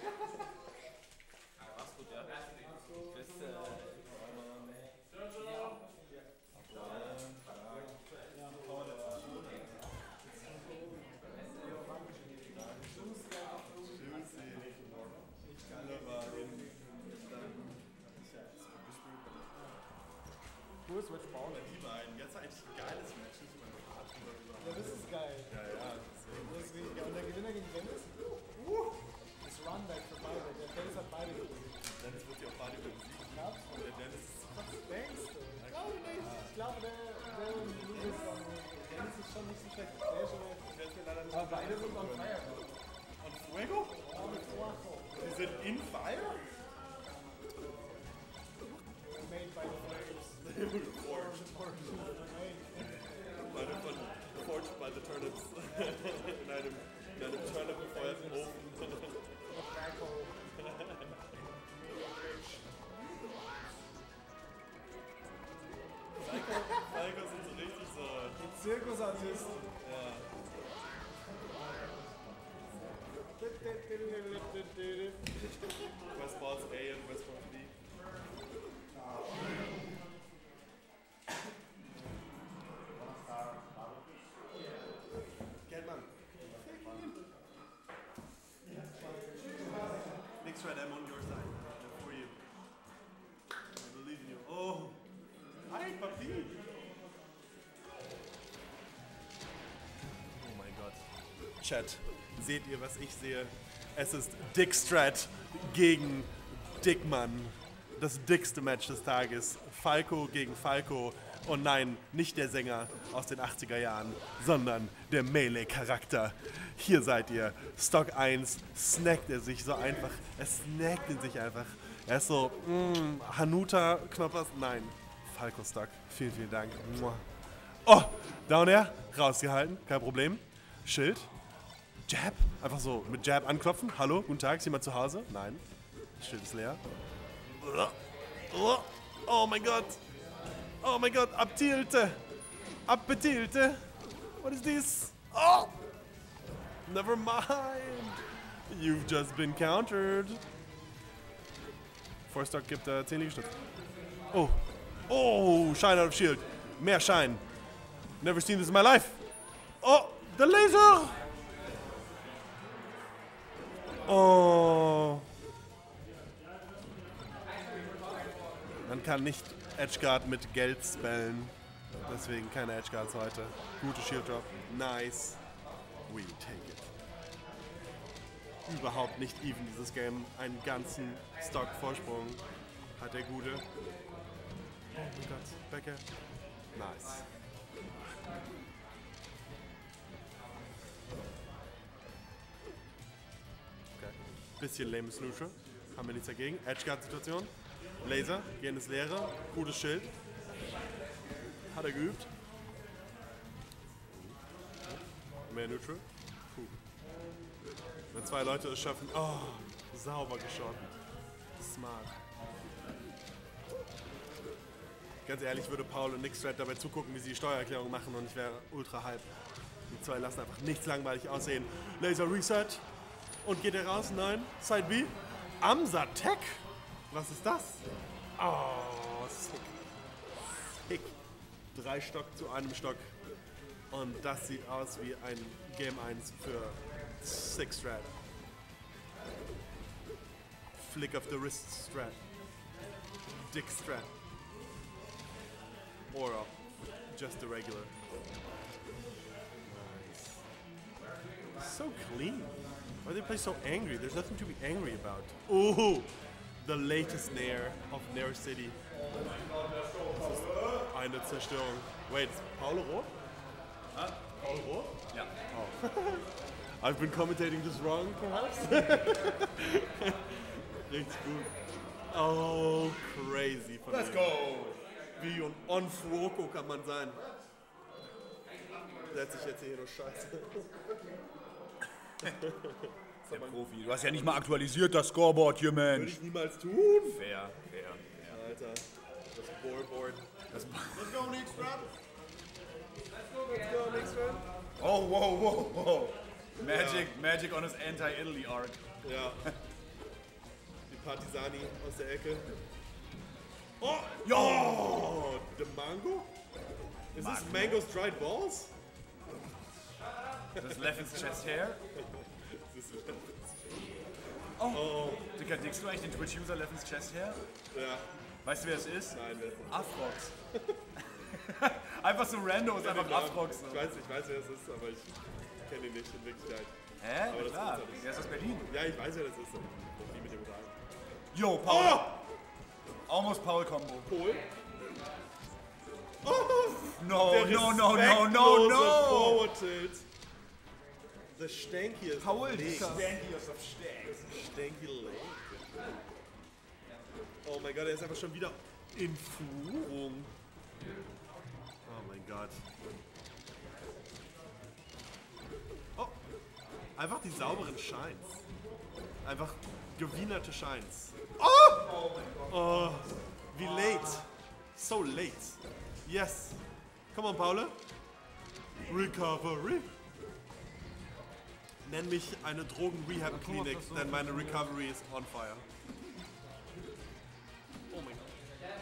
Mach's gut, ja. Bis, Wo ist Wedge Ball? Die beiden. Jetzt eigentlich ein geiles Match. Ja, das ist geil. Ja, ja. Deswegen, ja, und der Gewinner gegen Dennis ist Runback für beide. Der Dennis hat beide besiegt. Dennis wird ja auch beide besiegen. Glaubst du? Und der Dennis ist Was denkst du? Ich glaube nicht. Ich glaube, der Dennis ist schon nicht so schlecht. Der ist schon echt. Aber beide sind on fire. On Fuego? Ja, mit Fuego. Die sind in Fire? Made by the Flames. Meine von Forged by the Turnips. in einem Turnip befeuerten Ofen. Falco sind so richtig so. Die Zirkusartisten. Ja. Westballs A und Westballs B. Geldmann. Nick's right, I'm on your side. For you. I believe in you. Oh! Hi, Papi! Oh mein Gott. Chat, seht ihr, was ich sehe? Es ist Dick Strat gegen Dickmann. Das dickste Match des Tages. Falco gegen Falco. Und nein, nicht der Sänger aus den 80er Jahren, sondern der Melee-Charakter. Hier seid ihr. Stock 1 snackt er sich so einfach. Er snackt ihn sich einfach. Er ist so, Hanuta Knoppers. Nein, Falco Stock. Vielen, vielen Dank. Oh, Down Air, rausgehalten, kein Problem. Schild. Jab, einfach so mit Jab anklopfen. Hallo, guten Tag, ist jemand zu Hause? Nein, das Schild ist leer. Oh mein Gott. Oh mein Gott, abtielte. Appetilte. What is this? Oh! Never mind. You've just been countered. Vorstock gibt 10 Liegestütze. Oh. Oh, Shine out of shield. Mehr Shine. Never seen this in my life. Oh, the laser. Oh. Man kann nicht Edgeguard mit Geld spellen. Deswegen keine Edgeguards heute. Gute Shield Drop. Nice. We take it. Überhaupt nicht even dieses Game. Einen ganzen Stock-Vorsprung hat der Gute. Oh mein Gott. Becker. Nice. Okay. Bisschen lames Neutral. Haben wir nichts dagegen. Edgeguard-Situation. Laser, gehen ins Leere, gutes Schild. Hat er geübt. Mehr Neutral. Puh. Wenn zwei Leute es schaffen, oh, sauber geschossen. Smart. Ganz ehrlich, würde Paul und Nick Strat dabei zugucken, wie sie die Steuererklärung machen und ich wäre ultra hype. Die zwei lassen einfach nichts langweilig aussehen. Laser Reset. Und geht er raus? Nein. Side B. Amsa Tech. Was ist das? Oh, sick. Sick. 3 Stock zu einem Stock. Und das sieht aus wie ein Game 1 für Six Strat. Flick of the Wrist Strat. Dick Strat. Or just the regular. Nice. So clean. Why do they play so angry? There's nothing to be angry about. Ooh! The latest Nair of Nair City. Das ist eine Zerstörung. Wait, ist Paulo Roth? Ah, Paulo Roth? ja. Oh. I've been commentating this wrong, perhaps? Richtig gut. Oh, crazy. Von Let's ihm. go! Wie on Fuoco kann man sein. Der hat sich jetzt hier nur Scheiße. Der Profi. Du hast ja nicht mal aktualisiert das Scoreboard hier, Würde Mensch. ich niemals tun. Fair. Alter, das Board. Das Let's go, Nick Strat. Let's go, Nick Strat. oh, wow. Magic on his anti-Italy arc. Ja. Die Partisani aus der Ecke. Oh! Ja! The Mango? Ist das Mango's Dried Balls? Das ist Leffens Chest Hair. Das ist Oh. Dicker, dickst du eigentlich den Twitch-User Leffens Chest Hair? Ja. Weißt du, wer es ist? Nein, wer ist das? Afrox. Einfach so random, ist einfach Afrox. Ich weiß, wer es ist, aber ich kenne ihn nicht in Wirklichkeit. Hä? Aber das Klar, ist er nicht. der ist aus Berlin. Ja, ich weiß, wer das ist. aber ich hab nie mit dem unterhalten. Yo, Paul. Almost Paul Combo. Kohl? Oh! No, Der no, no, no, no, respektlose no. Forward Tilt. The Stankiest Paul, of legs. Stankiest of Stacks. Stanky Leg. Oh mein Gott, er ist einfach schon wieder in Führung. Oh mein Gott. Oh, einfach die sauberen Shines. Einfach gewienerte Shines. Oh! Oh, wie late. So late. Yes. Come on, Paule. Recovery. Nenn mich eine Drogen-Rehab-Klinik, denn meine Recovery ist on fire. Oh mein Gott.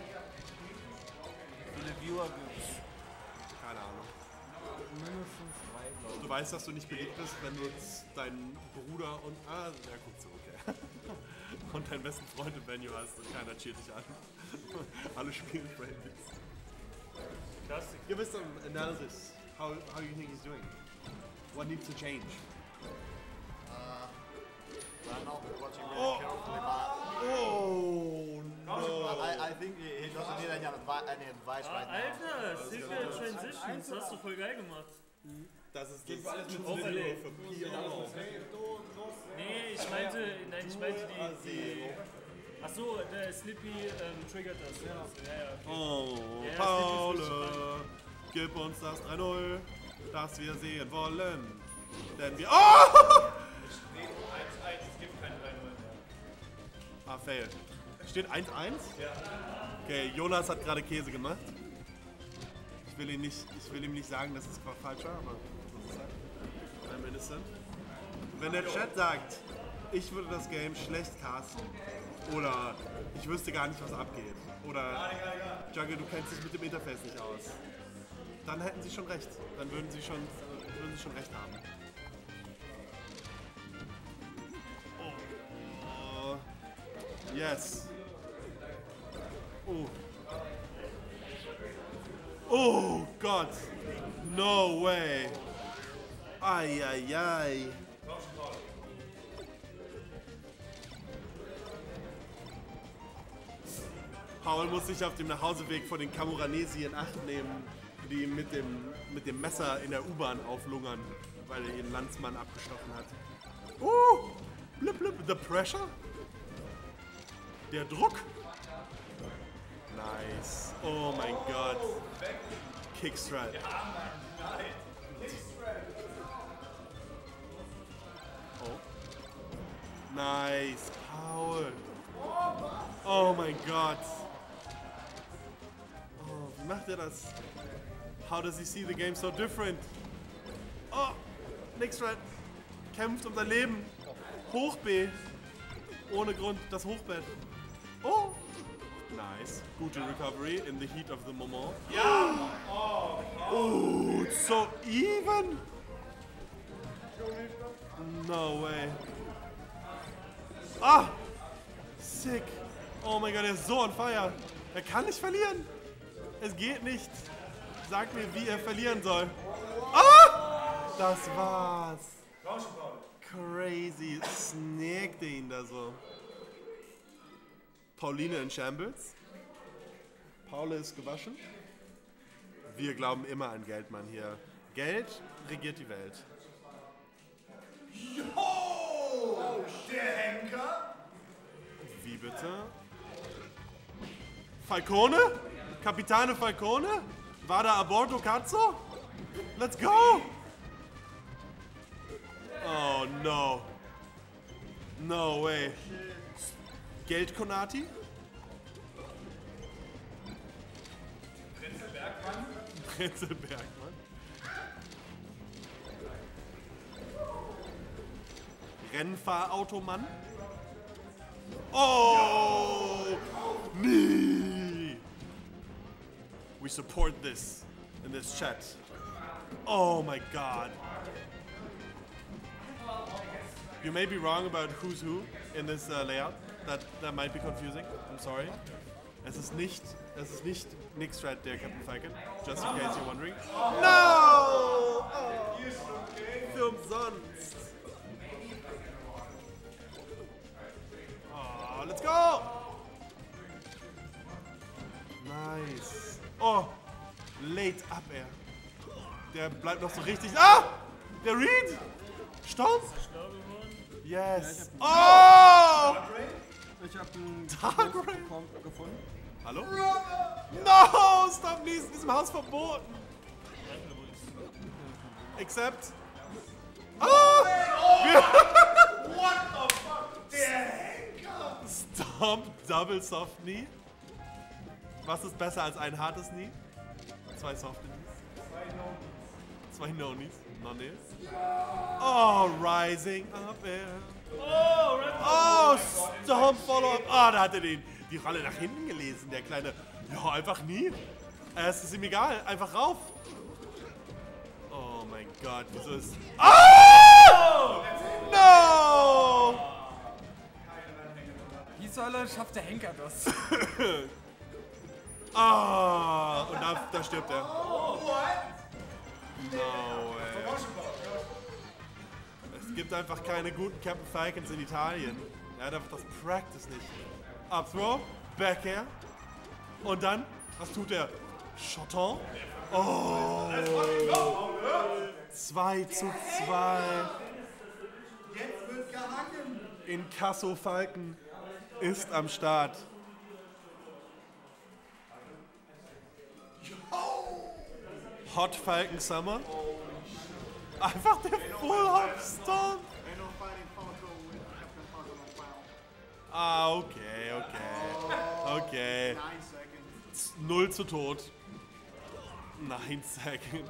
Wie viele Viewer gibt's? Keine Ahnung. Mindestens 3, glaube ich. Du weißt, dass du nicht beliebt bist, wenn du deinen Bruder und... Ah, ja, guck so, okay. Und deinen besten Freund im Venue hast und keiner cheert dich an. Alle spielen Friendlies. Klassik. Give us some analysis. How you think he's doing? What needs to change? I'm not watching very Oh. carefully, but Oh, no. I think he doesn't need any advice right now. Alter, Secret Transitions, hast du voll geil gemacht. Das ist das Overlay. für PR. Nee, ich meinte die achso, der Slippy triggert das. Ja, okay. Oh, Ja, Paule, gib uns das 3-0, das wir sehen wollen. Denn wir... Oh! Es gibt kein 3-0 mehr. Ah, fail. Steht 1-1? Ja. Okay, Jonas hat gerade Käse gemacht. Ich will ihm nicht sagen, dass es falsch war, aber das ist halt. I'm innocent. Wenn der Chat sagt, ich würde das Game schlecht casten oder ich wüsste gar nicht, was abgeht oder Jungle, du kennst dich mit dem Interface nicht aus, dann hätten sie schon recht. Dann würden sie schon recht haben. Oh. Yes. Oh. Oh Gott. No way. Ai, ai, ai. Paul muss sich auf dem Nachhauseweg vor den Camoranesi in Acht nehmen, die mit dem Messer in der U-Bahn auflungern, weil er ihren Landsmann abgestochen hat. Blip, blip, the pressure? Der Druck? Nice. Oh mein Gott. Kickstrike. Oh. Nice. Paul. Oh mein Gott. Oh, wie macht er das? How does he see the game so different? Oh, Nickstride kämpft um sein Leben. Hoch B. Ohne Grund, das Hochbett. Oh. Nice. Gute Recovery in the heat of the moment. Ja! Oh, it's so even. No way. Ah! Sick. Oh mein Gott, er ist so on fire. Er kann nicht verlieren. Es geht nicht. Sag mir, wie er verlieren soll. Ah! Das war's. Crazy. Snackte ihn da so. Pauline in Shambles. Paule ist gewaschen. Wir glauben immer an Geldmann hier. Geld regiert die Welt. Jo! Der Henker? Wie bitte? Falcone? Capitane Falcone? Vada a bordo cazzo? Let's go! Oh no. No way. Geld Konati? Prinzel Bergmann. Rennfahrautomann. Oh! Nee! We support this in this chat. Oh my god. You may be wrong about who's who in this layout. That might be confusing. I'm sorry. Es ist nicht Nick Strat, der Captain Falcon. Just in case you're wondering. No! Oh, für umsonst. Oh, let's go! Nice. Oh, late up air. Der bleibt noch so richtig. Ah! Der Reed! Stopp! Yes. Oh! Ich hab einen Dark Ray gefunden. Hallo? No! Stop Knees in diesem Haus verboten. Except. Ah! What the fuck? Der Henker! Stop Double Soft Knee. Was ist besser als ein hartes Knee? 2 Soft Knees. 2 No Knees. No Knees. Oh, Rising Up Air. Oh, Stomp Follow-up. Ah, da hat er die Rolle nach hinten gelesen, der kleine. Ja, einfach nie. Es ist ihm egal. Einfach rauf. Oh mein Gott, wieso ist. Ah! No! Wie soll schafft der Henker das? Ah! Und da stirbt er. No way. Es gibt einfach keine guten Captain Falcons in Italien. Er hat einfach das Practice nicht. Up Throw, Back Air. Und dann, was tut er? Shoton. Oh. 2 zu 2. Jetzt wird gehangen. Inkasso Falcon ist am Start. Hot Falcon Summer. Einfach der Full Hop Stomp. Ah, okay. 0 zu tot. 9 seconds.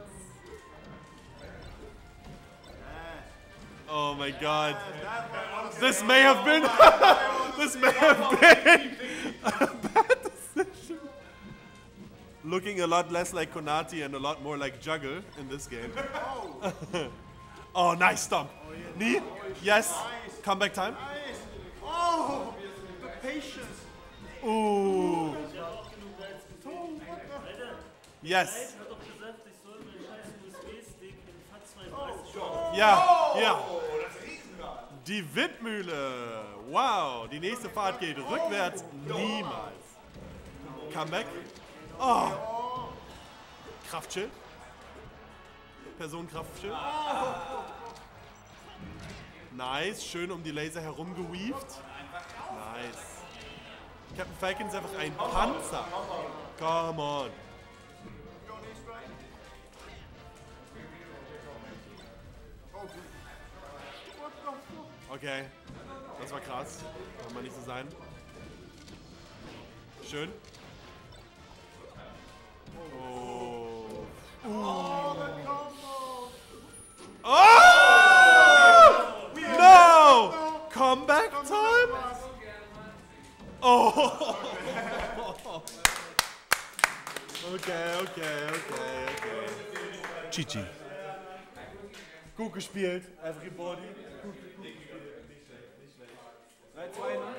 Oh my god. This may have been a bad decision. Looking a lot less like Konati and a lot more like Juggle in this game. Oh, nice stomp. Knee? Yes. Comeback time. Oh, the patience. Ooh. Yes. Ja. Die Windmühle. Wow. Die nächste Fahrt geht rückwärts. Niemals. Comeback. Oh. Kraftschild. Personenkraftschild. Nice. Schön um die Laser herum geweaved. Nice. Captain Falcon ist einfach ein Panzer. Come on. Okay. Das war krass. Kann man nicht so sein. Schön. Oh. Oh! No! Comeback time? Oh! Okay. GG. Gut gespielt, everybody. Nicht schlecht. 3-2, ne?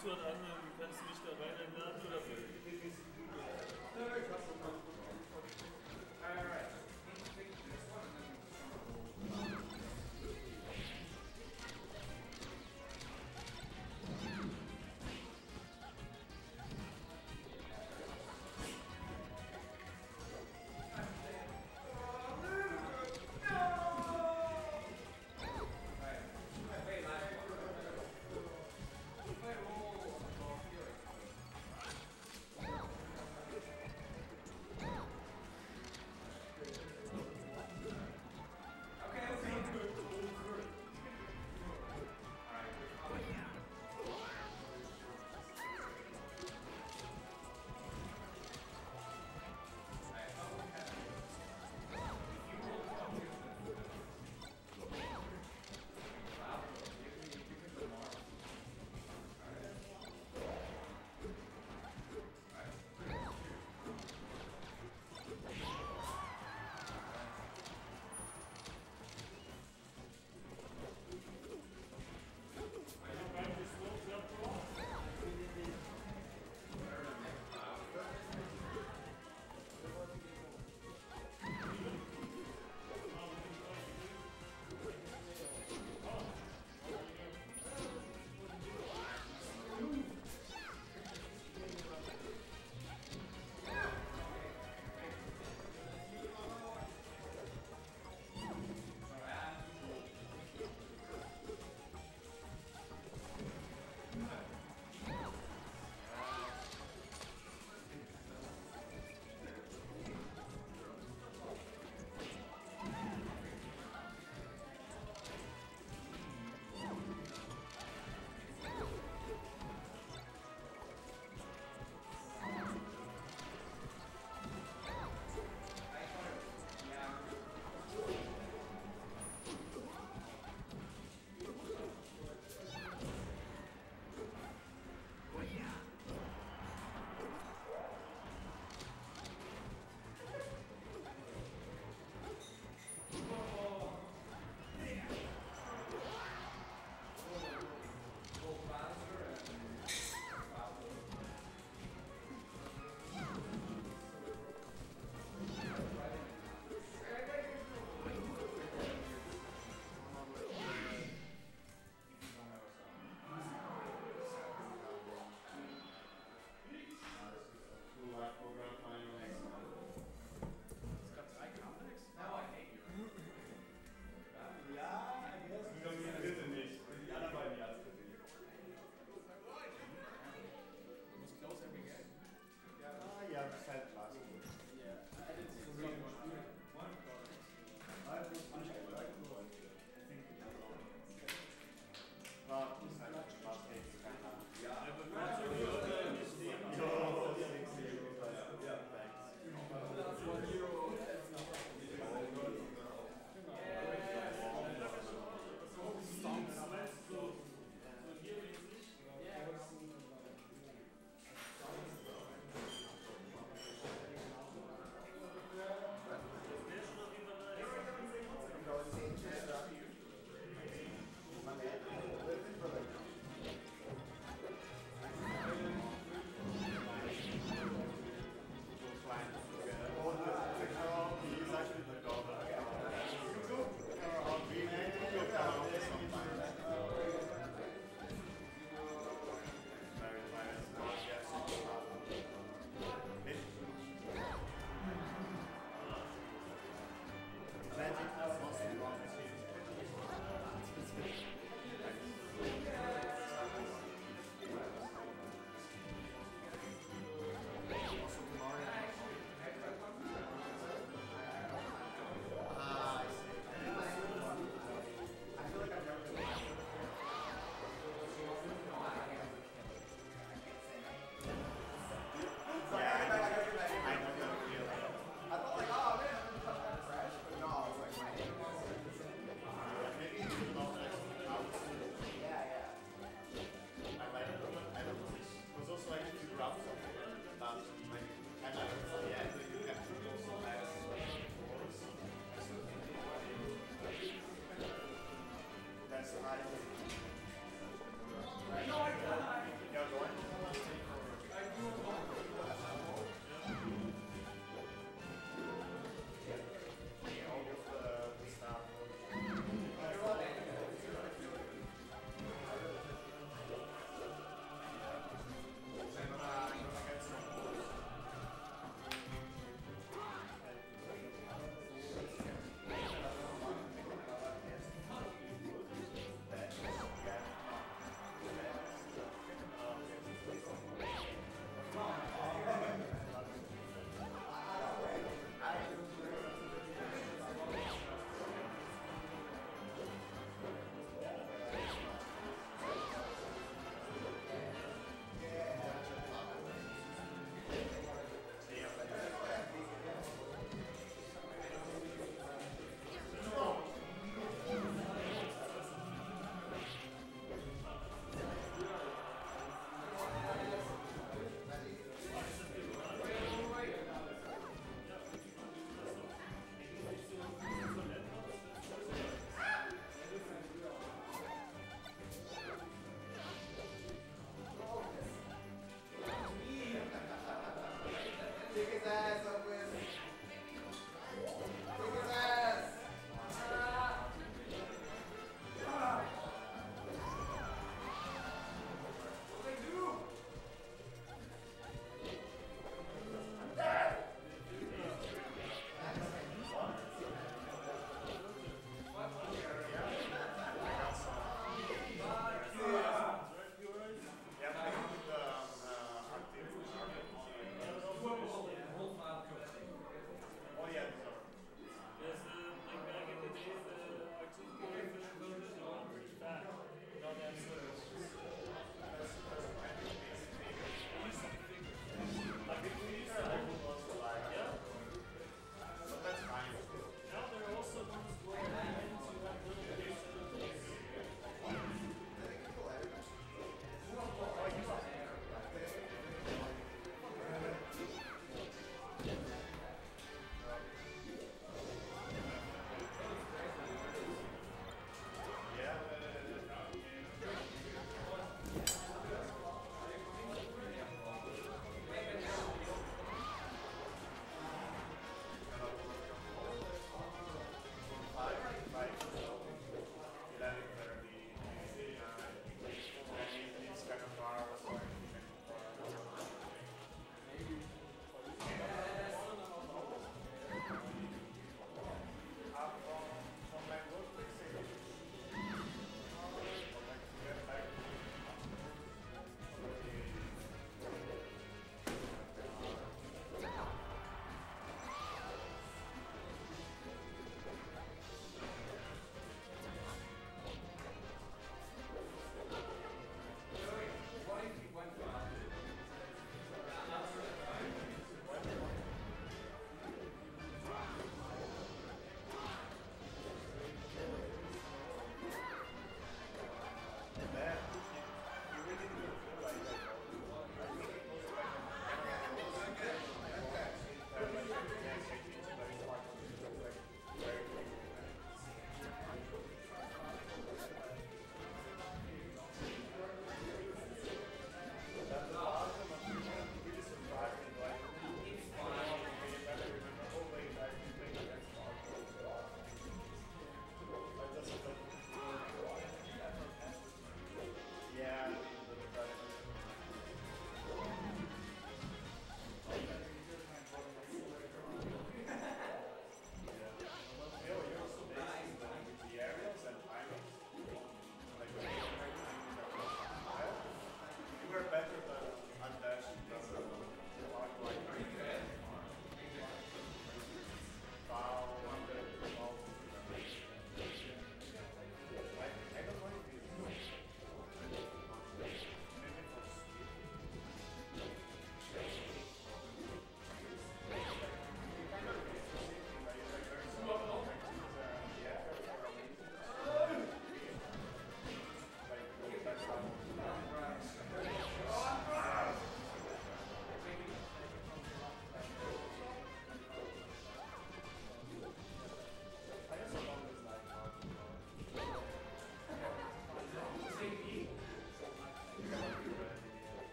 Discord an, dann kannst du mich da rein einladen oder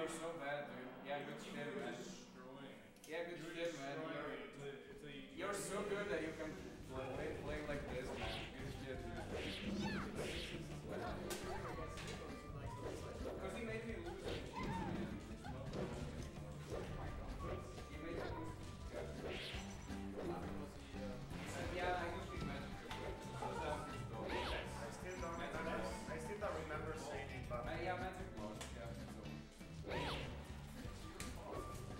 so bad, dude. Yeah, good shit, man. Yeah, good shit, man. You're so good that you can play like this, man. Good shit, dude. Because he made me lose. He made me lose. Yeah, I usually magic. I still don't remember saying it, but Yeah, magic was. Yeah.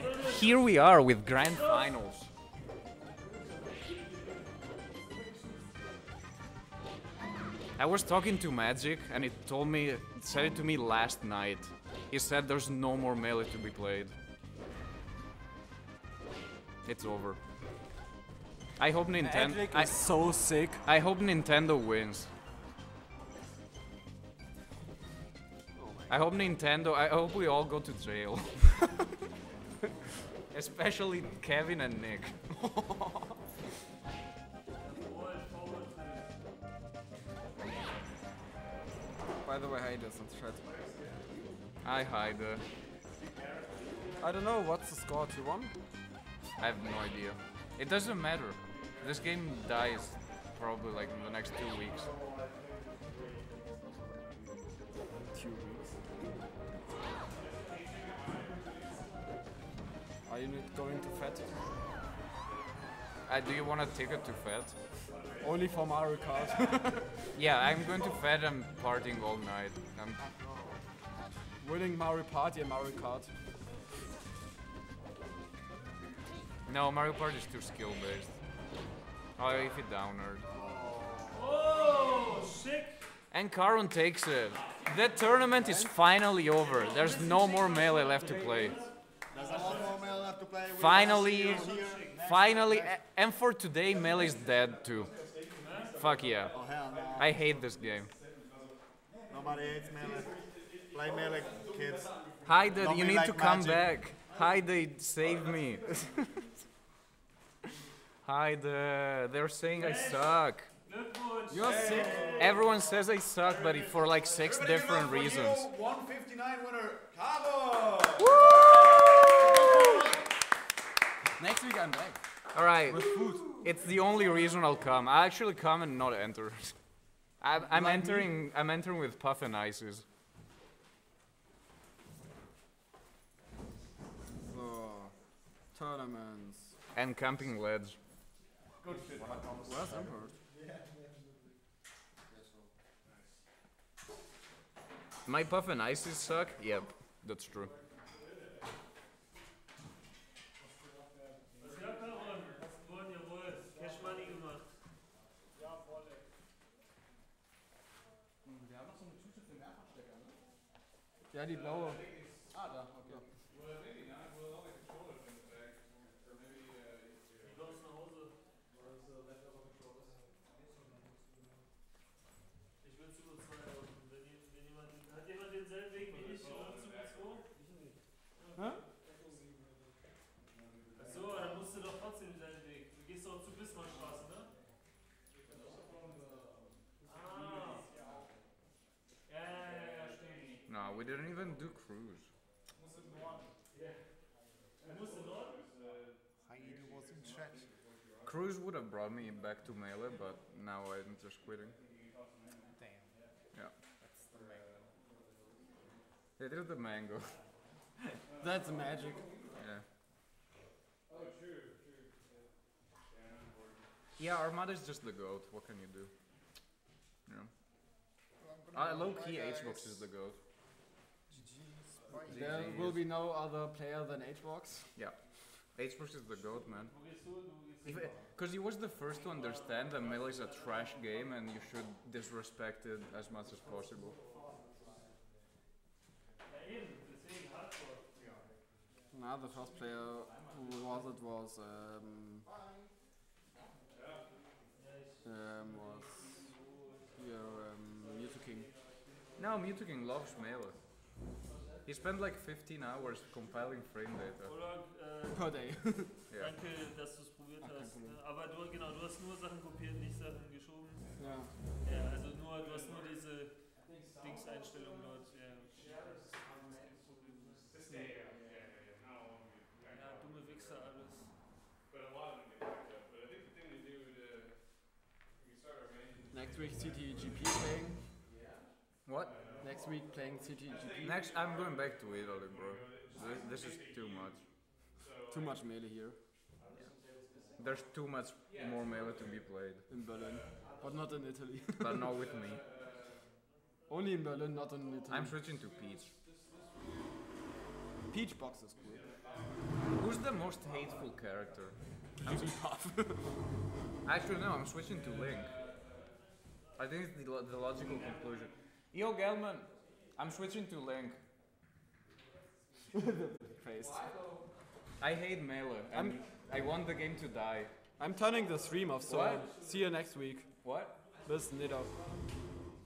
here we are with grand finals. I was talking to Magic and it said it to me last night. He said there's no more Melee to be played. It's over. I hope Nintendo. Magic is so sick. I hope Nintendo wins. I hope I hope we all go to jail. Especially Kevin and Nick. By the way, hi, there's some chat. Hi, Heide. I don't know, what's the score? 2-1? I have no idea. It doesn't matter. This game dies probably like in the next 2 weeks. 2 weeks. Are you not going to FET? Do you want a ticket to FET? Only for Mario Kart. Yeah, I'm going to FET and partying all night. Winning Mario Party and Mario Kart. No, Mario Party is too skill based. Oh, if it downer. Oh, sick! And Karun takes it. That tournament is finally over. There's no more Melee left to play. There's a lot more Melee left to play. Finally, and for today, Melee is dead too. Fuck yeah. Oh, hell no. I hate this game. Nobody hates Melee. Play Melee, kids. Heide, Don't you be need like to come Magic. back. Heide, save me. Heide, they're saying I suck. You're sick. Everyone says I suck, but for like 6 different reasons. 159 winner, Cabo! Next week I'm back. Alright, it's the only reason I'll come. I actually come and not enter. I'm entering with Puff and Ices. So, tournaments. And Camping Ledge. Good shit. Where's Emperor? My Puff and Ices suck? Yep, that's true. Was gab Karon? Was wurden jawohl Cash Money gemacht? Ja, voll. Wir haben noch so eine Tüte für Mehrfachstecker, ne? Ja, die blaue. Ah, da, okay. Ich will Super 2 haben. Wenn jemand, hat jemand denselben Weg wie ich oder Super 2? Ich nicht. Hä? Achso, dann musst du doch trotzdem denselben Weg. Du gehst doch zur Bismarckstraße, ne? Ah. Ja, stimmt. No, we didn't even do cruise. Muss im Norden. Ja. Du musst im Norden? Heide was in chat. Cruise would have brought me back to Melee, but now I'm just quitting. Damn. Yeah. That's the mango. It is the mango. That's magic. Yeah. Yeah, Armada is just the GOAT. What can you do? Yeah. Low-key, HBox is the GOAT. There will be no other player than HBox. Yeah. HBox is the GOAT, man. Because he was the first to understand that Melee is a trash game and you should disrespect it as much as possible. Nah, the first player who was it was Mewtwo King. No, Mewtwo King loves Melee. He spent like 15 hours compiling frame data. Per day. Yeah. Danke, dass du es probiert hast. Aber du, genau, du hast nur Sachen kopiert, nicht Sachen geschoben. Ja. Ja, also du hast nur diese Dings-Einstellung dort. Ja. Ja, dumme Wichser alles. Next week CTGP playing. What? Next week playing CTGP. Next, I'm going back to Italy, bro. This is too much. Too much Melee here. There's too much more Melee to be played. In Berlin. But not in Italy. But not with me. Only in Berlin, not in Italy. I'm switching to Peach. Peach box is cool. most hateful character. Actually, no, I'm switching to Link. I think it's the logical conclusion. Yo, Gelman, I'm switching to Link. Face. I hate Melee, and I want the game to die. I'm turning the stream off, so What? see you next week. What? Bis Mittag.